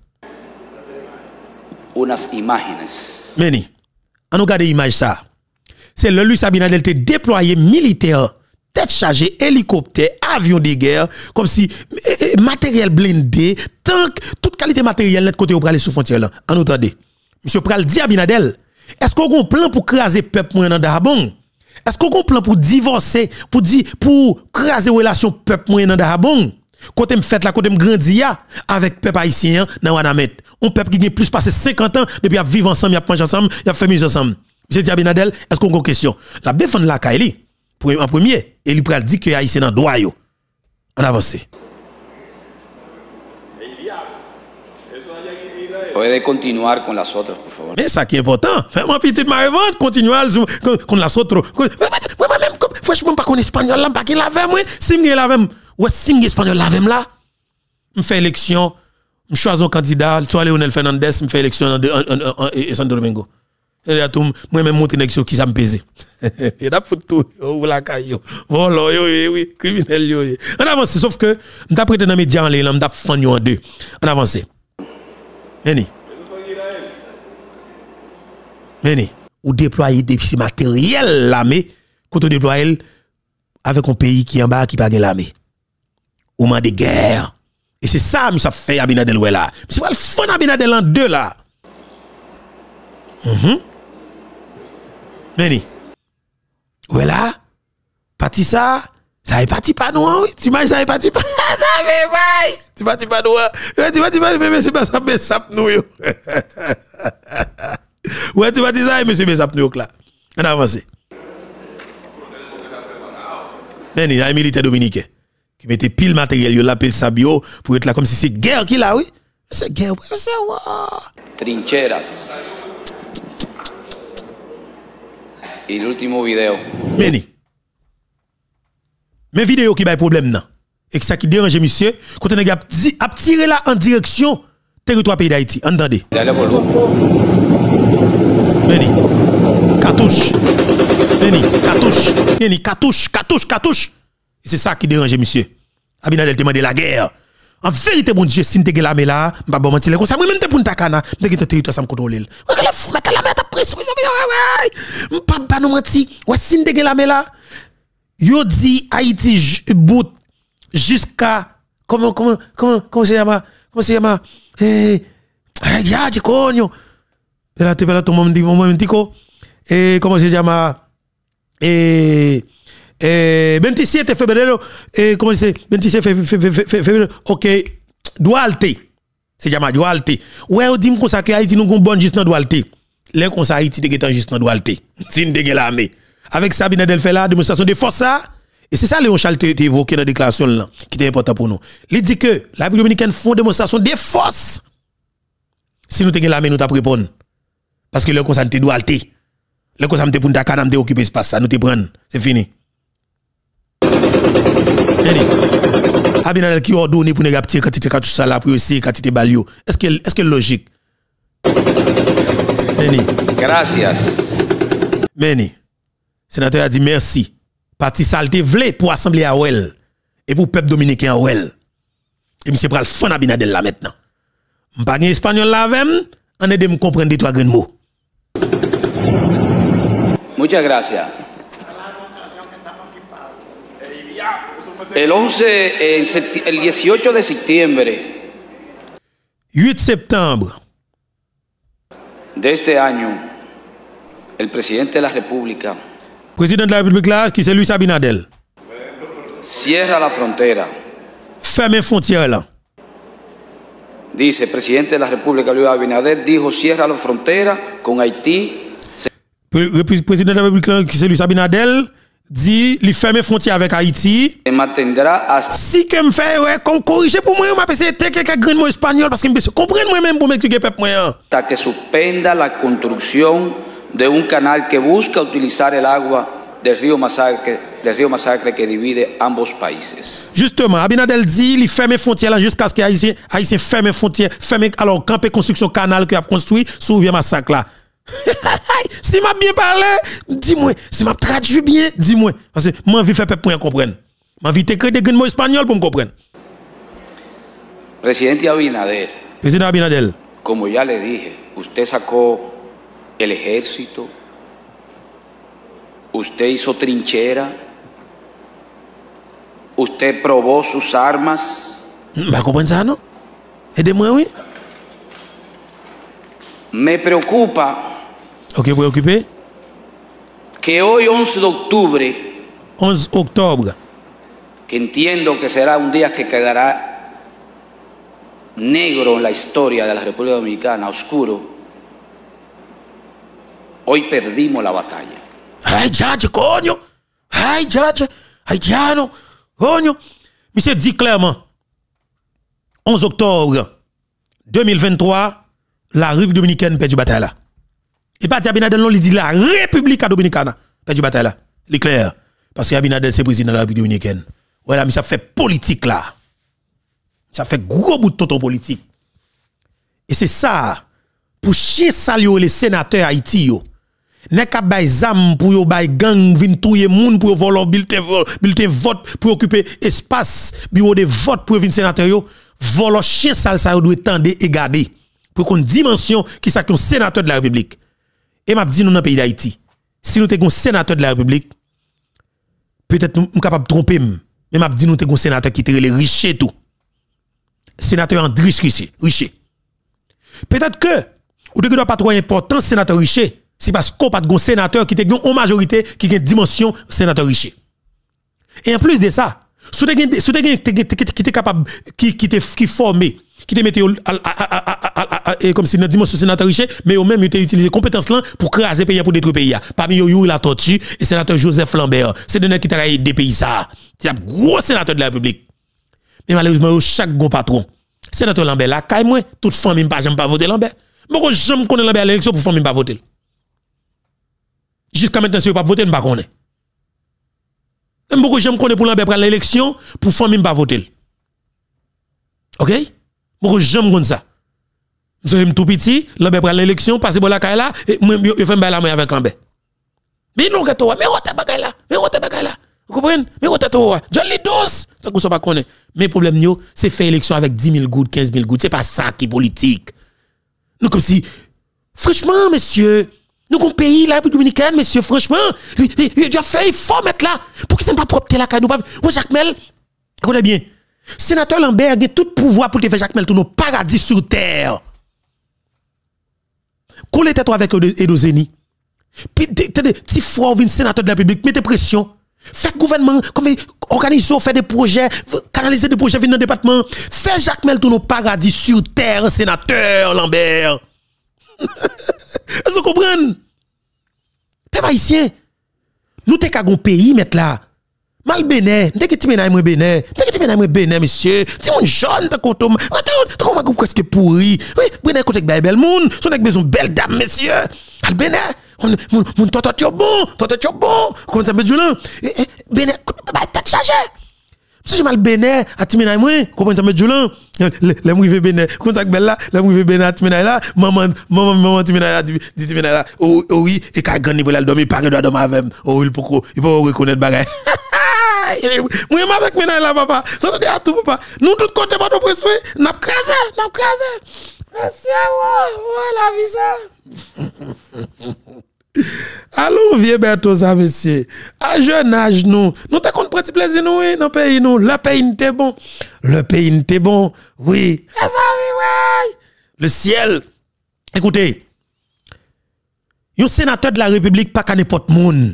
Unas imágenes.
Meni, on nous regarde l'image ça. C'est le Luis Abinadel te déployé militaire, tête chargée, hélicoptère, avion de guerre, comme si eh, eh, matériel blindé, tank, toute qualité matérielle net côté au aller sous frontière là. On nous regarde. Monsieur Pral dit Abinadel, est-ce qu'on a un plan pour craser peuple moyen dans Dahabong? Est-ce qu'on a un plan pour divorcer, pour dire pour craser relation peuple moyen dans Dahabong? Côté me fait la côté me grandi avec peuple haïtien dans Wanamet. On peuple qui a plus passé cinquante ans depuis à vivre ensemble, à manger ensemble, à faire musique ensemble. Monsieur Abinadel, est-ce qu'on a une question? La défendre la Kaili en premier et il pral dit que haïtien dans droit yo. En avance.
Puede continuar con las otras, por favor.
Mais ça qui est important. Mon petit marevante, continue à con la autres. Moi-même, franchement, pas qu'on espagnol là, pas qu'il l'avait, moi. Si m'y l'avait, ouais, si m'y espagnol l'avait là, me fait élection, me choisis un candidat, soit Leonel Fernandez, me fait élection en Santo Domingo. Et là, tout, moi-même, monter une élection qui ça me pèse. Et là, pour tout, ou la caille, voilà, oui, criminel, yo. On avance, sauf que, m't'a prêté dans les médias en ligne, m't'a fan en deux. On avance. Meni. Meni. Ou déployer des petits matériels l'armée, quand on déploie avec un pays qui en bas qui pas l'armée. Ou man de guerre. Et c'est ça, monsieur fait Abinadel ouais là. C'est pas le fun Abinadel en deux là. Mhm. Meni. Ouais là. Parti ça. Ça est parti pas nous, oui. Tu imagines ça est parti pas. Ça fait bye. Tu parti pas nous. Tu parti pas mais c'est pas ça mais ça nous yo. Ouais, tu parti ça mais c'est ça nous là. On avance. Neni, il y a un militaire dominicain qui mettait pile matériel yo l'appelle Sabio pour être là comme si c'est guerre qui là oui. C'est guerre, c'est wa.
Trincheras. Y el último video.
Meni. Mais vidéo qui ba problème nan. Et que ça qui dérange monsieur, quand on a tiré là en direction territoire pays d'Haïti. Entendez. Meni. Cartouche. Meni, cartouche. Meni, cartouche, cartouche, cartouche. Et c'est ça qui dérange monsieur. Abinadel te demande la guerre. En vérité, bon Dieu, si tu as l'armée là, je ne vais pas mentir. Comme ça, moi-même, je suis takana, je suis territoire, ça me contrôle. Je suis l'armée, tu as pris, je ne vais pas mentir. Si tu as l'armée là, yo dit Haïti bout jusqu'à comment comment comment comment se llama comment se llama eh ya de coño espérate espérate un momento un momentico eh comment se llama eh eh veintisiete de febrero eh comment c'est veintisiete de febrero OK Duarte se llama Duarte ouais on dit comme ça que Haïti nous gon bonne juste dans Duarte les comme ça Haïti te juste dans Duarte si nous dégué l'armée avec ça Abinadel fait la démonstration de force ça et c'est ça Léon Charles t'a évoqué dans la déclaration là qui est important pour nous. Il dit que la République dominicaine font démonstration de force. Si nous te la main nous t'a répondre parce que le conseil te doit alter. Le conseil te pour ta canam te occuper espace ça nous te prendre. C'est fini. Abinadel qui ordonne pour nous petit quantité cartouche ça là pour aussi quantité balio. Est-ce que est-ce que logique?
Gracias.
Meni. Sénateur a dit merci. Parti saleté vle pour assembler à Ouel et pour peuple dominicain à Ouel. Et monsieur pral fan Abinadel là maintenant. M'pa gen espagnol là avec on aide me comprendre des trois grands mots.
Muchas gracias. El once, el, el dieciocho de septiembre.
huit septembre.
De este año, el presidente de la República.
Président de la République là, qui c'est Luis Abinadel.
Cierra la frontera.
Ferme frontière là.
Dice, presidente de la República Luis Abinader dijo cierra la frontera con Haití.
Président de la République là, qui c'est Luis Abinadel dit il ferme frontière avec Haïti.
Se mantendrá hasta
si que me fait ouais comme corriger pour moi m'a pensé quelqu'un grand mot espagnol parce que me comprendre moi même pour m'expliquer peuple moi.
Hasta que suspenda la construcción de un canal que busca utilizar el agua del río Masacre, del río Masacre que divide ambos países.
Justement, Abinadel dit il ferme frontière là jusqu'à ce que Haïtien Haïtien ferme frontière, ferme alors camper construction canal que a construit sous Rivière Massacre là. Si m'a bien parlé, dis-moi, si m'a traduit bien, dis-moi parce que moi envie faire peuple pour comprendre. M'a envie t'écrire des mots espagnols pour me comprendre.
Presidente Abinader.
Président Abinadel.
Como ya le dije, usted sacó el ejército, usted hizo trinchera, usted probó sus armas.
¿Va comprendre ça, non? Aidez-moi, oui.
Me preocupa.
Ok, préoccupé.
Que hoy, once de octubre,
once octubre,
que entiendo que será un día que quedará negro en la historia de la República Dominicana, oscuro. Hoy perdimos la batalla.
Ay, judge, coño. Ay, judge. Haïtiano. Coño. Monsieur dit clairement, onze octobre deux mille vingt-trois, la République dominicaine perd du bataille là. Et pas Abinader non, il dit la République Dominicana perd du bataille là. C'est clair. Parce que Abinader c'est président de la République dominicaine. Voilà, mais ça fait politique là. Ça fait gros bout de tonton politique. Et c'est ça, pour chien salio les sénateurs Haïti yo. N'est qu'à bay zam pour yo bay gang vin touye moun pour voler bulletin bulletin vote pour occuper espace bureau de vote pour vin sénateur yo. Voler chien sale ça doit tendre et garder pour qu'on dimension qui ça qu'un sénateur de la République. Et m'a dit nous dans le pays d'Haïti, si nous t'es un sénateur de la République, peut-être nous sommes capables de tromper, mais m'a dit nous t'es un sénateur qui te les riches tout. Sénateur André Riche, Riche. Peut-être que ou ne doit pas trop important sénateur Riche, c'est parce qu'on pas de sénateur qui te en majorité qui a une dimension sénateur Riche. Et en plus de ça, si tu es capable qui qui qui formé, qui te mette comme si dans dimension sénateur Riche, mais au même tu utilisé compétence là pour craser pays pour détruire pays. Parmi eux la tortue et sénateur Joseph Lambert, c'est de qui travaille des pays ça. C'est un gros sénateur de la République. Mais malheureusement, chaque bon patron, sénateur Lambert là, caille moi, toute famille pas j'aime pas voter Lambert. Moi j'aime connaître Lambert à l'élection pour famille pas voter. Jusqu'à maintenant si vous pas voter, ne pas connaître. Même beaucoup j'aime connaître pour Lambert prendre l'élection pour famille pas voter. OK? Beaucoup j'aime comme ça. Nous sommes tout petit, Lambert prend l'élection, passer pour la caille là et moi je fais la main avec Lambert. Mais non que toi, mais on t'a bagay là, mais on t'a bagay là. Vous comprenez? Mais on t'a toi, John les douze. Ça vous pas connaît. Mais problème yo, c'est faire élection avec dix mille gouttes, quinze mille gouttes, c'est pas ça qui est politique. Nous comme si franchement monsieur, nous comme pays la République dominicaine monsieur franchement, il a fait il faut mettre là pour que ça ne pas propre la caille nous pas. Moi Jacques Mel, écoutez bien. Sénateur Lambert a tout pouvoir pour te faire Jacques Mel tout nos paradis sur terre. Collez tête avec Edozeni. Puis ti fois vinn sénateur de la République, mettez pression. Faites gouvernement, organisez, fait des projets, canaliser des projets dans le département. Faites Jacques Mel tout nos paradis sur terre, sénateur Lambert. Vous comprenez? Peuple haïtien, nous t'es qu'à un pays mettre là. Mal béné, t'es que tu m'es moi béné, t'es que tu m'es moi béné monsieur. Si mon jeune t'es content, t'es comme un presque pourri. Oui, béné côté belle moun, son avec besoin belle dame monsieur. Al béné. Mon mon toto bon, toto bon. Comment ça me dit là? Béné, bah tête chargée. Si j'ai mal béné, à Timenay moi, comment ça me dit là? La mouille béné, comment ça belle là? La mouille béné à Timenay là, maman maman maman Timenay là, dit Timenay là. Oh oui, et quand gagner pour la dormir, pas doit dormir avec. Oh il pourquoi il faut reconnaître bagay. Moi même avec Timenay là papa. Ça te dit à tout papa. Nous tout côté pas de pression, n'a crasé, n'a crasé. Merci ouais, la vie ça. Allons, vieux Berto, ça, monsieur. À jeune âge, nous, nous t'as compte petit plaisir, nous, oui, dans le pays, nous. Le pays n'était bon. Le pays n'était bon. Oui. Ça, oui, oui. Le ciel. Écoutez. Un sénateur de la République, pas qu'à n'importe monde.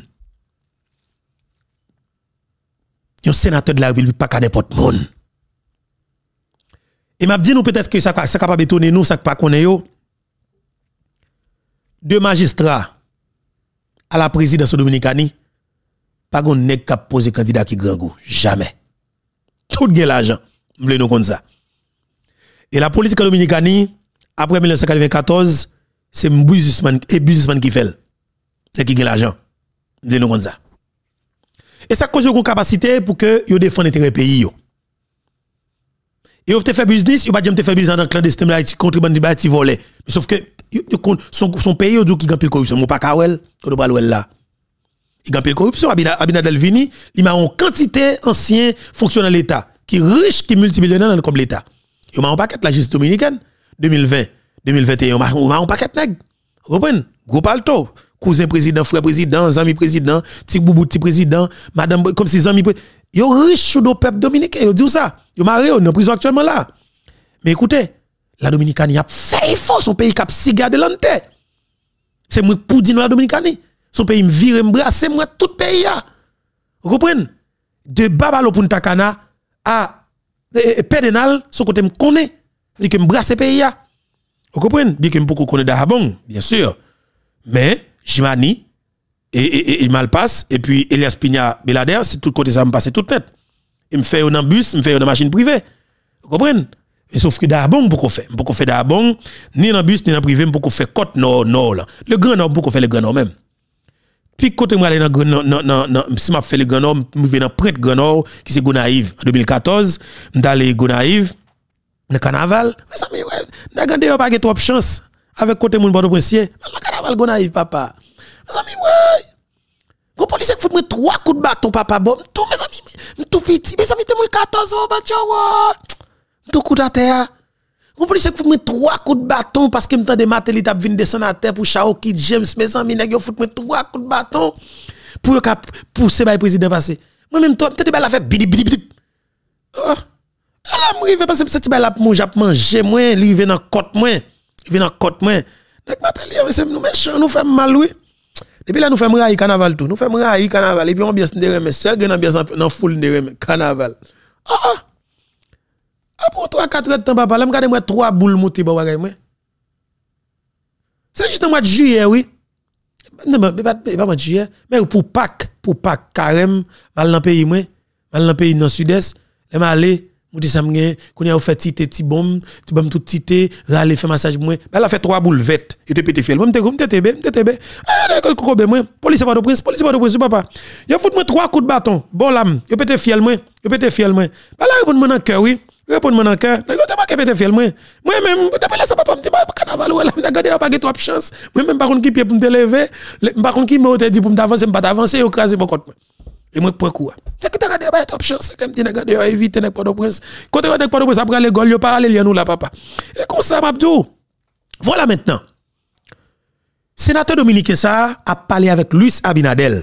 Un sénateur de la République, pas qu'à n'importe monde. Et m'a dit, nous, peut-être que ça, ça capable étonner nous, ça pas connaît yo. Deux magistrats à la présidence dominicaine, pas qu'on n'est qu'à poser candidat qui grand goût. Jamais. Tout gain l'argent. Vous nous comme ça. Et la politique dominicaine, après mille neuf cent quatre-vingt-quatorze, c'est un businessman, et businessman qui fait. C'est qui gagne l'argent. Vous nous comme ça. Et ça cause une capacité pour que vous défendez l'intérêt pays. Yo. Et vous fait business, vous pas jamais faire business dans le clandestin, contrebande, vous voler. Sauf que son, son pays, il qui gagne corruption. Mon pas kawel, qu'on doit le là. Il gagne corruption. Abinadel Vini, il a une quantité ancien fonctionnaire de l'État, qui est riche, qui est multimillionnaire comme l'État. Il a un paquet la justice dominicaine, deux mille vingt, deux mille vingt et un, il a un paquet nèg. Vous comprenez? Gros palto. Cousin président, frère président, ami président, petit boubou, petit président, madame, comme si ami président. Il est riche sur le peuple dominicain. Il dit ça. Il est marié, il est en prison actuellement là. Mais écoutez, la Dominicanie a fait fort son pays qui a si gardé l'anté. C'est moi pour dire la Dominicanie. Son pays me vire, me brasse, moi tout pays là. Vous comprenez? De Babalo Punta Cana à Pédenal, son côté me connaît. Il que me brasse pays là. Vous comprenez? Bien que me beaucoup connaît Dahabong, bien sûr. Mais Jimani et, et, et il mal passe et puis Elias Pigna Belader, c'est tout côté ça me passe tout net. Il me fait un bus, il me fait une machine privée. Vous comprenez? Et sauf que d'abord, pour qu'on fait, pour qu'on fait d'abord, ni dans bus, ni dans privé, pour qu'on fait côte nord, nord là. Le grand nord, pour qu'on fait le grand nord même. Puis, quand je vais aller dans le grand nord, si je fais le grand nord, je vais dans le prêtre grand nord, qui c'est Gonaïve. En deux mille quatorze, je vais aller Gonaïve, le carnaval. Mais ça, ouais, je n'ai pas trop de chance. Avec côté mon bord princier, le carnaval Gonaïve, papa. Mes amis, ouais. Mon policier qui fout trois coups de bâton, papa. Bon, tout, mes amis, tout petit, mes amis, deux mille quatorze, oh, bah, tiens, ouais. Tout coup de terre. Mon policier qui fout trois coups de bâton parce que m'tande Matéli t'a vinn descendre à terre pour Chaoki James, mes amis, nèg yo fout trois coups de bâton pour cap pousser ba président passer. Moi même toi, peut-être ba la fait bidi bidi bidi. Oh. Elle a m'rivé parce que cette ba la pour j'ap manger moi, li vient dans côte moi. Il vient dans côte moi. Nèg Matéli, c'est nous méchant, nous fait mal oui. Depuis là nous fait railler carnaval tout. Nous fait railler carnaval et puis ambiance de remet, seul gen ambiance dans foule de remet carnaval. Ah. Après trois quatre heures de temps, papa, là, je regarde moi trois boules moutées, bah, moi. C'est juste un mois de juillet, oui. Non, mais pas pas mois de juillet, mais pour Pâques, pour Pâques, carême, mal dans le pays, moi, mal dans le pays dans le sud-est, je vais aller, je dis ça, qu'on a fait tité, ti bombe, ti bombe tout tité, râler, fait massage, moi. Ben, là, fait trois boules vêtes, et te pété fiel. Moi, je te te te te te ah, l'école Kokobé, moi. Police pas de prince, police pas de prince, papa. Yo fout moi trois coups de bâton, bon lame, yo pété fiel, moi, yo pété fiel, moi. Ben là, répondre-moi dans le cœur, oui. Répondre-moi dans le cœur. Je ne sais pas que fiel, moi. Moi-même, d'après ça, papa, je ne pas carnaval, je ne sais pas trop de chance. Moi-même, par contre, qui pour me lever, par contre, qui m'a dit pour m'avancer, je ne pas avancer, je crase mon côté. Et moi, pour quoi? Tu as regardé pas trop de chance, comme tu as regardé, éviter n'est pas de prince. Quand tu as pas de prince, après les gars, parallèle, nous là, papa. Et comme ça, Mabdou. Voilà maintenant. Sénateur Dominique Sarr a parlé avec Luis Abinadel.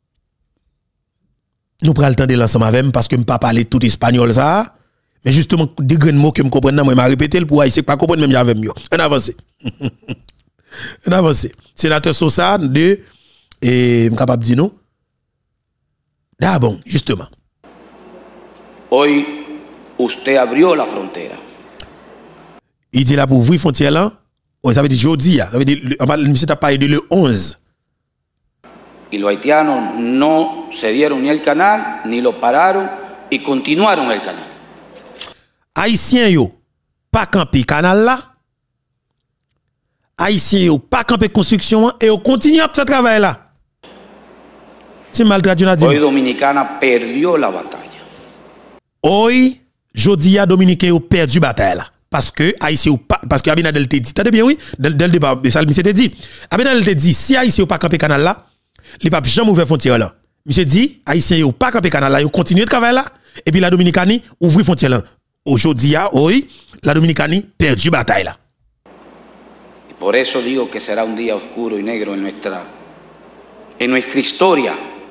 Nous prenons le temps de l'ensemble avec parce que je ne pas parler tout espagnol, ça. Mais justement, des grands mots que je comprends, moi, je vais répéter pour essayer de pas comprendre même j'avais mieux. On avance. On avance. Sénateur Sosa de, et je suis capable de dire non. D'abord, justement.
Hoy usted abrió la frontera.
Il dit là pour ouvrir la frontière là, ça veut dire jeudi, ça veut dire, monsieur t'a parlé de le onze.
Y los haitianos no se dieron ni el canal, ni lo pararon y continuaron el canal.
Haïtien yo pas camper canal là. Haïtien yo pas camper construction et on continue à faire travail là. C'est mal traduit dit.
Hoy Dominicana perdió la batalla.
Hoy jodi a Dominicain yo perdu bataille là parce que Haïtien yo pas parce que Abinadel te dit, t'as bien oui, dès le départ ça monsieur te dit. Abinadel te dit si Haïtien yo pas camper canal là, les pas jamais ouvert frontière là. Monsieur dit Haïtien yo pas camper canal là, yo continue de travail là et puis la Dominicanie ouvrir frontière là. Aujourd'hui, hoy, la Dominicanie perdu bataille là.
Y por eso digo que será un día oscuro y negro en nuestra, en nuestra historia.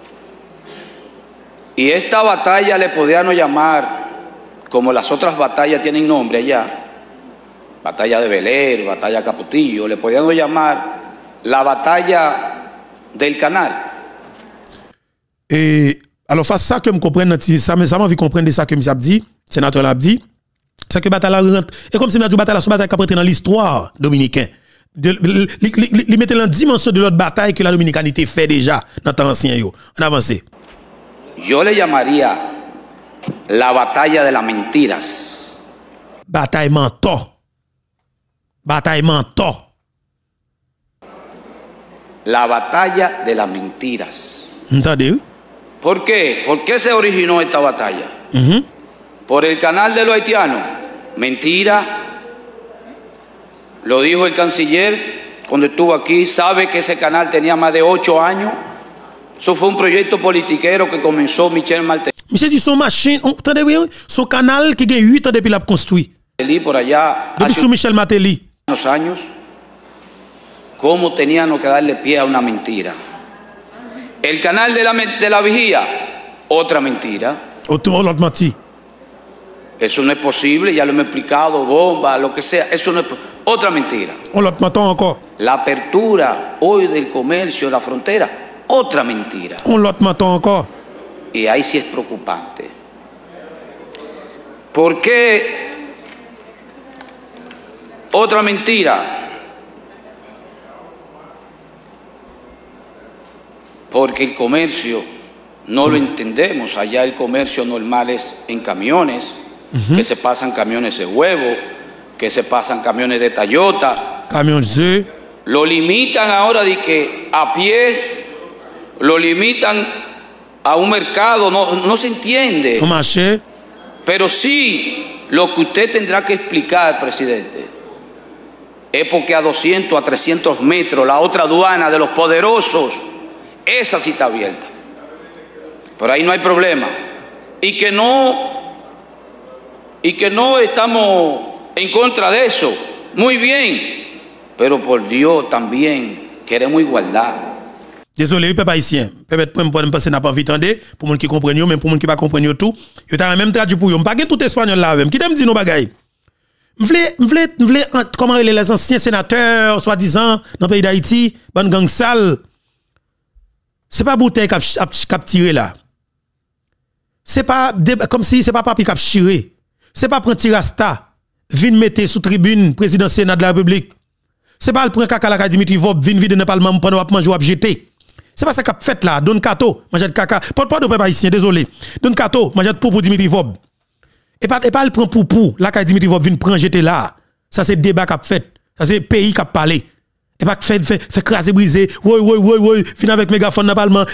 Y esta batalla le podrían llamar, como las otras batallas tienen nombre allá, batalla de Beler, batalla Capotillo, le podrían llamar la batalla del canal.
Et alors, face à ça que je comprends, ça m'a envie de comprendre ça que je dit. Sénateur l'a dit, c'est que bataille rentre. Et comme si nous bataille, c'est bataille qui rentre dans l'histoire dominicaine. Il mettait la dimension de l'autre bataille que la dominicanité fait déjà dans le temps ancien. On avance.
Yo le llamaría la batalla de las mentiras.
Bataille mentor. Bataille mentor.
La batalla de las mentiras.
¿Entendez?
¿Por qué? ¿Por qué se originó esta batalla?
Uh-huh.
Por el canal de los haitianos. Mentira. Lo dijo el canciller cuando estuvo aquí. Sabe que ese canal tenía más de ocho años. Eso fue un proyecto politiquero que comenzó Michel Martelly.
Monsieur dit son machine, entendez bien, son canal qui a huit ans depuis la construit.
Por allá.
Depuis sous Michel Martelly.
Unos años. ¿Cómo teníamos que darle pie a una mentira? El canal de la, de la vigía. Otra mentira.
Otro l'autre menti.
Eso no es posible, ya lo hemos explicado, bomba, lo que sea, eso no es otra mentira.
On l'autre menton encore.
La apertura hoy del comercio, la frontera, otra mentira.
On l'autre menton encore.
Y ahí sí es preocupante. ¿Por qué otra mentira? Porque el comercio no lo entendemos. Allá el comercio normal es en camiones. uh-huh. que se pasan camiones de huevo, que se pasan camiones de Toyota.
Camiones de...
Lo limitan ahora de que a pie, lo limitan a un mercado, no, no se entiende.
Un marché.
Pero sí, lo que usted tendrá que explicar, presidente, es porque a doscientos, a trescientos metros, la otra aduana de los poderosos, esa sí está abierta. Por ahí no hay problema. Y que no, y que no estamos en contra de eso. Muy bien. Pero por Dios también queremos igualdad.
Désolé, peuple haïtien. Peut-être pour me passer n'a pas envie d'entendre pour moun qui comprennent yo, mais pour moun qui pas comprennent tout, yo t'a même traduit pour yo. Pas tout espagnol là même. Qui t'aime dire nos bagaille. M'vle m'vle m'vle comment les anciens sénateurs soi-disant dans le pays d'Haïti, ban gang sale. C'est pas bouteille qui a tiré là. C'est pas comme si c'est pas papi qui a chiré. C'est pas prendre tirasta, vin mettre sous tribune président Sénat de la République. C'est pas le prendre caca la Dimitri Vob, vin vide dans le parlement pendant à manger ou à jeter. C'est pas ça qu'a fait là, Don Kato, manger de caca. Pas pas de peuple haïtien, désolé. Don Kato, manger de pour Dimitri Vob. Et pas et pas le prend pour pour, là Dimitri Vob vin prendre jeter là. Ça c'est débat qu'a fait. Ça c'est pays qu'a parlé. Et pas fait fait fait craser briser. Oui oui oui oui, fin avec mégaphone dans le parlement.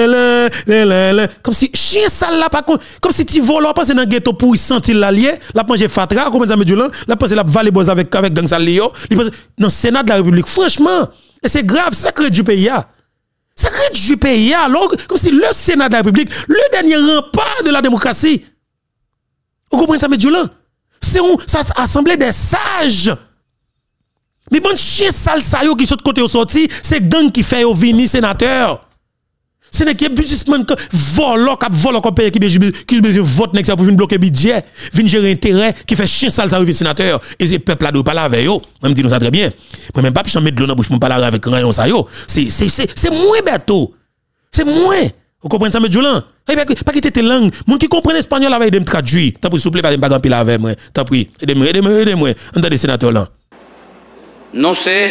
Comme si chien sale là pas comme si tu voles passer dans ghetto pour y sentir l'allié, la manger fatra comme ça me dit là, la passer la valer boz avec avec gang sale yo. Dans le Sénat de la République franchement, et c'est grave, c'est secret du pays là. Secret du pays là, comme si le Sénat de la République, le dernier rempart de la démocratie. Vous comprenez ça me dit là? C'est on ça assemblée des sages. Mais bon chien sale ça yo qui sont de côté au sorti, c'est gang qui fait au vini sénateur. C'est n'est que businessman que volo cap volo comme pays qui qui besoin vote next pour venir bloquer budget, venir gérer intérêt qui fait chien sale ça au sénateur et ce peuple là doit pas avec yo. Même dit nous ça très bien. Moi même pas puis mettre de l'eau dans bouche pour parler avec rayon ça yo. C'est c'est c'est c'est moins bateau. C'est moins. Vous comprenez ça me Jolan? Pas quitter tes langues. Moun qui comprend espagnol avec de me traduire. Tant pis s'il vous plaît pas pas grand pile avec moi. Tant pis. Aidez-moi aidez-moi aidez-moi. Entendez sénateur là.
No sé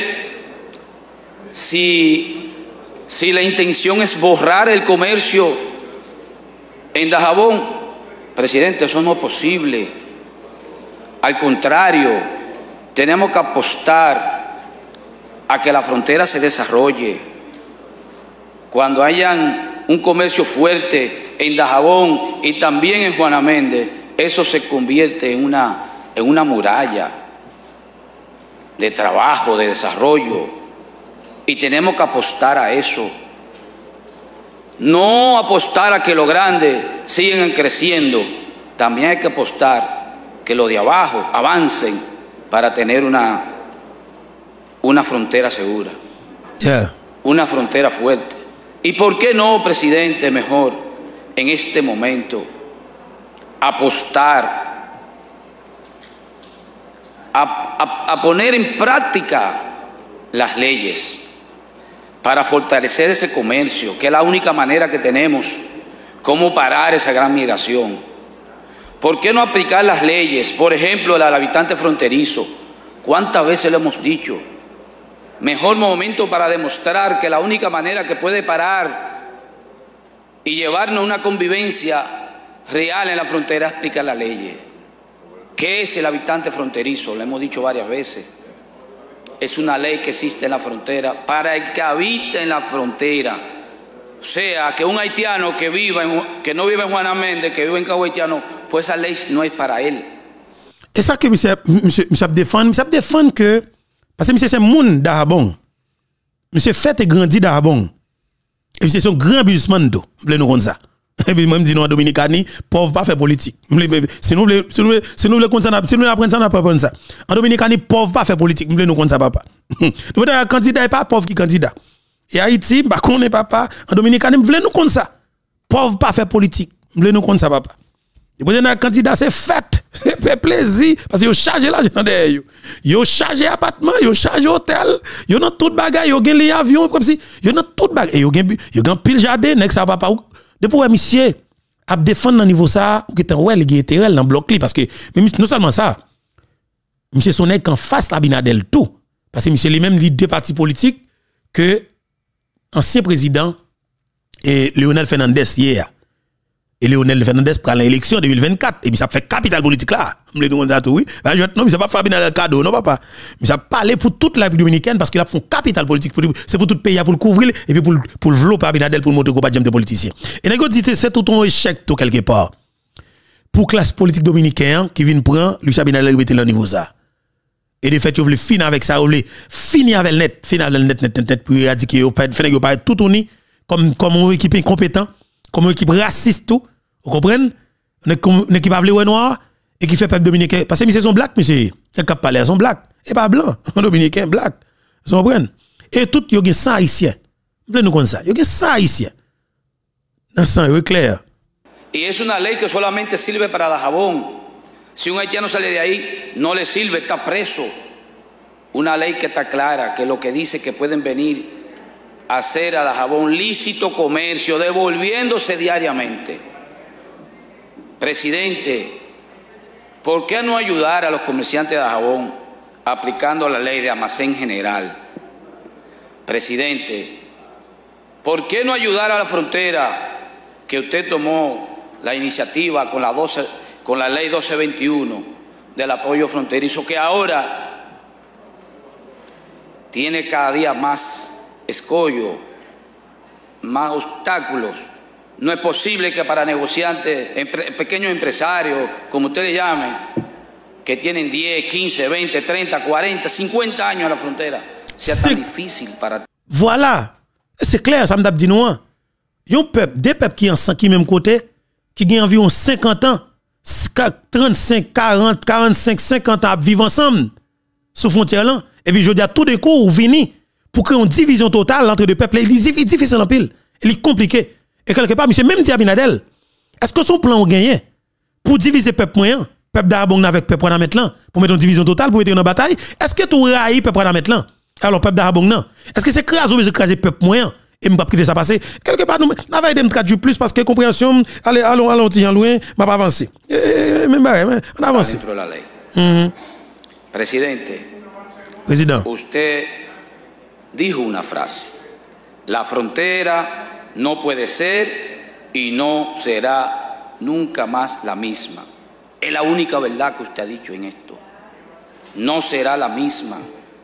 si, si la intención es borrar el comercio en Dajabón. Presidente, eso no es posible. Al contrario, tenemos que apostar a que la frontera se desarrolle. Cuando hayan un comercio fuerte en Dajabón y también en Juana Méndez, eso se convierte en una, en una muralla de trabajo, de desarrollo, y tenemos que apostar a eso. No apostar a que los grandes sigan creciendo, también hay que apostar que los de abajo avancen para tener una, una frontera segura,
yeah.
una frontera fuerte. ¿Y por qué no, presidente, mejor en este momento apostar A, a, a poner en práctica las leyes para fortalecer ese comercio, que es la única manera que tenemos cómo parar esa gran migración? ¿Por qué no aplicar las leyes? Por ejemplo, la del habitante fronterizo. ¿Cuántas veces lo hemos dicho? Mejor momento para demostrar que la única manera que puede parar y llevarnos a una convivencia real en la frontera es aplicar las leyes. ¿Qué es el habitante fronterizo? Lo hemos dicho varias veces. Es una ley que existe en la frontera para el que habita en la frontera. O sea, que un haitiano que viva en, que no vive en Juana Méndez, que vive en Cabo Haitiano, pues esa ley no es para él.
Et ça que monsieur monsieur monsieur défend, monsieur défend que parce que monsieur c'est moun d'Arabon. Monsieur fait et grandi d'Arabon. Et monsieur c'est un grand businessman do. Vous nous comme ça. Et puis moi me dit non Dominicani, pauvre pas faire politique. Si nous voulons si nous voulons si nous voulons comme ça, si nous apprendre ça, n'a pas prendre ça. En Dominicani, pauvre pas faire politique. Nous voulons comme ça papa. Donc un candidat est pas pauvre qui candidat. Et Haïti, bah qu'on est papa, en Dominicani, nous voulons nous comme ça. Pauvre pas faire politique. Nous voulons nous comme ça papa. Et pour un candidat c'est fête, fait plaisir parce que yo chargé l'argent derrière yo. Yo chargé appartement, yo chargé hôtel, yo dans toute bagaille, yo gen les avions comme si yo dans toute bagaille, yo gen yo gen pile jardin, nek ça papa. Depuis ouais monsieur a défendre dans niveau ça ou que ouais les intérêt dans bloc li parce que non seulement ça monsieur son nèg en face l'Abinadel tout parce que monsieur lui-même dit deux partis politiques que ancien président et Leonel Fernandez hier Et Léonel Fernandez prend l'élection deux mille vingt-quatre. Et puis ça fait capital politique là. Je nous ça tout, oui. Non, mais ça pas Fabinadel cadeau, non, papa. Mais ça parler pour toute la République dominicaine parce qu'il a fait capital politique. C'est pour tout le pays pour le couvrir et puis pour, pour le vlopper Fabinadel pour montrer qu'on pas de politiciens. Et nous dit c'est tout un échec tout quelque part. Pour classe politique dominicaine qui vient prendre, Lucien Abinadel remettre le niveau ça. Et de fait, vous voulez finir avec ça, vous voulez finir avec le net, finir avec le net, net, net, net, pour éradiquer, vous faire tout uni comme, comme une équipe incompétent, comme une équipe raciste, tout. Vous comprenez? Une équipe à noir et qui fait peuple dominicain. Parce que c'est son black, monsieur. C'est cap parler, son black. Et pas blanc. Dominicain, black. Vous comprenez? Et tout, il y a cent haïtiens. Vous voulez nous connaître ça? Il y a cent haïtiens. Dans le sang, c'est clair.
Y es una ley que solamente sirve para Dajabón. Si un haitiano sale de ahí, no le sirve, está preso. Una ley que está clara, que lo que dice que pueden venir a hacer a Dajabón lícito comercio, devolviéndose diariamente. Presidente, ¿por qué no ayudar a los comerciantes de Dajabón aplicando la ley de almacén general? Presidente, ¿por qué no ayudar a la frontera que usted tomó la iniciativa con la, doce, con la ley doce veintiuno del apoyo fronterizo, que ahora tiene cada día más escollo, más obstáculos? No es posible que para negociantes, pequeños empresarios, como usted le llame, que tienen diez, quince, veinte, treinta, cuarenta, cincuenta años a la frontera, sea tan difícil para...
Voilà, c'est clair, ça me dit nous. Yon peuple, des peuples qui sont qui même côté, qui ont environ cinquante ans, trente-cinq, quarante, quarante-cinq, cinquante ans à vivre ensemble sous frontière là. Et puis je dis à tout de coup, ou vini pour créer une division totale entre deux peuples. Il est difficile en pile, il est compliqué. Et quelque part, monsieur, même Abinadel, est-ce que son plan a gagné pour diviser peuple moyen, peuple d'Arabon avec peuple Wanamet là, pour mettre une division totale, pour mettre une bataille? Est-ce que tu railles peuple Wanamet là? Alors, peuple d'Arabon non. Est-ce que c'est craser ou écraser peuple moyen? Et je pas quitter ça passer. Quelque part, nous n'avons pas quatre jours plus parce que compréhension, allez, allons, allons, allons, loin, ma pas avancer. Même on avance. Mm-hmm.
Presidente.
Président.
Usted dijo una frase. La frontera no puede ser y no será nunca más la misma. Es la única verdad que usted ha dicho en esto. No será la misma.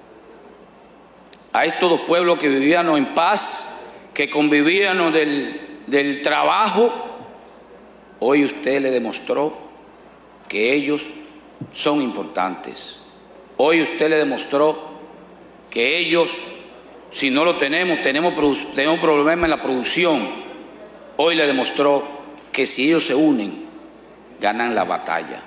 A estos dos pueblos que vivían en paz, que convivían del, del trabajo, hoy usted le demostró que ellos son importantes. Hoy usted le demostró que ellos, si no lo tenemos, tenemos, tenemos problemas en la producción. Hoy le demostró que si ellos se unen, ganan la batalla.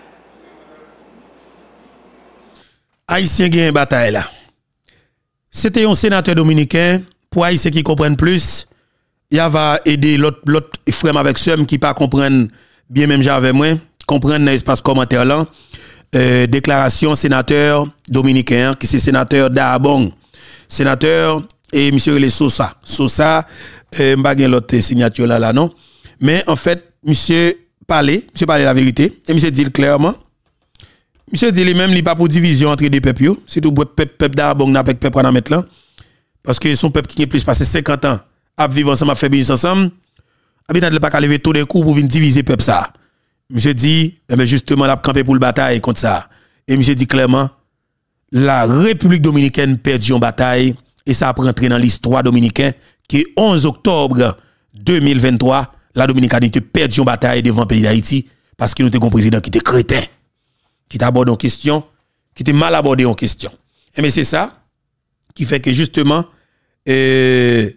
Haïtien gagne bataille là. C'était un sénateur dominicain, pour Haïtiens qui comprennent plus, il va aider l'autre frère avec ceux qui pas comprennent bien même j'avais moi, comprendre dans l'espace commentaire là. Euh, déclaration sénateur dominicain qui c'est sénateur d'Arabon. Sénateur et monsieur le Sosa. Sosa euh m'pa gen l'autre signature là là non. Mais en fait, monsieur parlait, monsieur parlait la vérité et monsieur dit clairement. Monsieur dit lui-même il pas pour division entre des peuples, c'est tout peuple peuple d'Arabon avec peuple Wanamet là parce que son peuple qui est plus passé cinquante ans à vivre ensemble, à faire business ensemble. Abinadel pas qu'à lever tout des coups pour venir diviser peuple ça. Monsieur dit eh bien justement l'a camper pour le bataille contre ça. Et monsieur dit clairement la République dominicaine perdit une bataille et ça a rentré dans l'histoire dominicaine qui onze octobre deux mille vingt-trois la Dominicanité perdit une bataille devant le pays d'Haïti parce que nous avons un président qui était crétin, qui t'a abordé en question, qui était mal abordé en question. Et mais c'est ça qui fait que justement euh,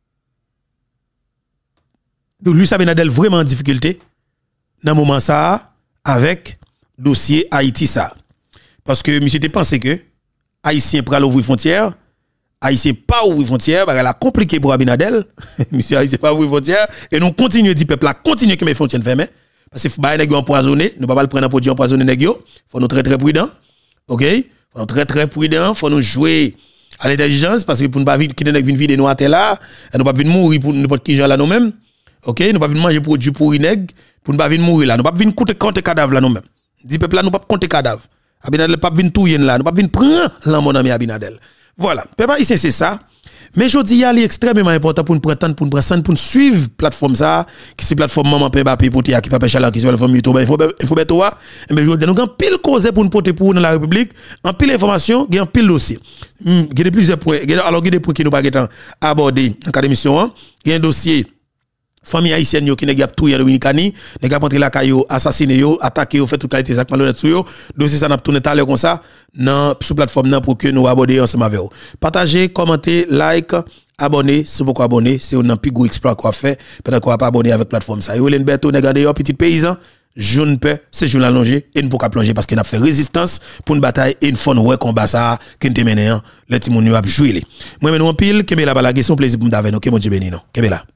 Lucien Abinadel vraiment en difficulté dans le moment ça avec dossier Haïti ça. Parce que monsieur te pensé que Haïtien pral ouvrir frontière, Haïtien pas ouvrir frontière, bah la compliqué pour Abinadel. Monsieur Haïtien pas ouvrir frontière et nous continuer dit peuple là continuer que mes frontières fermées parce que faut ba nèg empoisonné, nous pas le prendre pour empoisonner nèg yo. Faut nous très très prudent. OK? Faut nous très très prudent, faut nous jouer à l'intelligence parce que pour ne pas vite quitter nèg vinn vide nous à là, nous pas venir mourir pour n'importe qui gens là nous même. OK? Nous pas venir manger produit pourri nèg pour ne pas venir mourir là, nous pas venir compter compter cadavre là nous même. Dit peuple là nous pas compter cadavre. Abinadel pas venir touyer là, nous pas venir prendre là mon ami Abinadel. Voilà, peuple ici c'est ça. Mais je dis, il est extrêmement important pour nous prendre, pour nous prendre, pour nous suivre plateforme ça, qui c'est plateforme Maman Pembapi pour Tia, qui pas Chala, qui c'est plateforme YouTube, il faut, il faut mettre toi. Mais je dis, nous avons pile cause pour nous porter pour dans la République, en pile information, il y a un pile dossier. Il y a plusieurs points, alors il y a des points qui nous pas abordés dans cette émission, il y a un dossier. Famille haïtienne qui n'a tout en Dominicani, n'a pas entré la caillou, assassiné yo, attaqué yo, fait toute qualité ça malhonnête sur yo. Dossier ça n'a tourné tout à l'heure comme ça dans sous plateforme là pour que nous aborder ensemble avec vous. Partagez, commentez, like, abonnez, si vous pouvez abonner, c'est un plus gros exploit qu'on fait, peut-être qu'on va pas abonner avec plateforme ça. Yo Lemberto n'a gardé yo petit paysan, jaune paix, c'est jour allongé et nous pas plonger parce qu'il a fait résistance pour une bataille et une fois ouais combat ça qui nous mené les timon yo a jouer. Moi maintenant pile, Kemela Balagé, son plaisir pour nous d'avoir nous, que mon Dieu béni non. Kemela